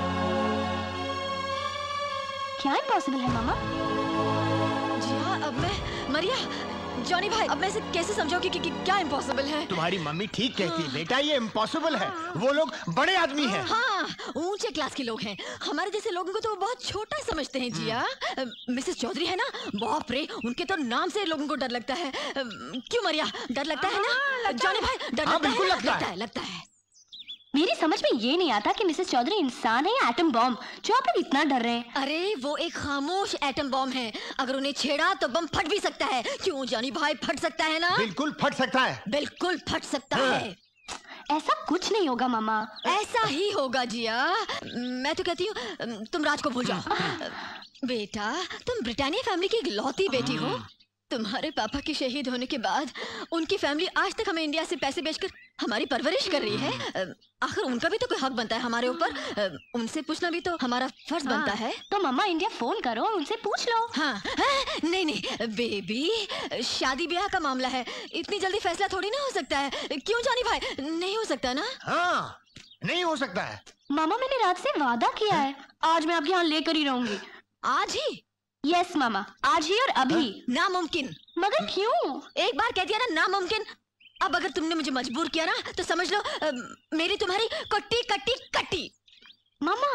क्या इम्पॉसिबल है मामा? जी हाँ, अब मैं मरिया जॉनी भाई अब मैं इसे कैसे समझाऊं कि, कि, कि क्या इम्पॉसिबल है? तुम्हारी मम्मी ठीक कहती है बेटा, ये इम्पॉसिबल है। वो लोग बड़े आदमी हैं। हाँ, ऊंचे क्लास के लोग हैं। हमारे जैसे लोगों को तो वो बहुत छोटा समझते हैं जिया। मिसेस चौधरी है ना, बाप रे, उनके तो नाम से लोगों को डर लगता है। क्यों मरिया, डर लगता है ना? जॉनी भाई डर हाँ, लगता बिल्कुल है, लगता लगता है। है, लगता है। मेरी समझ में ये नहीं आता कि मिसेस चौधरी इंसान है या एटम बॉम्ब जो आप लोग इतना डर रहे हैं। अरे वो एक खामोश एटम बॉम्ब है, अगर उन्हें छेड़ा तो बम फट भी सकता है। क्यों जॉनी भाई, फट सकता है ना? बिल्कुल फट सकता है। बिल्कुल फट सकता है। ऐसा कुछ नहीं होगा मामा। ऐसा ही होगा जिया। मैं तो कहती हूँ तुम राज को भूल जाओ। बेटा तुम ब्रिटानिया फैमिली की इकलौती बेटी हो। तुम्हारे पापा के शहीद होने के बाद उनकी फैमिली आज तक हमें इंडिया से पैसे बेचकर हमारी परवरिश कर रही है। आखिर उनका भी तो कोई हक बनता है हमारे ऊपर। उनसे पूछना भी तो हमारा फर्ज हाँ, बनता है। तो मम्मा इंडिया फोन करो, उनसे पूछ लो। हाँ, हाँ नहीं नहीं बेबी, शादी ब्याह का मामला है, इतनी जल्दी फैसला थोड़ी ना हो सकता है। क्यों जानी भाई, नहीं हो सकता ना? हाँ, नहीं हो सकता है। मामा मैंने रात से वादा किया है, आज मैं आपके यहाँ लेकर ही रहूंगी। आज ही? यस मामा, आज ही और अभी। नामुमकिन। मगर क्यों? एक बार कह दिया ना नामुमकिन, अब अगर तुमने मुझे मजबूर किया ना तो समझ लो आ, मेरी तुम्हारी कट्टी कट्टी कट्टी। मामा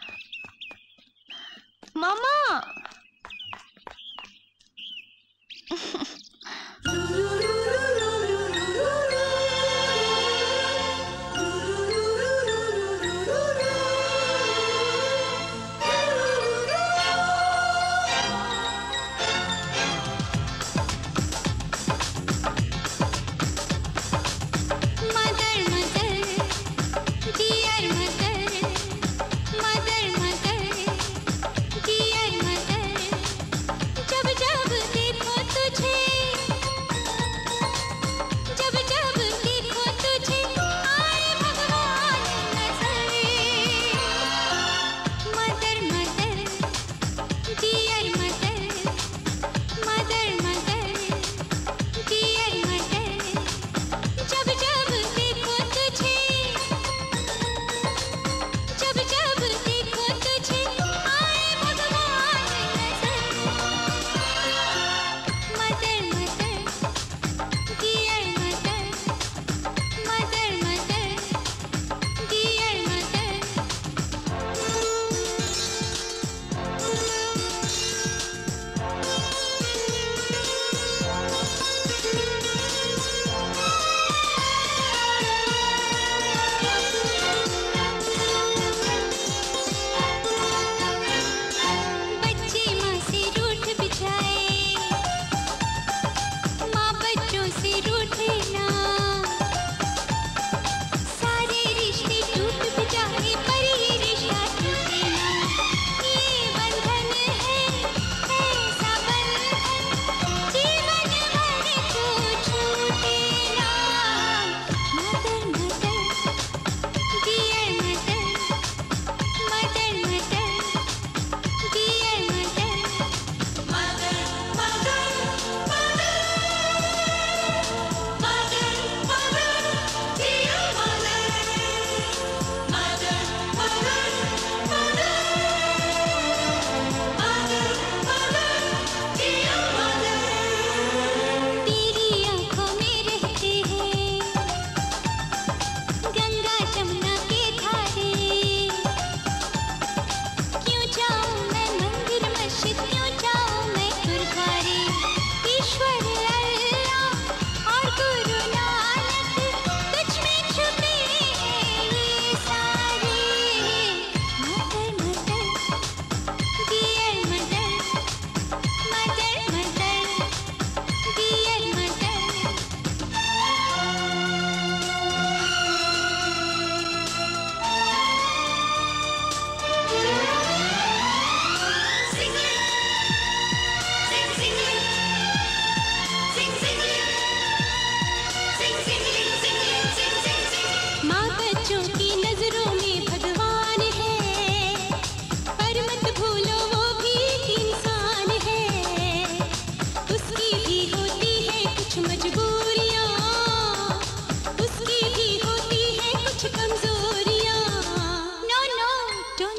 मामा जब जब देखो तुझे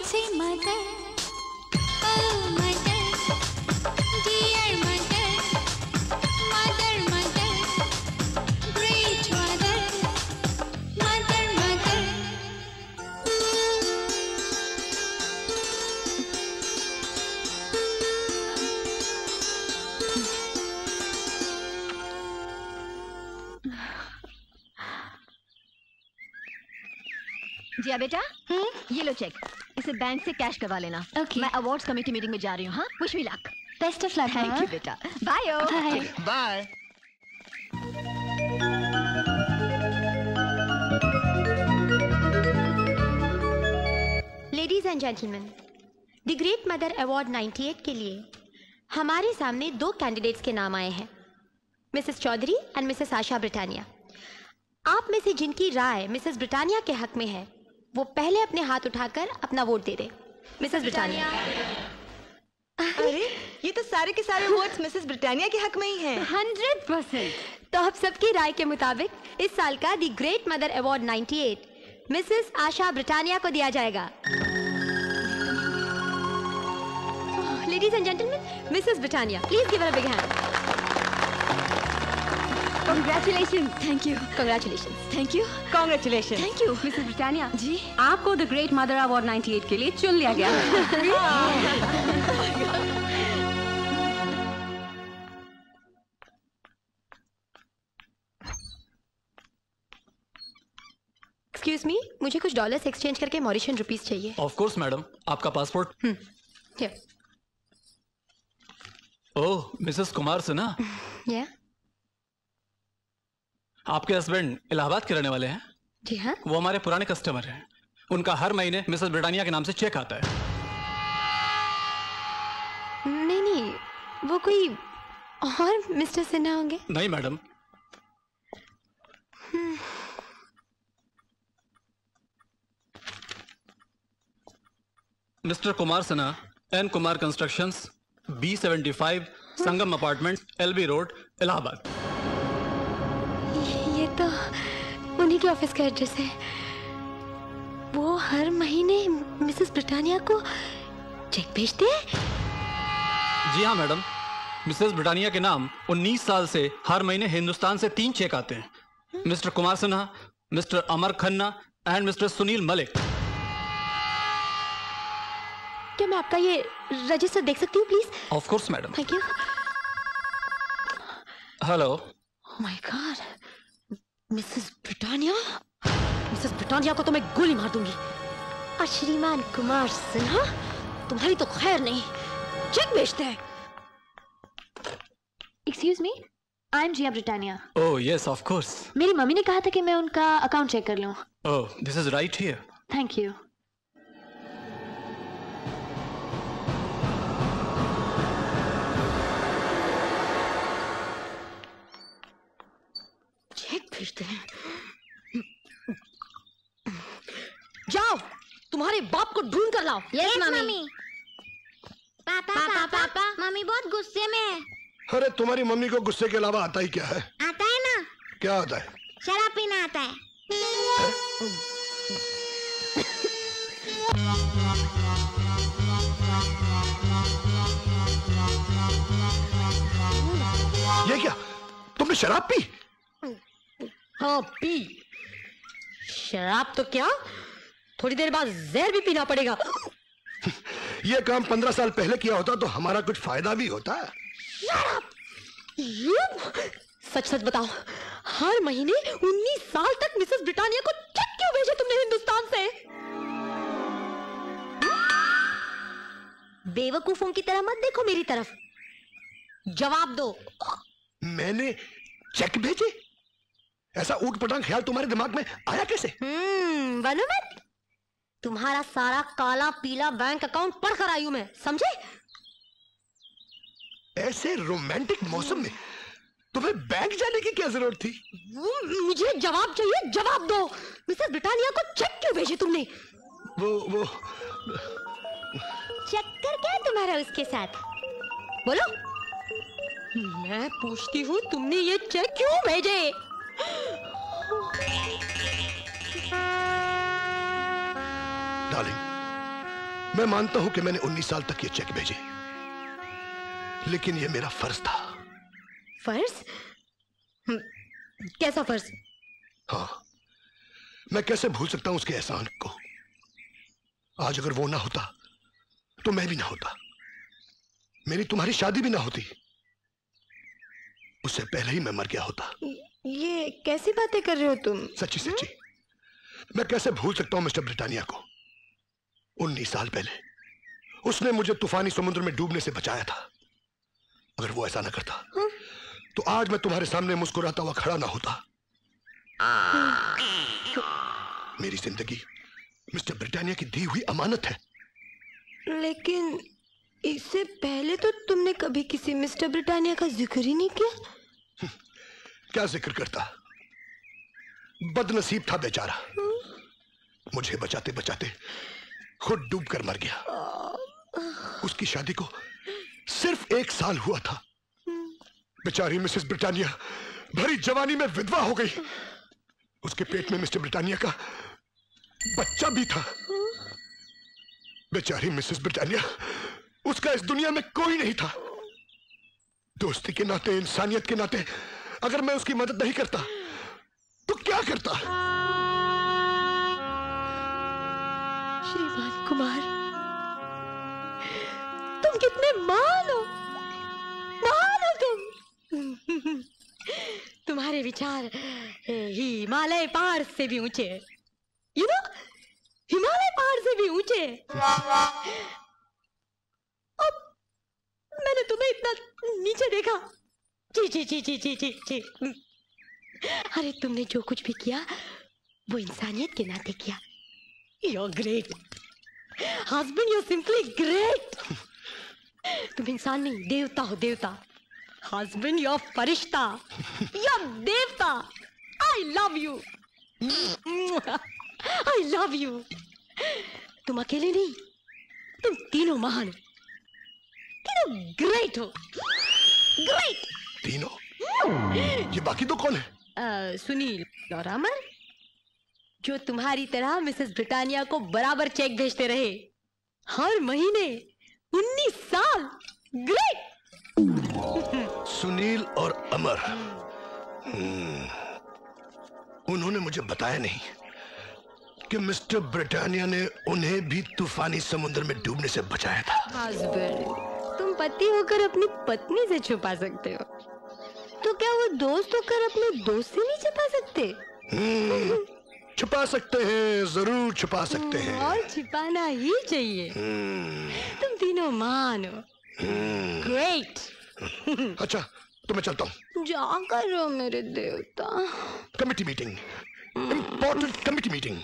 say mother, oh mother, dear mother, mother, mother, great mother, mother, mother. Jiya बेटा, ये लो चेक, इसे बैंक से कैश करवा लेना। Okay. मैं अवार्ड्स कमेटी मीटिंग में जा रही हूँ। हाँ, wish me luck. Best of luck. Thank you बेटा। Bye. Bye. Ladies and gentleman, the great mother award अट्ठानवे के लिए हमारे सामने दो कैंडिडेट्स के नाम आए हैं, Mrs Chaudhary and Mrs Asha Britannia. आप में से जिनकी राय मिसेस ब्रिटानिया के हक में है, वो पहले अपने हाथ उठाकर अपना वोट दे दे। Mrs Britannia. अरे ये तो सारे के सारे वोट्स मिसेस ब्रिटानिया के हक में ही हैं। Hundred percent. तो आप सबकी राय के मुताबिक इस साल का द ग्रेट मदर अवार्ड अट्ठानवे मिसेस आशा ब्रिटानिया को दिया जाएगा। Ladies and gentleman, Mrs Britannia, please give her a big hand. Congratulations. Thank you. Congratulations. Thank you. Congratulations. Thank you. Mrs Britannia ji, आपको द ग्रेट मदर अवार्ड अट्ठानवे के लिए चुन लिया गया है। एक्सक्यूज मी, मुझे कुछ डॉलर्स एक्सचेंज करके मॉरिशियन रुपीस चाहिए। ऑफ कोर्स मैडम, आपका पासपोर्ट। Here. ओह, मिसेस कुमार सिन्हा, Yeah. आपके हस्बैंड इलाहाबाद के रहने वाले हैं? जी हाँ। वो हमारे पुराने कस्टमर हैं। उनका हर महीने मिसेस ब्रिटानिया के नाम से चेक आता है। नहीं नहीं, वो कोई और मिस्टर सिन्हा होंगे। नहीं madam. Mr Kumar Sinha, N Kumar constructions, B seventy five, Sangam apartment, LB road, Allahabad. ये तो उन्हीं के ऑफिस का एड्रेस है। वो हर महीने मिसेस ब्रिटानिया को चेक भेजते हैं। जी हाँ मैडम, मिसेस ब्रिटानिया के नाम उन्नीस साल से हर महीने हिंदुस्तान से तीन चेक आते हैं। Mr Kumar Sinha, Mr Amar Khanna and Mr Sunil Malik. क्या मैं आपका ये रजिस्टर देख सकती हूँ please? Of course madam. Thank you. Hello. Oh my god, Mrs Britannia. Mrs Britannia को तो मैं गोली मार दूंगी। और श्रीमान कुमार सिन्हा, तुम्हारी तो खैर नहीं, चेक भेजते हैं। Excuse me, I am Jiya Britannia. Oh yes of course. मेरी मम्मी ने कहा था कि मैं उनका अकाउंट चेक कर लूं। Oh this is right here. Thank you. Cheque भेजते हैं। जाओ, तुम्हारे बाप को ढूंढ कर लाओ। यस मम्मी। पापा पापा पापा, मम्मी बहुत गुस्से में है। अरे तुम्हारी मम्मी को गुस्से के अलावा आता ही क्या है? आता है ना? क्या आता है? शराब पीना आता है। ये क्या, तुमने शराब पी? हाँ पी। शराब तो क्या, थोड़ी देर बाद जहर भी पीना पड़ेगा। ये काम पंद्रह साल पहले किया होता तो हमारा कुछ फायदा भी होता। सच सच बताओ, हर महीने उन्नीस साल तक मिसेस ब्रिटानिया को चेक क्यों भेजे तुमने हिंदुस्तान से? बेवकूफों की तरह मत देखो मेरी तरफ, जवाब दो। मैंने चेक भेजे? ऐसा ऊट पटांग ख्याल तुम्हारे दिमाग में आया कैसे? हम्म, बनो मत। तुम्हारा सारा काला पीला बैंक अकाउंट पढ़ कर आई हूं मैं, समझे? ऐसे रोमांटिक मौसम में तुम्हें बैंक जाने की क्या जरूरत थी? मुझे जवाब चाहिए, जवाब दो। मिसेस ब्रिटानिया को चेक क्यों भेजे तुमने? वो वो चक्कर क्या है तुम्हारा उसके साथ? बोलो। मैं पूछती हूँ, तुमने ये चेक क्यों भेजे? डार्लिंग, मैं मानता हूं कि मैंने उन्नीस साल तक ये चेक भेजे, लेकिन ये मेरा फर्ज था। फर्ज? कैसा फर्ज? हाँ, मैं कैसे भूल सकता हूं उसके एहसान को। आज अगर वो ना होता तो मैं भी ना होता, मेरी तुम्हारी शादी भी ना होती, उससे पहले ही मैं मर गया होता। ये कैसी बातें कर रहे हो तुम? सच्ची सच्ची, मैं कैसे भूल सकता हूं मिस्टर ब्रिटानिया को। उन्नीस साल पहले उसने मुझे तूफानी समुद्र में डूबने से बचाया था। अगर वो ऐसा ना करता तो आज मैं तुम्हारे सामने मुस्कुराता हुआ खड़ा ना होता। मेरी जिंदगी मिस्टर ब्रिटानिया की दी हुई अमानत है। लेकिन इससे पहले तो तुमने कभी किसी मिस्टर ब्रिटानिया का जिक्र ही नहीं किया। क्या जिक्र करता, बदनसीब था बेचारा, मुझे बचाते बचाते खुद डूब कर मर गया। उसकी शादी को सिर्फ एक साल हुआ था। बेचारी मिसेस ब्रिटानिया भरी जवानी में विधवा हो गई। उसके पेट में मिस्टर ब्रिटानिया का बच्चा भी था। बेचारी मिसेस ब्रिटानिया, उसका इस दुनिया में कोई नहीं था। दोस्ती के नाते, इंसानियत के नाते अगर मैं उसकी मदद नहीं करता तो क्या करता? श्रीमान कुमार, तुम कितने महान हो, महान हो तुम। तुम्हारे विचार हिमालय पहाड़ से भी ऊंचे, यू नो, हिमालय पहाड़ से भी ऊंचे। अब मैंने तुम्हें इतना नीचे देखा। जी जी जी जी जी जी जी अरे तुमने जो कुछ भी किया वो इंसानियत के नाते किया। You're great, husband. You're simply great. तुम इंसान नहीं, देवता हो, देवता। Husband, you're फरिश्ता, you're देवता। I love you. I love you. तुम अकेले नहीं, तुम तीनों महान हो, तीनों ग्रेट हो, ग्रेट। तीनों? ये बाकी तो कौन है? uh, सुनील और अमर, जो तुम्हारी तरह मिसेस ब्रिटानिया को बराबर चेक भेजते रहे हर महीने उन्नीस साल। ग्रेट। सुनील और अमर, हम्म, उन्होंने मुझे बताया नहीं कि मिस्टर ब्रिटानिया ने उन्हें भी तूफानी समुद्र में डूबने से बचाया था। हस्बैंड, तुम पति होकर अपनी पत्नी से छुपा सकते हो, तो क्या वो दोस्त होकर अपने दोस्त से नहीं छुपा सकते? हम्म, छुपा सकते हैं, जरूर छुपा सकते हैं। और छिपाना ही चाहिए। तुम तीनों महान हो, ग्रेट। अच्छा, तो मैं चलता हूँ। जा कर रहो मेरे देवता। Committee meeting, important committee meeting.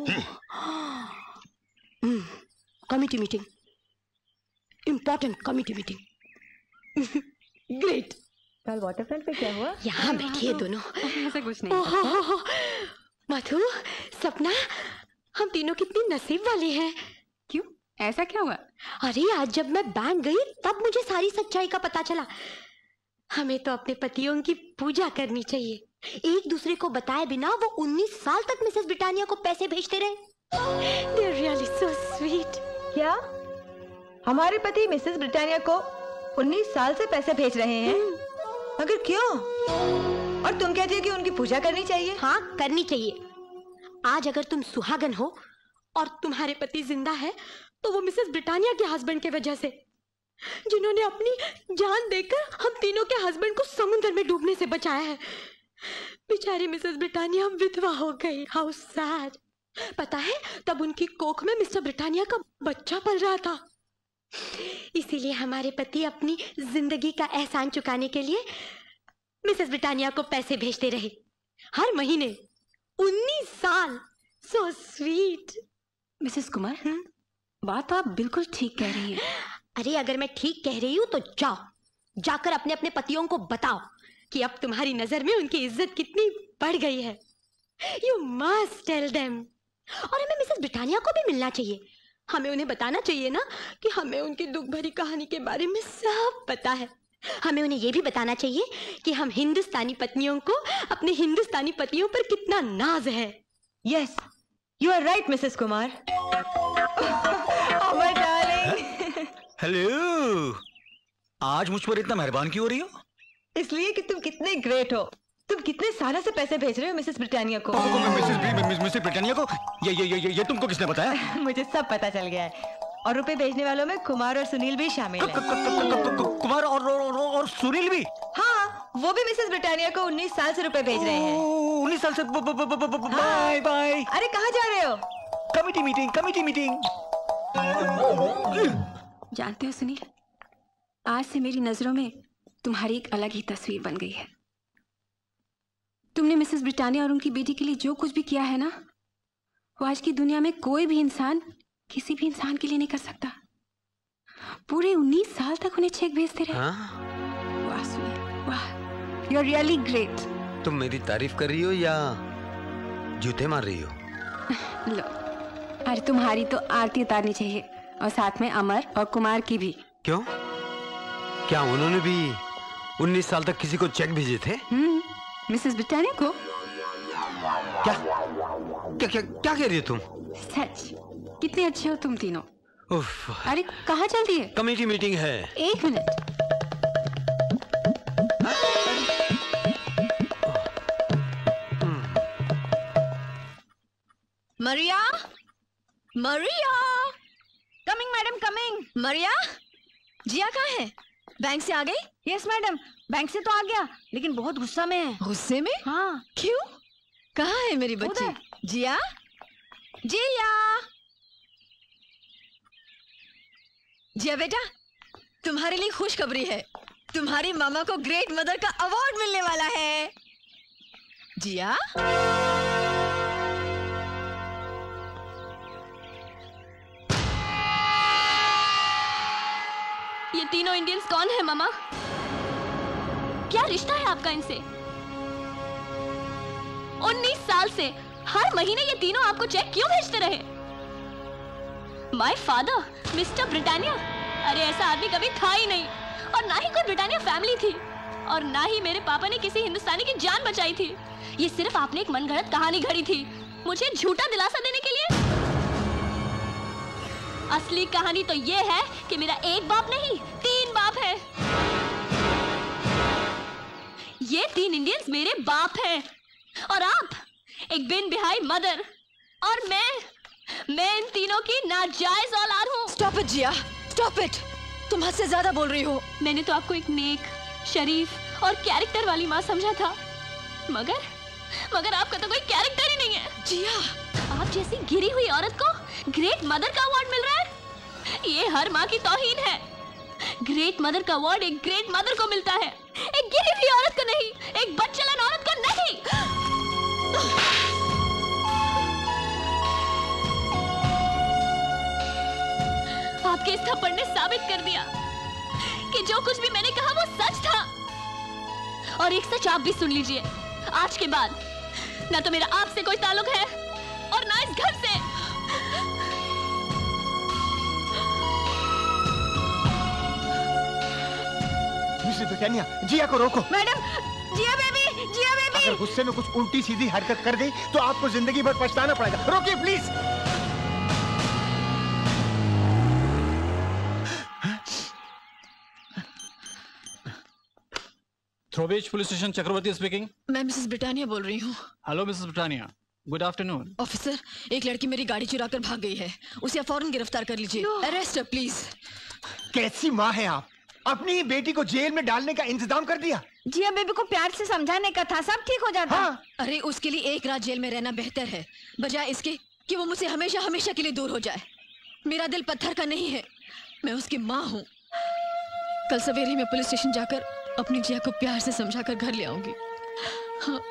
Committee meeting, important committee meeting. Great. कल वाटरफ्रंट पे क्या हुआ? यहाँ बैठिए दोनों। ऐसा कुछ नहीं। मधु, सपना, हम तीनों कितनी नसीब वाली हैं। क्यों, ऐसा क्या हुआ? अरे आज जब मैं बैंक गई तब मुझे सारी सच्चाई का पता चला। हमें तो अपने पतियों की पूजा करनी चाहिए। एक दूसरे को बताए बिना वो उन्नीस साल तक मिसेस ब्रिटानिया को पैसे भेजते रहे। They're really so sweet. क्या हमारे पति मिसेस ब्रिटानिया को उन्नीस साल से पैसे भेज रहे हैं? मगर क्यों? और तुम कहती हो कि उनकी पूजा करनी चाहिए? हाँ, करनी चाहिए। आज अगर तुम सुहागन हो और तुम्हारे पति जिंदा है तो वो मिसेस ब्रिटानिया के हस्बैंड के वजह से, जिन्होंने अपनी जान देकर हम तीनों के हस्बैंड को समुद्र में डूबने से बचाया है। बेचारी मिसेस ब्रिटानिया विधवा हो गई। How sad. पता है, तब उनकी कोख में मिस्टर ब्रिटानिया का बच्चा पल रहा था। इसीलिए हमारे पति अपनी जिंदगी का एहसान चुकाने के लिए मिसेस ब्रिटानिया को पैसे भेजते रहे हर महीने उन्नीस साल। So sweet. मिसेस कुमार, बात तो आप बिल्कुल ठीक कह रही हैं। अरे अगर मैं ठीक कह रही हूँ तो जाओ, जाकर अपने अपने पतियों को बताओ कि अब तुम्हारी नजर में उनकी इज्जत कितनी बढ़ गई है। You must tell them. और हमें मिसेस ब्रिटानिया को भी मिलना चाहिए। हमें उन्हें बताना चाहिए ना कि हमें उनकी दुख भरी कहानी के बारे में सब पता है। हमें उन्हें यह भी बताना चाहिए कि हम हिंदुस्तानी पत्नियों को अपने हिंदुस्तानी पतियों पर कितना नाज है। Yes, you are right Mrs Kumar. Hello, आज मुझ पर इतना मेहरबान क्यों हो रही हो? इसलिए कि तुम कितने ग्रेट हो। तुम कितने सालों से पैसे भेज रहे हो मिसेस ब्रिटानिया को। मिसेस मिसेस ब्रिटानिया को? ये ये ये ये तुमको किसने बताया? मुझे सब पता चल गया है। और रुपए भेजने वालों में कुमार और सुनील भी शामिल हैं। कुमार और और और सुनील भी? हाँ, वो भी मिसेस ब्रिटानिया को उन्नीस साल से रुपए भेज रहे हैं। उन्नीस साल से? Bye bye. अरे कहाँ जा रहे हो? Committee meeting, committee meeting. जानते हो सुनील, आज से मेरी नजरों में तुम्हारी एक अलग ही तस्वीर बन गई है। तुमने मिसेस ब्रिटानिया और उनकी बेटी के लिए जो कुछ भी किया है ना, वो आज की दुनिया में कोई भी इंसान किसी भी इंसान के लिए नहीं कर सकता। पूरे उन्नीस साल तक उन्हें चेक भेजते रहे। वाह सुनील, वाह, यू आर रियली ग्रेट। तुम मेरी तारीफ कर रही हो या जूते मार रही हो? लो, अरे तुम्हारी तो आरती उतारनी चाहिए, और साथ में अमर और कुमार की भी। क्यों? क्या उन्होंने भी उन्नीस साल तक किसी को चेक भेजे थे? हम्म, मिसेस ब्रिटानिया को। क्या क्या क्या क्या कह रही हो तुम? सच, कितने अच्छे हो तुम तीनों। उफ। अरे कहाँ चलती है? कमेटी मीटिंग है। एक minute. Maria, Maria, coming madam, coming. Maria, Jiya कहाँ है? बैंक से आ गई? यस मैडम, बैंक से तो आ गया, लेकिन बहुत गुस्सा में है। गुस्से में? हाँ। क्यों? कहाँ है मेरी बच्ची? जिया, जिया, जिया बेटा, तुम्हारे लिए खुशखबरी है। तुम्हारी मामा को ग्रेट मदर का अवार्ड मिलने वाला है। जिया, ये तीनों इंडियंस कौन है मामा? क्या रिश्ता है आपका इनसे? उन्नीस साल से हर महीने ये तीनों आपको चेक क्यों भेजते रहे? माय फादर, मिस्टर ब्रिटानिया, अरे ऐसा आदमी कभी था ही नहीं, और ना ही कोई ब्रिटानिया फैमिली थी, और ना ही मेरे पापा ने किसी हिंदुस्तानी की जान बचाई थी। ये सिर्फ आपने एक मनगढ़ंत कहानी घड़ी थी, मुझे झूठा दिलासा देने के लिए। असली कहानी तो ये है कि मेरा एक बाप नहीं, तीन बाप है। ये तीन इंडियंस मेरे बाप हैं, और आप एक बिन बिहाई मदर, और मैं मैं इन तीनों की नाजायज औलाद हूँ। Stop it Jiya, stop it. तुम हद से ज्यादा बोल रही हो। मैंने तो आपको एक नेक, शरीफ और कैरेक्टर वाली माँ समझा था, मगर मगर आपका तो कोई कैरेक्टर ही नहीं है। जिया, आप जैसी गिरी हुई औरत को ग्रेट मदर का अवार्ड मिल रहा है, ये हर माँ की तौहीन है। ग्रेट मदर का अवार्ड एक ग्रेट मदर को मिलता है, एक गिरी हुई औरत को नहीं, एक बदचलन औरत को नहीं। आपके इस थप्पड़ ने साबित कर दिया कि जो कुछ भी मैंने कहा वो सच था। और एक सच आप भी सुन लीजिए, आज के बाद ना तो मेरा आपसे कोई ताल्लुक है और ना इस घर से। मिसेस ब्रिटानिया, जिया को रोको। Madam, Jiya baby, Jiya baby. अगर गुस्से में कुछ उल्टी सीधी हरकत कर गई तो आपको जिंदगी भर पछताना पड़ेगा। रोकिए प्लीज। थ्रोबेज पुलिस स्टेशन, चक्रवर्ती स्पीकिंग। मैं मिसेस ब्रिटानिया बोल रही हूँ। Hello Mrs Britannia, good afternoon. Officer, एक लड़की मेरी गाड़ी चुरा कर भाग गई है, उसे फौरन गिरफ्तार कर लीजिए। Arrest her, please. कैसी माँ है आप? अपनी ही बेटी को जेल में डालने का इंतजाम कर दिया। जिया बेबी को प्यार से समझाने का था, सब ठीक हो जाता। हाँ। अरे उसके लिए एक रात जेल में रहना बेहतर है, बजाय इसके कि वो मुझसे हमेशा हमेशा के लिए दूर हो जाए। मेरा दिल पत्थर का नहीं है, मैं उसकी माँ हूँ। कल सवेरे मैं पुलिस स्टेशन जाकर अपनी जिया को प्यार से समझाकर घर ले आऊंगी। हाँ।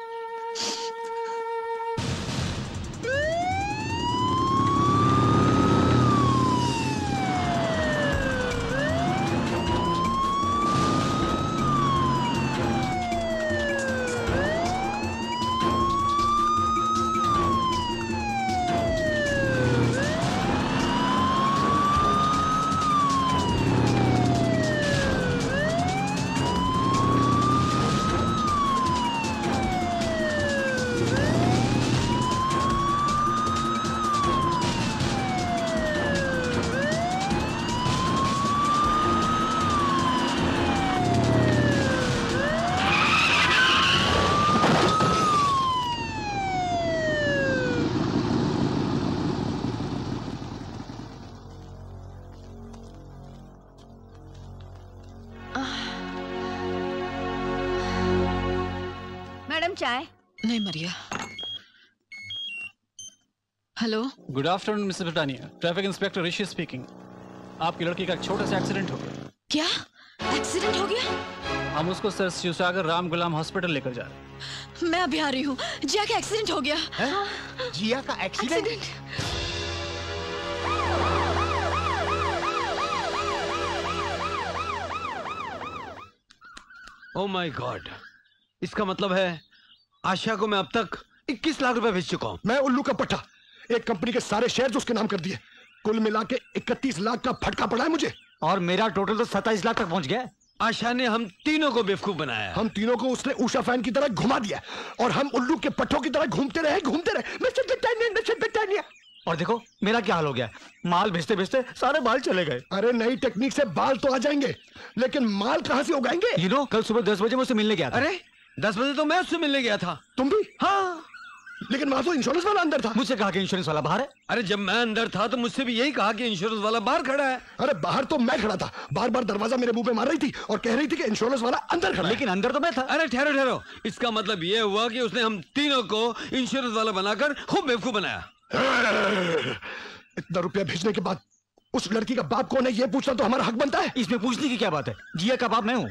चाय? नहीं Maria. Hello. Good afternoon Mrs Britannia, traffic inspector Rishi speaking. आपकी लड़की का एक छोटा सा एक्सीडेंट हो गया। क्या एक्सीडेंट हो गया? हम उसको सर शिवसागर राम गुलाम हॉस्पिटल लेकर जा रहे हैं। मैं अभी आ रही हूँ। जिया का एक्सीडेंट हो गया। है? जिया का एक्सीडेंट? ओह माय गॉड, इसका मतलब है आशा को मैं अब तक इक्कीस लाख रुपए भेज चुका हूँ। मैं उल्लू का पट्टा, एक कंपनी के सारे शेयर्स उसके नाम कर दिए। कुल मिला के इकतीस लाख का फटका पड़ा है मुझे। और मेरा टोटल तो सत्ताईस लाख तक पहुंच गया। आशा ने हम तीनों को बेवकूफ बनाया। हम तीनों को उसने उषा फैन की तरह घुमा दिया और हम उल्लू के पट्टों की तरह घूमते रहे घूमते रहे मिस्टर ब्रिटानिया, मिस्टर ब्रिटानिया। और देखो मेरा क्या हाल हो गया, माल भेजते भेजते सारे बाल चले गए। अरे नई टेक्निक से बाल तो आ जाएंगे, लेकिन माल कहां से उगाएंगे? यू नो, कल सुबह दस बजे मुझसे मिलने गया था। अरे दस बजे तो मैं उससे मिलने गया था। तुम भी? हाँ, लेकिन वहां तो इंश्योरेंस वाला अंदर था। मुझसे कहा कि इंश्योरेंस वाला बाहर है। अरे जब मैं अंदर था तो मुझसे भी यही कहा कि इंश्योरेंस वाला बाहर खड़ा है। अरे बाहर तो मैं खड़ा था, बार बार दरवाजा मेरे मुंह पे मार रही थी और कह रही थी कि इंश्योरेंस वाला अंदर खड़ा है। लेकिन अंदर तो मैं था। अरे ठहरो ठहरो, इसका मतलब ये हुआ कि उसने हम तीनों को इंश्योरेंस वाला बनाकर खूब बेवकूफ बनाया। इतना रुपया भेजने के बाद उस लड़की का बाप कौन है ये पूछना तो हमारा हक बनता है। इसमें पूछने की क्या बात है? जिया का बाप मैं हूं।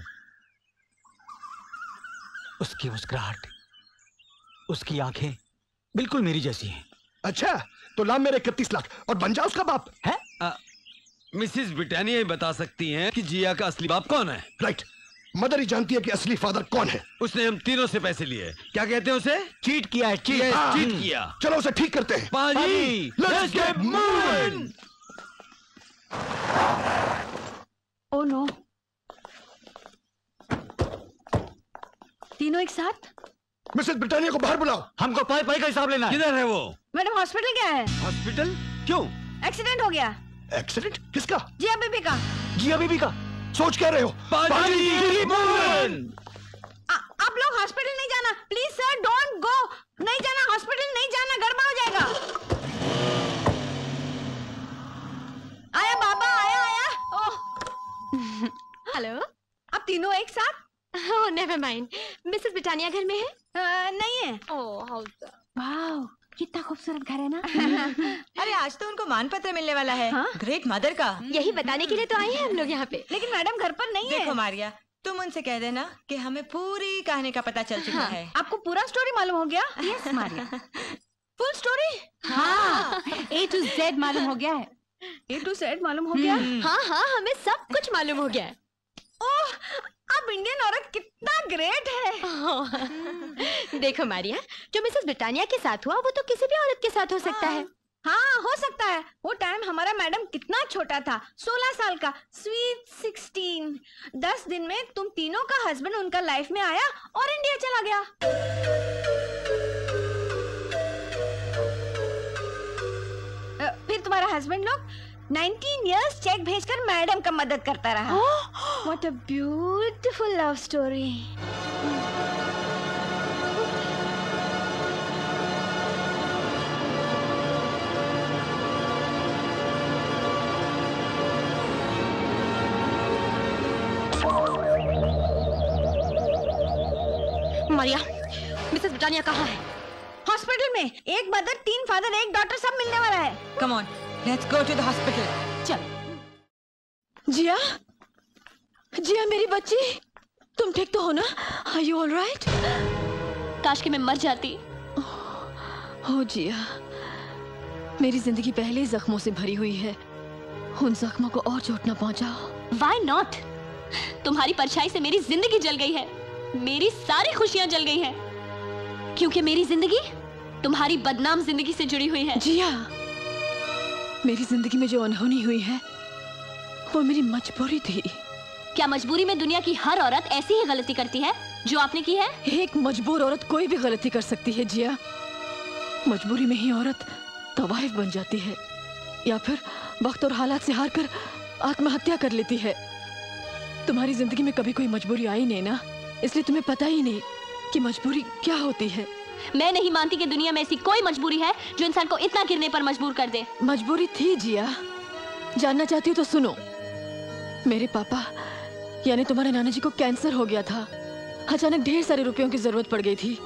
उसकी मुस्कुराहट, उसकी आंखें बिल्कुल मेरी जैसी हैं। अच्छा, तो ला मेरे इकतीस लाख और बन जा उसका बाप। है? मिसिस ब्रिटानिया ही बता सकती हैं कि जिया का असली बाप कौन है। राइट, मदर ही जानती है कि असली फादर कौन है। उसने हम तीनों से पैसे लिए। क्या कहते हैं उसे? चीट किया है। चीट, yes, चीट किया। चलो उसे ठीक करते हैं। पाजी, let's get moving। Oh no, तीनों एक साथ? मिसेस ब्रिटानिया को बाहर बुलाओ। हमको पाई पाई का हिसाब लेना है। किधर है वो? मैडम हॉस्पिटल गया है। हॉस्पिटल? क्यों? एक्सीडेंट हो गया। एक्सीडेंट? किसका? जिया बीबी का। जिया बीबी का? सोच क्या रहे हो? आप लोग हॉस्पिटल नहीं जाना प्लीज सर, डोंट गो। नहीं जाना हॉस्पिटल, नहीं जाना, गड़बड़ हो जाएगा। आया बाबा, आया आया। ओह हेलो, अब तीनों एक साथ? Oh never mind. Mrs Britannia घर में है? आ, नहीं है। ओह हाउ वाओ, कितना खूबसूरत घर है ना। अरे आज तो उनको मान पत्र मिलने वाला है। हाँ? ग्रेट मदर का। यही बताने के लिए तो आए हैं हम लोग यहाँ पे। लेकिन मैडम घर पर नहीं है। देखो मारिया, तुम उनसे कह देना कि हमें पूरी कहानी का पता चल चुका हाँ, है। आपको पूरा स्टोरी मालूम हो गया? Yes Maria, full story. हाँ, ए टू जेड मालूम हो गया है। ए टू जेड मालूम हो गया? हाँ हाँ, हमें सब कुछ मालूम हो गया है। ओह, अब इंडियन औरत कितना ग्रेट है। देखो मारिया, जो मिसेस ब्रिटानिया के साथ हुआ वो तो किसी भी औरत के साथ हो सकता है। हाँ हो सकता है। वो टाइम हमारा मैडम कितना छोटा था, सोलह साल का, स्वीट सिक्सटीन। दस दिन में तुम तीनों का हस्बैंड उनका लाइफ में आया और इंडिया चला गया। फिर तुम्हारा हस्बैंड लोग नाइनटीन इयर्स चेक भेजकर मैडम का मदद करता रहा। What a beautiful love story. Maria, Mrs Britannia कहाँ है? हॉस्पिटल में। एक मदर, तीन फादर, एक डॉक्टर, सब मिलने वाला है। Come on, let's go to the hospital. चल। जिया, जिया मेरी बच्ची, तुम ठीक तो हो ना? Are you all right? काश कि मैं मर जाती। हो जिया, मेरी जिंदगी पहले ही जख्मों से भरी हुई है, उन जख्मों को और चोट ना पहुंचाओ। Why not? तुम्हारी परछाई से मेरी जिंदगी जल गई है, मेरी सारी खुशियां जल गई हैं, क्योंकि मेरी जिंदगी तुम्हारी बदनाम जिंदगी से जुड़ी हुई है। जिया, मेरी जिंदगी में जो अनहोनी हुई है वो मेरी मजबूरी थी। क्या मजबूरी में दुनिया की हर औरत ऐसी ही गलती करती है जो आपने की है? एक मजबूर औरत कोई भी गलती कर सकती है जिया। मजबूरी में ही औरत तवाइफ बन जाती है या फिर वक्त और हालात से हार कर आत्महत्या कर लेती है। तुम्हारी जिंदगी में कभी कोई मजबूरी आई नहीं ना, इसलिए तुम्हें पता ही नहीं कि मजबूरी क्या होती है। मैं नहीं मानती कि दुनिया में ऐसी कोई मजबूरी है जो इंसान को इतना गिरने पर मजबूर कर दे। मजबूरी थी जिया, जानना चाहती हो तो सुनो। मेरे पापा यानी तुम्हारे नाना जी को कैंसर हो गया था। अचानक ढेर सारे रुपयों की जरूरत पड़ गई थी।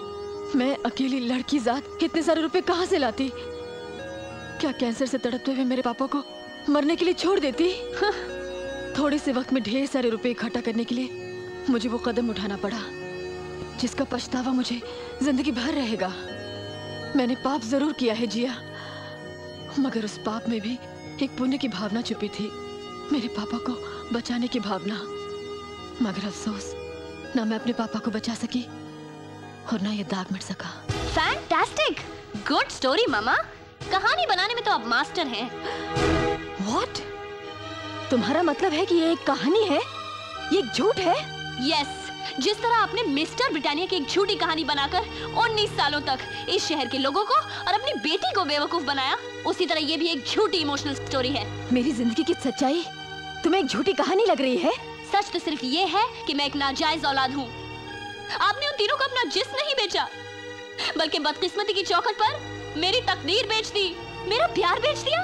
मैं अकेली लड़की जात इतने सारे रुपए कहाँ से लाती? क्या कैंसर से तड़पते हुए मेरे पापा को मरने के लिए छोड़ देती? हाँ। थोड़े से वक्त में ढेर सारे रुपए इकट्ठा करने के लिए मुझे वो कदम उठाना पड़ा जिसका पछतावा मुझे जिंदगी भर रहेगा। मैंने पाप जरूर किया है जिया, मगर उस पाप में भी एक पुण्य की भावना छुपी थी, मेरे पापा को बचाने की भावना। मगर अफसोस, ना मैं अपने पापा को बचा सकी और ना ये दाग मिट सका। फैंटास्टिक, गुड स्टोरी मामा। कहानी बनाने में तो आप मास्टर हैं। What? तुम्हारा मतलब है कि ये एक कहानी है, ये एक झूठ है? यस, जिस तरह आपने मिस्टर ब्रिटानिया की एक झूठी कहानी बनाकर उन्नीस सालों तक इस शहर के लोगों को और अपनी बेटी को बेवकूफ बनाया, उसी तरह ये भी एक झूठी इमोशनल स्टोरी है। मेरी जिंदगी की सच्चाई तुम्हें एक झूठी कहानी लग रही है? सच तो सिर्फ ये है कि मैं एक नाजायज औलाद हूँ। आपने उन तीनों को अपना जिस्म नहीं बेचा, बल्कि बदकिस्मती की चौखट पर मेरी तकदीर बेच दी, मेरा प्यार बेच दिया।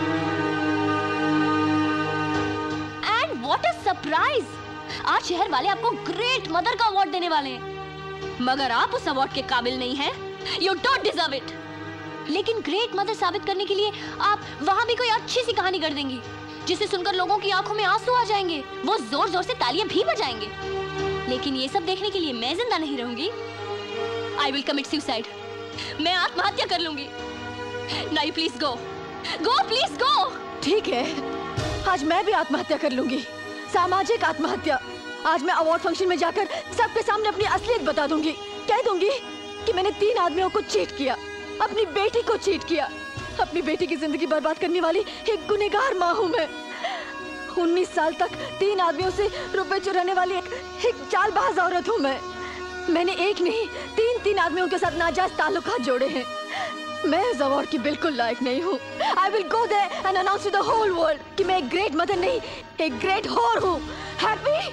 And what a surprise! आज शहर वाले आपको ग्रेट मदर का अवार्ड देने वाले हैं, मगर आप उस अवार्ड के काबिल नहीं हैं। You don't deserve it. लेकिन ग्रेट मदर साबित करने के लिए आप वहां भी कोई अच्छी सी कहानी कर देंगी जिसे सुनकर लोगों की आंखों में आंसू आ जाएंगे, वो जोर जोर से तालियां भी बजाएंगे। लेकिन ये सब देखने के लिए मैं जिंदा नहीं रहूंगी। I will commit suicide. मैं आत्महत्या कर लूंगी। Now you please go, go please go. ठीक है, आज मैं भी आत्महत्या कर लूंगी, सामाजिक आत्महत्या। आज मैं अवार्ड फंक्शन में जाकर सबके सामने अपनी असलियत बता दूंगी, कह दूंगी कि मैंने तीन आदमियों को चीट किया, अपनी बेटी को चीट किया, अपनी बेटी की जिंदगी बर्बाद करने वाली एक गुनहगार माँ हूँ मैं। उन्नीस साल तक तीन आदमियों से रुपए चुराने वाली एक, एक चालबाज औरत हूँ मैं। मैंने एक नहीं तीन तीन आदमियों के साथ नाजायज ताल्लुकात जोड़े हैं। मैं इस अवार्ड की बिल्कुल लायक नहीं हूँ। I will go there and announce to the whole world कि मैं एक ग्रेट मदर नहीं, एक ग्रेट होर हूँ। हैप्पी?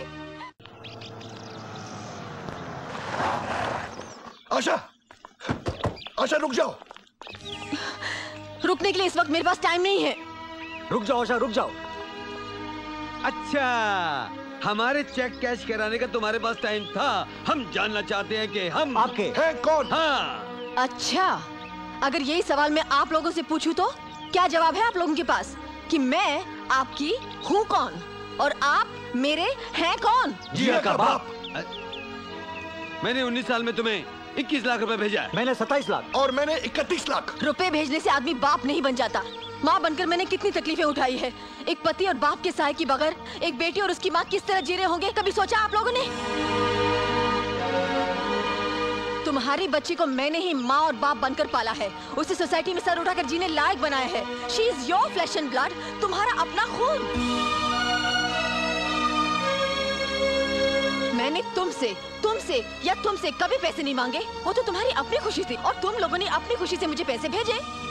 आशा, आशा रुक जाओ। रुकने के लिए इस वक्त मेरे पास टाइम नहीं है। रुक जाओ आशा, रुक जाओ। अच्छा, हमारे चेक कैश कराने का तुम्हारे पास टाइम था। हम जानना चाहते हैं कि हम आपके हैं कौन? हाँ। अच्छा, अगर यही सवाल मैं आप लोगों से पूछूं तो क्या जवाब है आप लोगों के पास कि मैं आपकी हूँ कौन और आप मेरे हैं कौन? जिया का बाप। मैंने उन्नीस साल में तुम्हें इक्कीस लाख रुपए भेजा है। मैंने सत्ताईस लाख और मैंने इकतीस लाख। रुपए भेजने से आदमी बाप नहीं बन जाता। माँ बनकर मैंने कितनी तकलीफें उठाई है। एक पति और बाप के सहाय के बगैर एक बेटी और उसकी माँ किस तरह जी रहे होंगे, कभी सोचा आप लोगों ने? तुम्हारी बच्ची को मैंने ही माँ और बाप बनकर पाला है, उसे सोसाइटी में सर उठाकर जीने लायक बनाया है। She is your flesh and blood, तुम्हारा अपना खून। मैंने तुमसे तुमसे या तुमसे कभी पैसे नहीं मांगे, वो तो तुम्हारी अपनी खुशी थी और तुम लोगों ने अपनी खुशी से मुझे पैसे भेजे।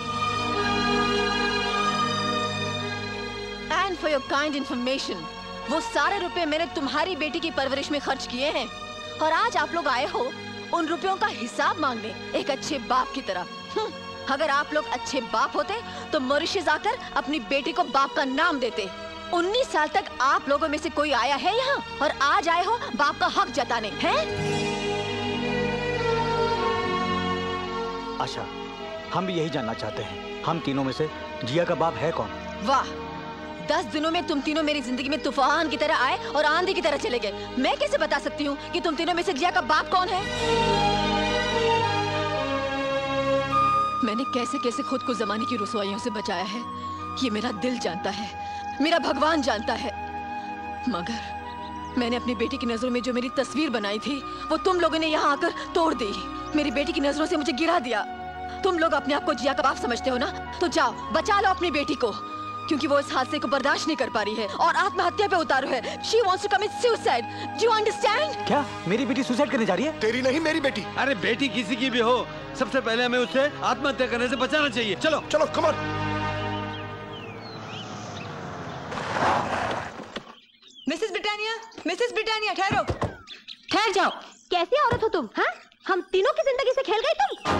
And for your kind information, वो सारे रुपए मैंने तुम्हारी बेटी की परवरिश में खर्च किए हैं और आज आप लोग आए हो उन रुपयों का हिसाब मांगने, एक अच्छे बाप की तरह। अगर आप लोग अच्छे बाप होते तो मॉरिशस आकर अपनी बेटी को बाप का नाम देते। उन्नीस साल तक आप लोगों में से कोई आया है यहाँ और आज आए हो बाप का हक जताने, हैं? आशा, हम भी यही जानना चाहते हैं, हम तीनों में से जिया का बाप है कौन? वाह, दस दिनों में तुम तीनों मेरी जिंदगी में तूफान की तरह आए और आंधी की तरह चले गए। मैं कैसे बता सकती हूँ कि तुम तीनों में से जिया का बाप कौन है? मैंने कैसे कैसे खुद को जमाने की रुसवाइयों से बचाया है, ये मेरा दिल जानता है, मेरा भगवान जानता है। मगर मैंने अपनी बेटी की नजरों में जो मेरी तस्वीर बनाई थी वो तुम लोगों ने यहाँ आकर तोड़ दी। मेरी बेटी की नजरों से मुझे गिरा दिया। तुम लोग अपने आप को जिया का बाप समझते हो ना, तो जाओ बचा लो अपनी बेटी को, क्योंकि वो इस हादसे को बर्दाश्त नहीं कर पा रही है और आत्महत्या पे उतारू है। She wants to commit suicide. Do you understand? क्या मेरी बेटी सुसाइड करने जा रही है? तेरी नहीं, मेरी बेटी। अरे बेटी किसी की भी हो, सबसे पहले हमें उसे आत्महत्या करने से बचाना चाहिए। चलो चलो, come on. Mrs Britannia, Mrs Britannia, ठहरो। ठहर जाओ। कैसी औरत हो तुम? हाँ, हम तीनों की जिंदगी से खेल गई तुम।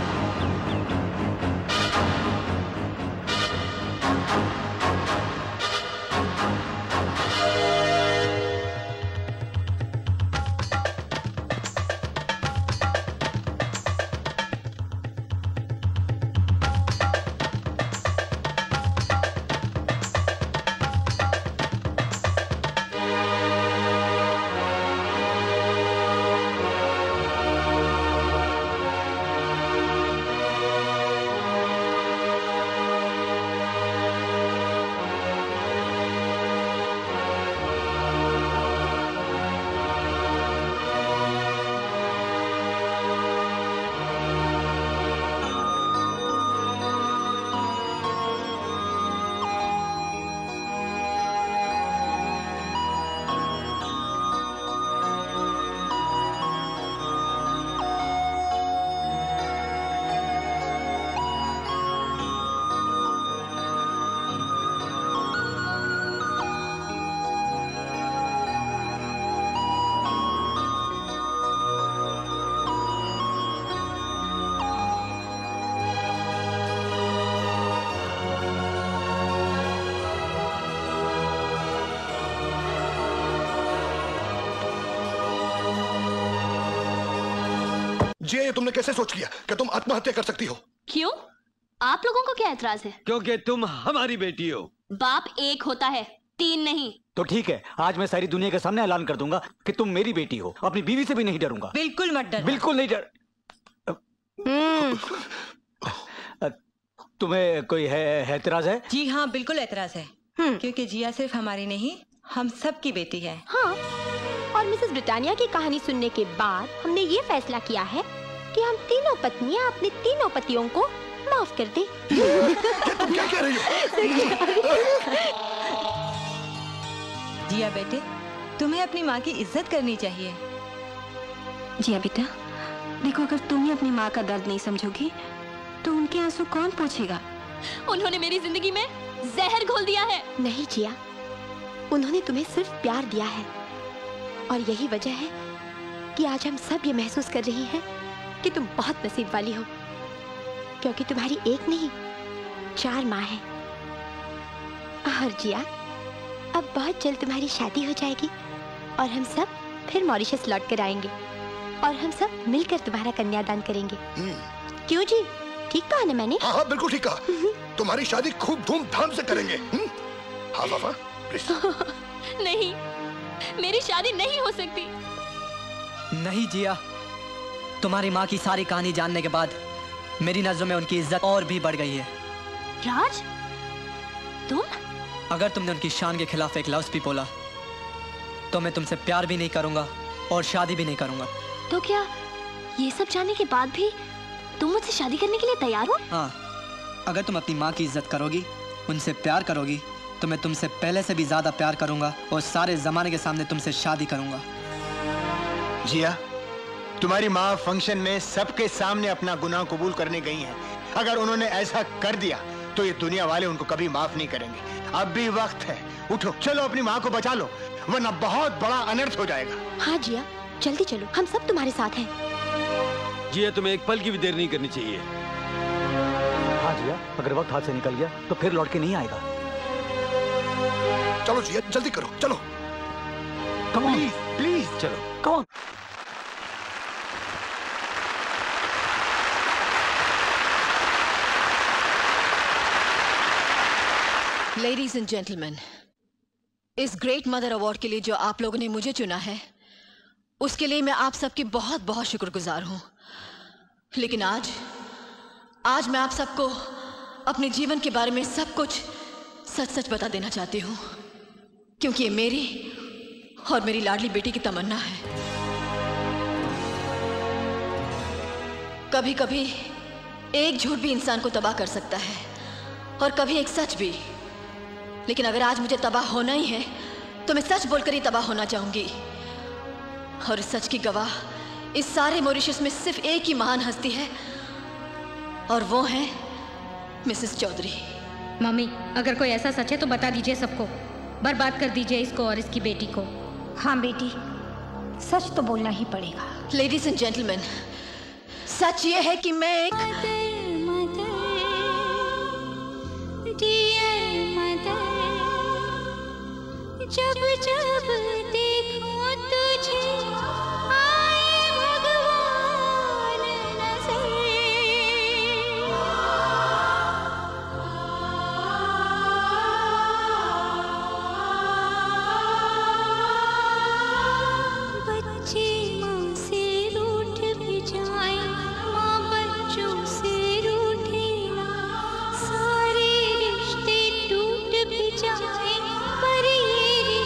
जी ये तुमने कैसे सोच लिया कि तुम आत्महत्या कर सकती हो? क्यों? आप लोगों को क्या एतराज है? क्योंकि तुम हमारी बेटी हो। बाप एक होता है, तीन नहीं। तो ठीक है, आज मैं सारी दुनिया के सामने ऐलान कर दूंगा कि तुम मेरी बेटी हो। अपनी बीवी से भी नहीं डरूंगा। बिल्कुल मत डर। बिल्कुल नहीं डर। तुम्हें कोई है एतराज है? जी हाँ, बिल्कुल एतराज है, क्योंकि जिया सिर्फ हमारी नहीं, हम सब की बेटी है। हाँ, और मिसेस ब्रिटानिया की कहानी सुनने के बाद हमने ये फैसला किया है कि हम तीनों पत्नियां अपने तीनों पतियों को माफ कर दें। तुम क्या कह रही हो? जिया बेटे, तुम्हें अपनी माँ की इज्जत करनी चाहिए। जिया बेटा, देखो अगर तुम ही अपनी माँ का दर्द नहीं समझोगी तो उनके आंसू कौन पूछेगा? उन्होंने मेरी जिंदगी में जहर घोल दिया है। नहीं जिया, उन्होंने तुम्हें सिर्फ प्यार दिया है, और यही वजह है कि आज हम सब ये महसूस कर रही हैं कि तुम बहुत नसीब वाली हो, क्योंकि तुम्हारी एक नहीं चार माँ है। और जिया, अब बहुत जल्द तुम्हारी शादी हो जाएगी और हम सब फिर मॉरिशस लौट कर आएंगे और हम सब मिलकर तुम्हारा कन्यादान करेंगे। क्यों जी, ठीक कहा ना मैंने? हाँ हाँ बिल्कुल ठीक कहा। तुम्हारी शादी खूब धूमधाम से करेंगे। हाँ पापा प्लीज। नहीं, मेरी शादी नहीं हो सकती। नहीं जिया, तुम्हारी माँ की सारी कहानी जानने के बाद मेरी नजरों में उनकी इज्जत और भी बढ़ गई है। राज, तुम? अगर तुमने उनकी शान के खिलाफ एक लफ्ज भी बोला तो मैं तुमसे प्यार भी नहीं करूंगा और शादी भी नहीं करूंगा। तो क्या ये सब जानने के बाद भी तुम मुझसे शादी करने के लिए तैयार हो? हाँ, अगर तुम अपनी माँ की इज्जत करोगी, उनसे प्यार करोगी, तो मैं तुमसे पहले से भी ज्यादा प्यार करूंगा और सारे जमाने के सामने तुमसे शादी करूंगा। जिया, तुम्हारी माँ फंक्शन में सबके सामने अपना गुनाह कबूल करने गई हैं। अगर उन्होंने ऐसा कर दिया तो ये दुनिया वाले उनको कभी माफ नहीं करेंगे। अब भी वक्त है, उठो, चलो अपनी माँ को बचा लो, वरना बहुत बड़ा अनर्थ हो जाएगा। हाँ जिया, जल्दी चलो, हम सब तुम्हारे साथ हैं। जिया, तुम्हें एक पल की भी देर नहीं करनी चाहिए। हाँ जिया, अगर वक्त हाथ से निकल गया तो फिर लौट के नहीं आएगा। चलो जिया, जल्दी करो, चलो। कम ऑन, प्लीज प्लीज चलो, come on. Ladies and gentleman, इस ग्रेट मदर अवार्ड के लिए जो आप लोगों ने मुझे चुना है, उसके लिए मैं आप सबकी बहुत बहुत शुक्रगुजार हूं। लेकिन आज आज मैं आप सबको अपने जीवन के बारे में सब कुछ सच सच बता देना चाहती हूं, क्योंकि ये मेरी और मेरी लाडली बेटी की तमन्ना है। कभी कभी एक झूठ भी इंसान को तबाह कर सकता है और कभी एक सच भी, लेकिन अगर आज मुझे तबाह होना ही है तो मैं सच बोलकर ही तबाह होना चाहूंगी। और इस सच की गवाह इस सारे मॉरिशस में सिर्फ एक ही महान हस्ती है, और वो है मिसेस चौधरी। मम्मी, अगर कोई ऐसा सच है तो बता दीजिए सबको, बर्बाद कर दीजिए इसको और इसकी बेटी को। हाँ बेटी, सच तो बोलना ही पड़ेगा। लेडीज एंड जेंटलमैन, सच ये है कि मैं एक जब जब देखूं तुझे आए भगवान नजर, बच्चे माँ से रूठ भी जाए, माँ बच्चों से रूठे ना, सारे रिश्ते टूट भी जाए पर ये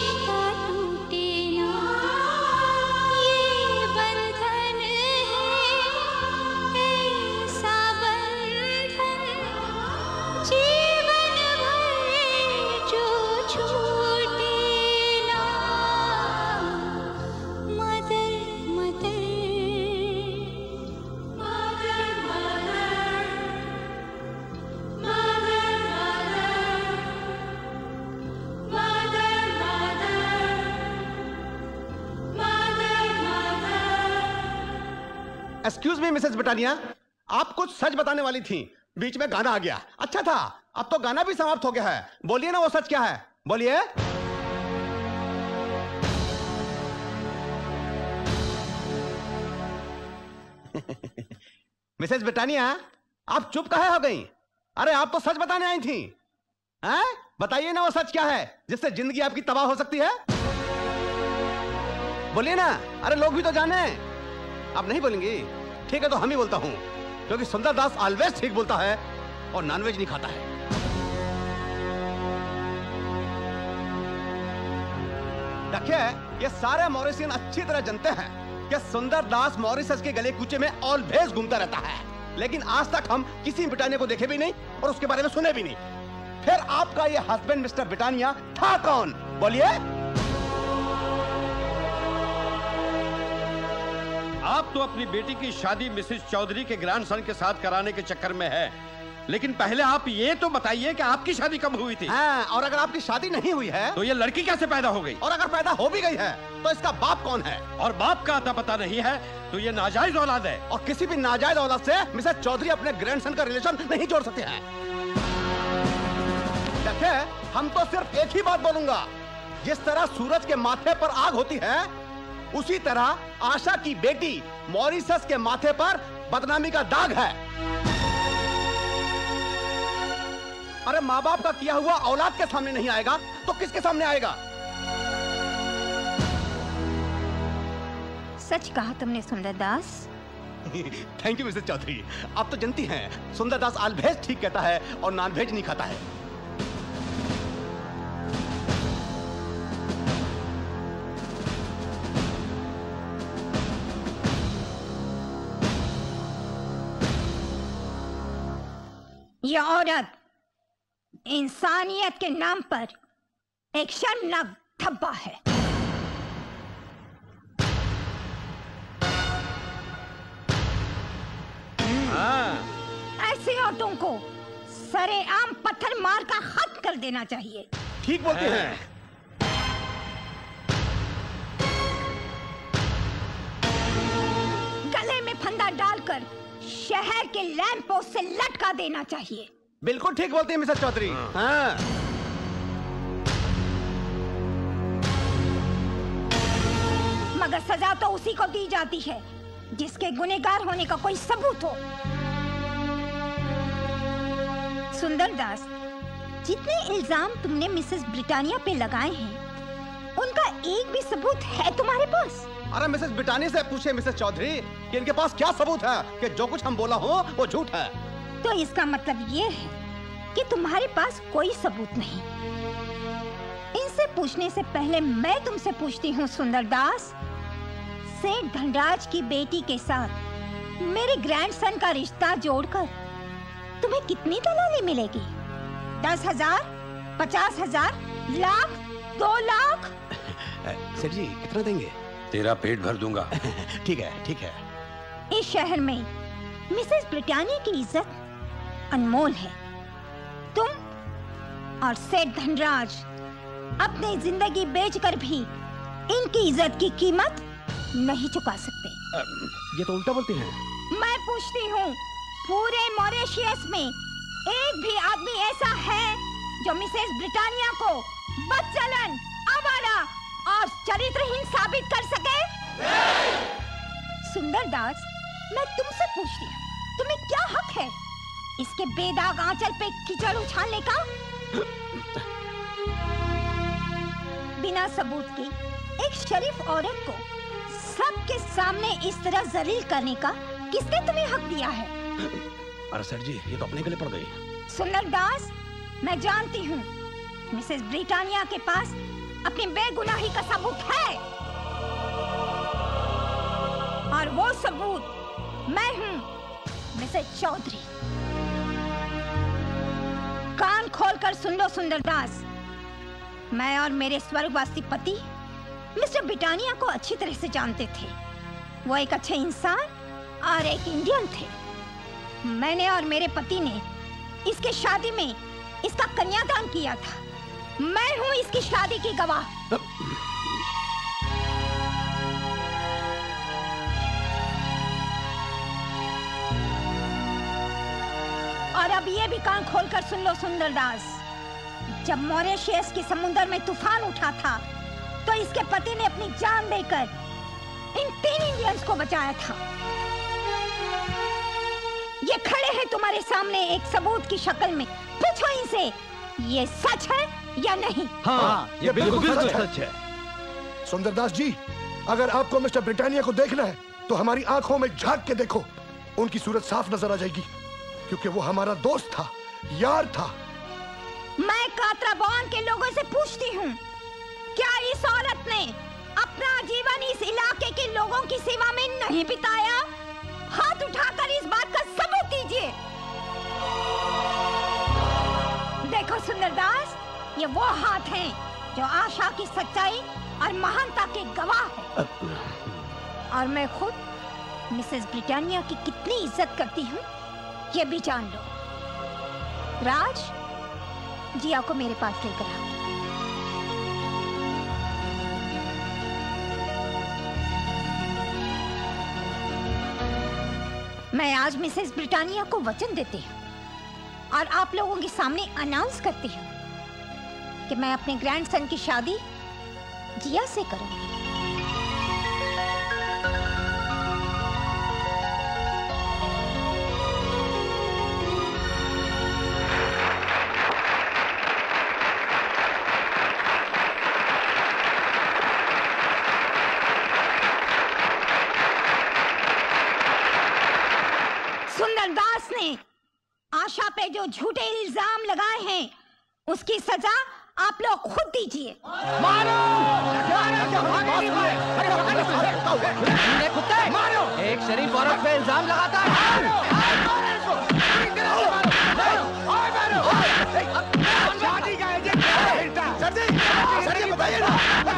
एक्सक्यूज मी मिसेस ब्रिटानिया, आप कुछ सच बताने वाली थी, बीच में गाना आ गया। अच्छा था, अब तो गाना भी समाप्त हो गया है। बोलिए ना वो सच क्या है, बोलिए। मिसेस ब्रिटानिया, आप चुप काहे हो गई? अरे आप तो सच बताने आई थी। हैं? बताइए ना वो सच क्या है जिससे जिंदगी आपकी तबाह हो सकती है? बोलिए ना, अरे लोग भी तो जाने। आप नहीं बोलेंगी? ठीक है तो हम ही बोलता हूं, क्योंकि सुंदर दास ऑलवेज ठीक बोलता है और नॉनवेज नहीं खाता है। देखिए, ये सारे मॉरिशियन अच्छी तरह जानते हैं कि सुंदर दास मॉरिशस के गले कूचे में ऑलवेज घूमता रहता है, लेकिन आज तक हम किसी ब्रिटानिया को देखे भी नहीं और उसके बारे में सुने भी नहीं। फिर आपका ये हस्बैंड मिस्टर ब्रिटानिया था कौन? बोलिए। आप तो अपनी बेटी की शादी मिसेस चौधरी के ग्रैंडसन के साथ कराने के चक्कर में है, लेकिन पहले आप ये तो बताइए कि आपकी शादी कब हुई थी? हाँ, और अगर आपकी शादी नहीं हुई है तो ये लड़की कैसे पैदा हो गई? और अगर पैदा हो भी गई है तो इसका बाप कौन है? और बाप का आता पता नहीं है तो ये नाजायज औलाद है। और किसी भी नाजायज औलाद से मिसेस चौधरी अपने ग्रैंडसन का रिलेशन नहीं जोड़ सकते हैं। देखिए, हम तो सिर्फ एक ही बात बोलूंगा, जिस तरह सूरज के माथे पर आग होती है, उसी तरह आशा की बेटी मॉरिशस के माथे पर बदनामी का दाग है। अरे माँ बाप का किया हुआ औलाद के सामने नहीं आएगा तो किसके सामने आएगा? सच कहा तुमने Sundar Das. Thank you Mrs Chaudhary. आप तो जानती हैं सुंदर दास ऑलवेज ठीक कहता है और नॉन वेज नहीं खाता है। यह औरत इंसानियत के नाम पर एक शर्मनाक धब्बा है। ऐसे औरतों को सरेआम पत्थर मार का खत्म कर देना चाहिए। ठीक बोलते हैं। गले में फंदा डालकर शहर के लैंप पोस्ट से लटका देना चाहिए। बिल्कुल ठीक बोलती है मिसेस चौधरी। हाँ। मगर सजा तो उसी को दी जाती है जिसके गुनहगार होने का कोई सबूत हो। सुंदर दास, जितने इल्जाम तुमने मिसेस ब्रिटानिया पे लगाए हैं, उनका एक भी सबूत है तुम्हारे पास? अरे मिसेस ब्रिटानिया से पूछे मिसेस चौधरी कि इनके पास क्या सबूत है कि जो कुछ हम बोला हो वो झूठ है। तो इसका मतलब ये है कि तुम्हारे पास कोई सबूत नहीं। इनसे पूछने से पहले मैं तुमसे पूछती हूँ सुंदर दास, सेठ धनराज की बेटी के साथ मेरे ग्रैंडसन का रिश्ता जोड़कर तुम्हें कितनी दलाली मिलेगी? दस हजार, पचास हजार, लाख, दो लाख? सेठ जी कितना देंगे? तेरा पेट भर दूंगा। ठीक है, ठीक है। इस शहर में मिसेस ब्रिटानिया की इज्जत अनमोल है। तुम और सेठ धनराज अपनी जिंदगी बेचकर भी इनकी इज्जत की कीमत नहीं चुका सकते। ये तो उल्टा बोलती हैं। मैं पूछती हूँ, पूरे मॉरिशस में एक भी आदमी ऐसा है जो मिसेस ब्रिटानिया को बदचलन, आवारा और चरित्रहीन साबित कर सके? सुंदर दास, मैं तुमसे पूछती हूँ, तुम्हें क्या हक है इसके बेदाग आंचल पे कीचड़ उछालने का? बिना सबूत के एक शरीफ औरत को सबके सामने इस तरह जलील करने का किसने तुम्हें हक दिया है? अरे सर जी, ये तो अपने गले पड़ गई। सुंदर दास, मैं जानती हूँ मिसेस ब्रिटानिया के पास अपनी बेगुनाही का सबूत है, और वो सबूत मैं हूँ मिसेस चौधरी। कान खोलकर सुन लो सुंदर दास, मैं और मेरे स्वर्गवासी पति मिस्टर ब्रिटानिया को अच्छी तरह से जानते थे। वो एक अच्छे इंसान और एक इंडियन थे। मैंने और मेरे पति ने इसके शादी में इसका कन्यादान किया था। मैं हूँ इसकी शादी की गवाह। और अब ये भी कान खोलकर सुन लो सुंदर दास, जब मॉरिशस के समुद्र में तूफान उठा था तो इसके पति ने अपनी जान देकर इन तीन इंडियंस को बचाया था। ये खड़े हैं तुम्हारे सामने एक सबूत की शक्ल में। पूछो इनसे, ये सच है या नहीं? हाँ, ये बिल्कुल सच, सच है। सुंदरदास जी, अगर आपको मिस्टर ब्रिटानिया को देखना है तो हमारी आंखों में झांक के देखो, उनकी सूरत साफ नजर आ जाएगी, क्योंकि वो हमारा दोस्त था, यार था। मैं कातराबॉन के लोगों से पूछती हूँ, क्या इस औरत ने अपना जीवन इस इलाके के लोगों की सेवा में नहीं बिताया? हाथ उठाकर इस बात का सबूत दीजिए। देखो सुंदरदास, ये वो हाथ हैं जो आशा की सच्चाई और महानता के गवाह है। और मैं खुद मिसेस ब्रिटानिया की कितनी इज्जत करती हूँ, ये भी जान लो। राज, जिया को मेरे पास लेकर आओ। मैं आज मिसेस ब्रिटानिया को वचन देती हूँ और आप लोगों के सामने अनाउंस करती हूँ कि मैं अपने ग्रैंडसन की शादी जिया से करूँगी। सुंदरदास ने आशा पे जो झूठे इल्जाम लगाए हैं, उसकी सजा आप लोग खुद दीजिए। मारो! मारो! एक शरीफ औरत पे इल्जाम लगाता है। शादी का agent sir ji, sir ji बताइए ना।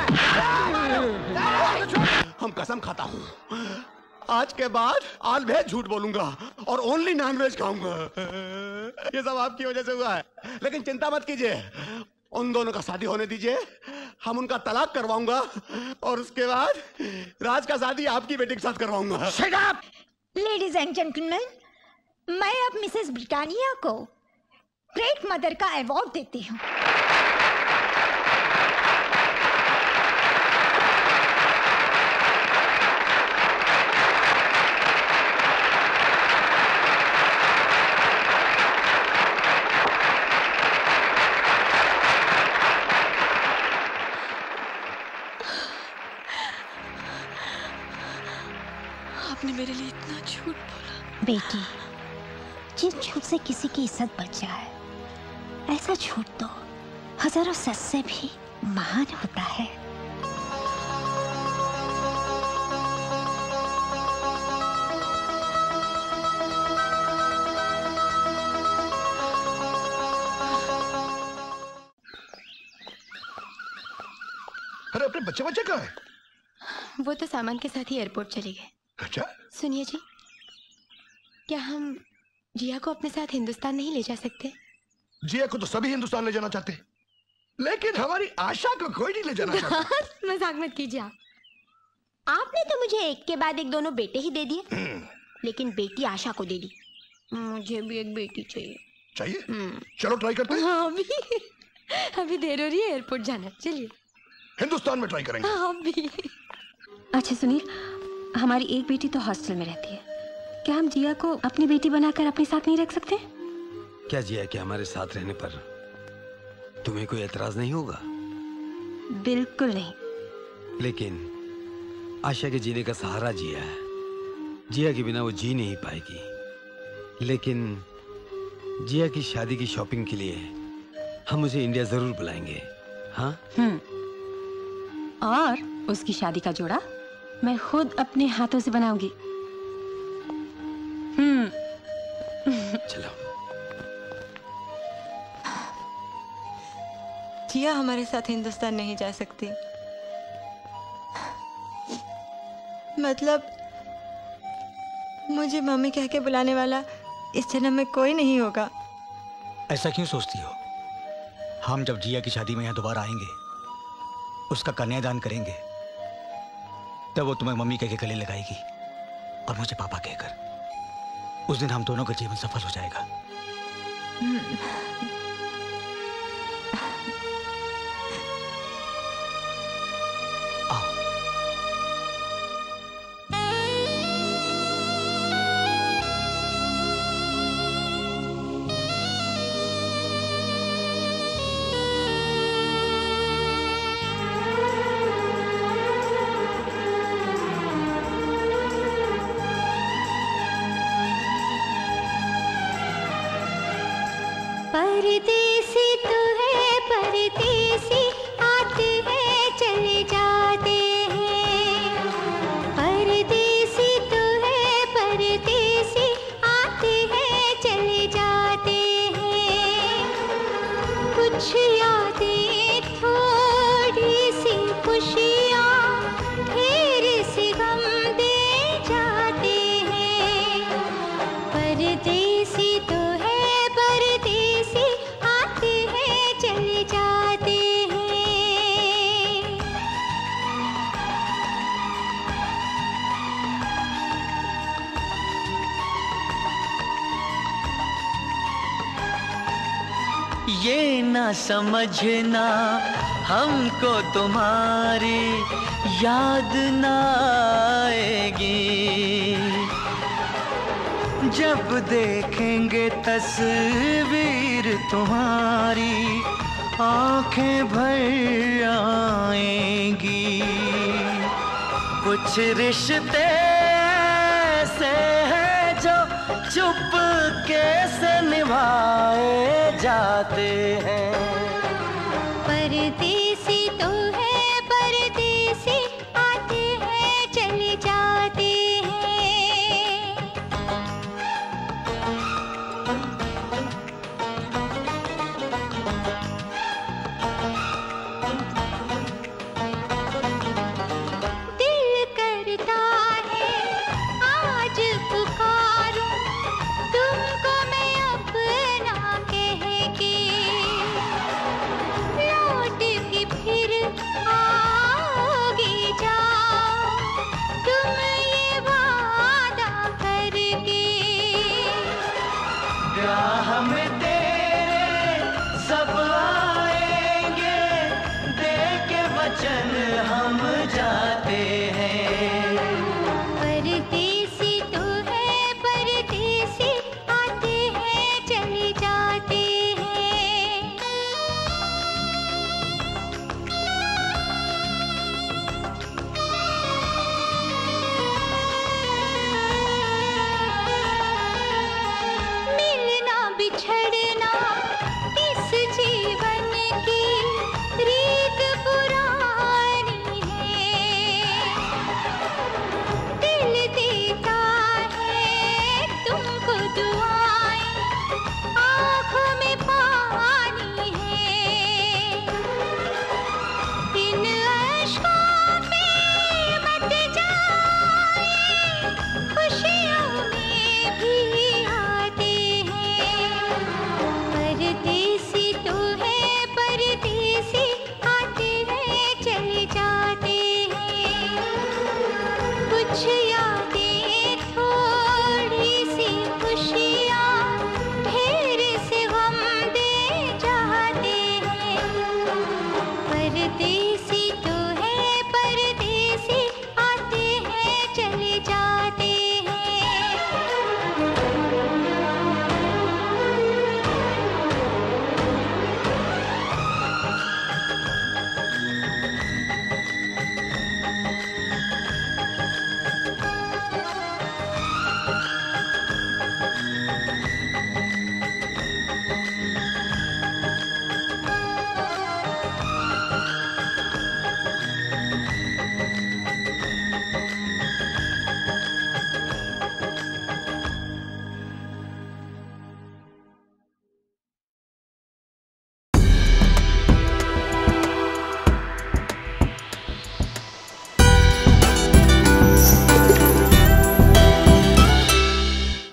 हम कसम खाता हूँ, आज के बाद आल भेज झूठ बोलूंगा और ओनली नॉन वेज खाऊंगा। ये सब आपकी वजह से हुआ है, लेकिन चिंता मत कीजिए, उन दोनों का शादी होने दीजिए। हम उनका तलाक करवाऊंगा और उसके बाद राज का शादी आपकी बेटी के साथ करवाऊंगा। Shut up! Ladies and gentlemen, मैं अब मिसेस ब्रिटानिया को ग्रेट मदर का अवार्ड देती हूँ। आपने मेरे लिए इतना झूठ बोला। बेटी, जिस झूठ से किसी की इज्जत बच जाए, ऐसा झूठ तो हजारों सच से भी महान होता है। अरे अपने बच्चे बच्चे कहाँ हैं? वो तो सामान के साथ ही एयरपोर्ट चले गए। अच्छा? सुनिए जी, क्या हम जिया को अपने साथ हिंदुस्तान नहीं ले जा सकते? जिया को तो सभी हिंदुस्तान ले जाना चाहते, लेकिन हमारी आशा को कोई नहीं ले जाना चाहता। मजाक मत कीजिए आप। आपने तो मुझे एक के बाद एक दोनों बेटे ही दे दिए, लेकिन बेटी आशा को दे दी। मुझे भी एक बेटी चाहिए। चाहिए? चलो ट्राई करते हैं। हाँ, अभी अभी देर हो रही है, एयरपोर्ट जाना। चलिए हिंदुस्तान में ट्राई करेंगे। हाँ, अभी। अच्छा सुनील, हमारी एक बेटी तो हॉस्टल में रहती है, क्या हम जिया को अपनी बेटी बनाकर अपने साथ नहीं रख सकते? क्या जिया के हमारे साथ रहने पर तुम्हें कोई एतराज नहीं होगा? बिल्कुल नहीं। लेकिन आशा के जीने का सहारा जिया है, जिया के बिना वो जी नहीं पाएगी। लेकिन जिया की शादी की शॉपिंग के लिए हम उसे इंडिया जरूर बुलाएंगे। हाँ? हम्म। और उसकी शादी का जोड़ा मैं खुद अपने हाथों से बनाऊंगी। हम्म। चलो। जिया हमारे साथ हिंदुस्तान नहीं जा सकती। मतलब मुझे मम्मी कह के बुलाने वाला इस जन्म में कोई नहीं होगा। ऐसा क्यों सोचती हो? हम जब जिया की शादी में यहाँ दोबारा आएंगे, उसका कन्यादान करेंगे, तब वो तुम्हें मम्मी कह के गले लगाएगी और मुझे पापा कहकर। उस दिन हम दोनों का जीवन सफल हो जाएगा। परदेसी तो है परदेसी, आते हैं चले जाते हैं। परदेसी तो है परदेसी, आते हैं चले जाते हैं। कुछ यादें थोड़ी सी खुशियाँ, ढेर से गम दे जाते हैं। परदेसी तो है परदेसी, आते हैं चले जाते हैं। ये ना समझना हमको तुम्हारी याद ना आएगी, जब देखेंगे तस्वीर तुम्हारी आंखें भर आएंगी। कुछ रिश्ते ऐसे हैं जो चुपके से निभाए जाते हैं। परदेसी तो है परदेसी, आते हैं चले जाते हैं। दिल करता है आज पुकारूं तुमको मैं अपना कह के, लौट के फिर आओगे जाओ तुम ये वादा करके। राह में तेरे सब आएंगे, दे के वचन हम जाते हैं। परदेसी तो है परदेसी, आते हैं चले जाते हैं। मिलना बिछड़ना इस जीवन की रीत पुरानी है। दिल देता है तुमको दुआएं, आँखों में पानी है। इन अश्कों में मत जाए, खुशियों में भी आते हैं। परदेसी तो है परदेसी, आते हैं चले जाते हैं। कुछ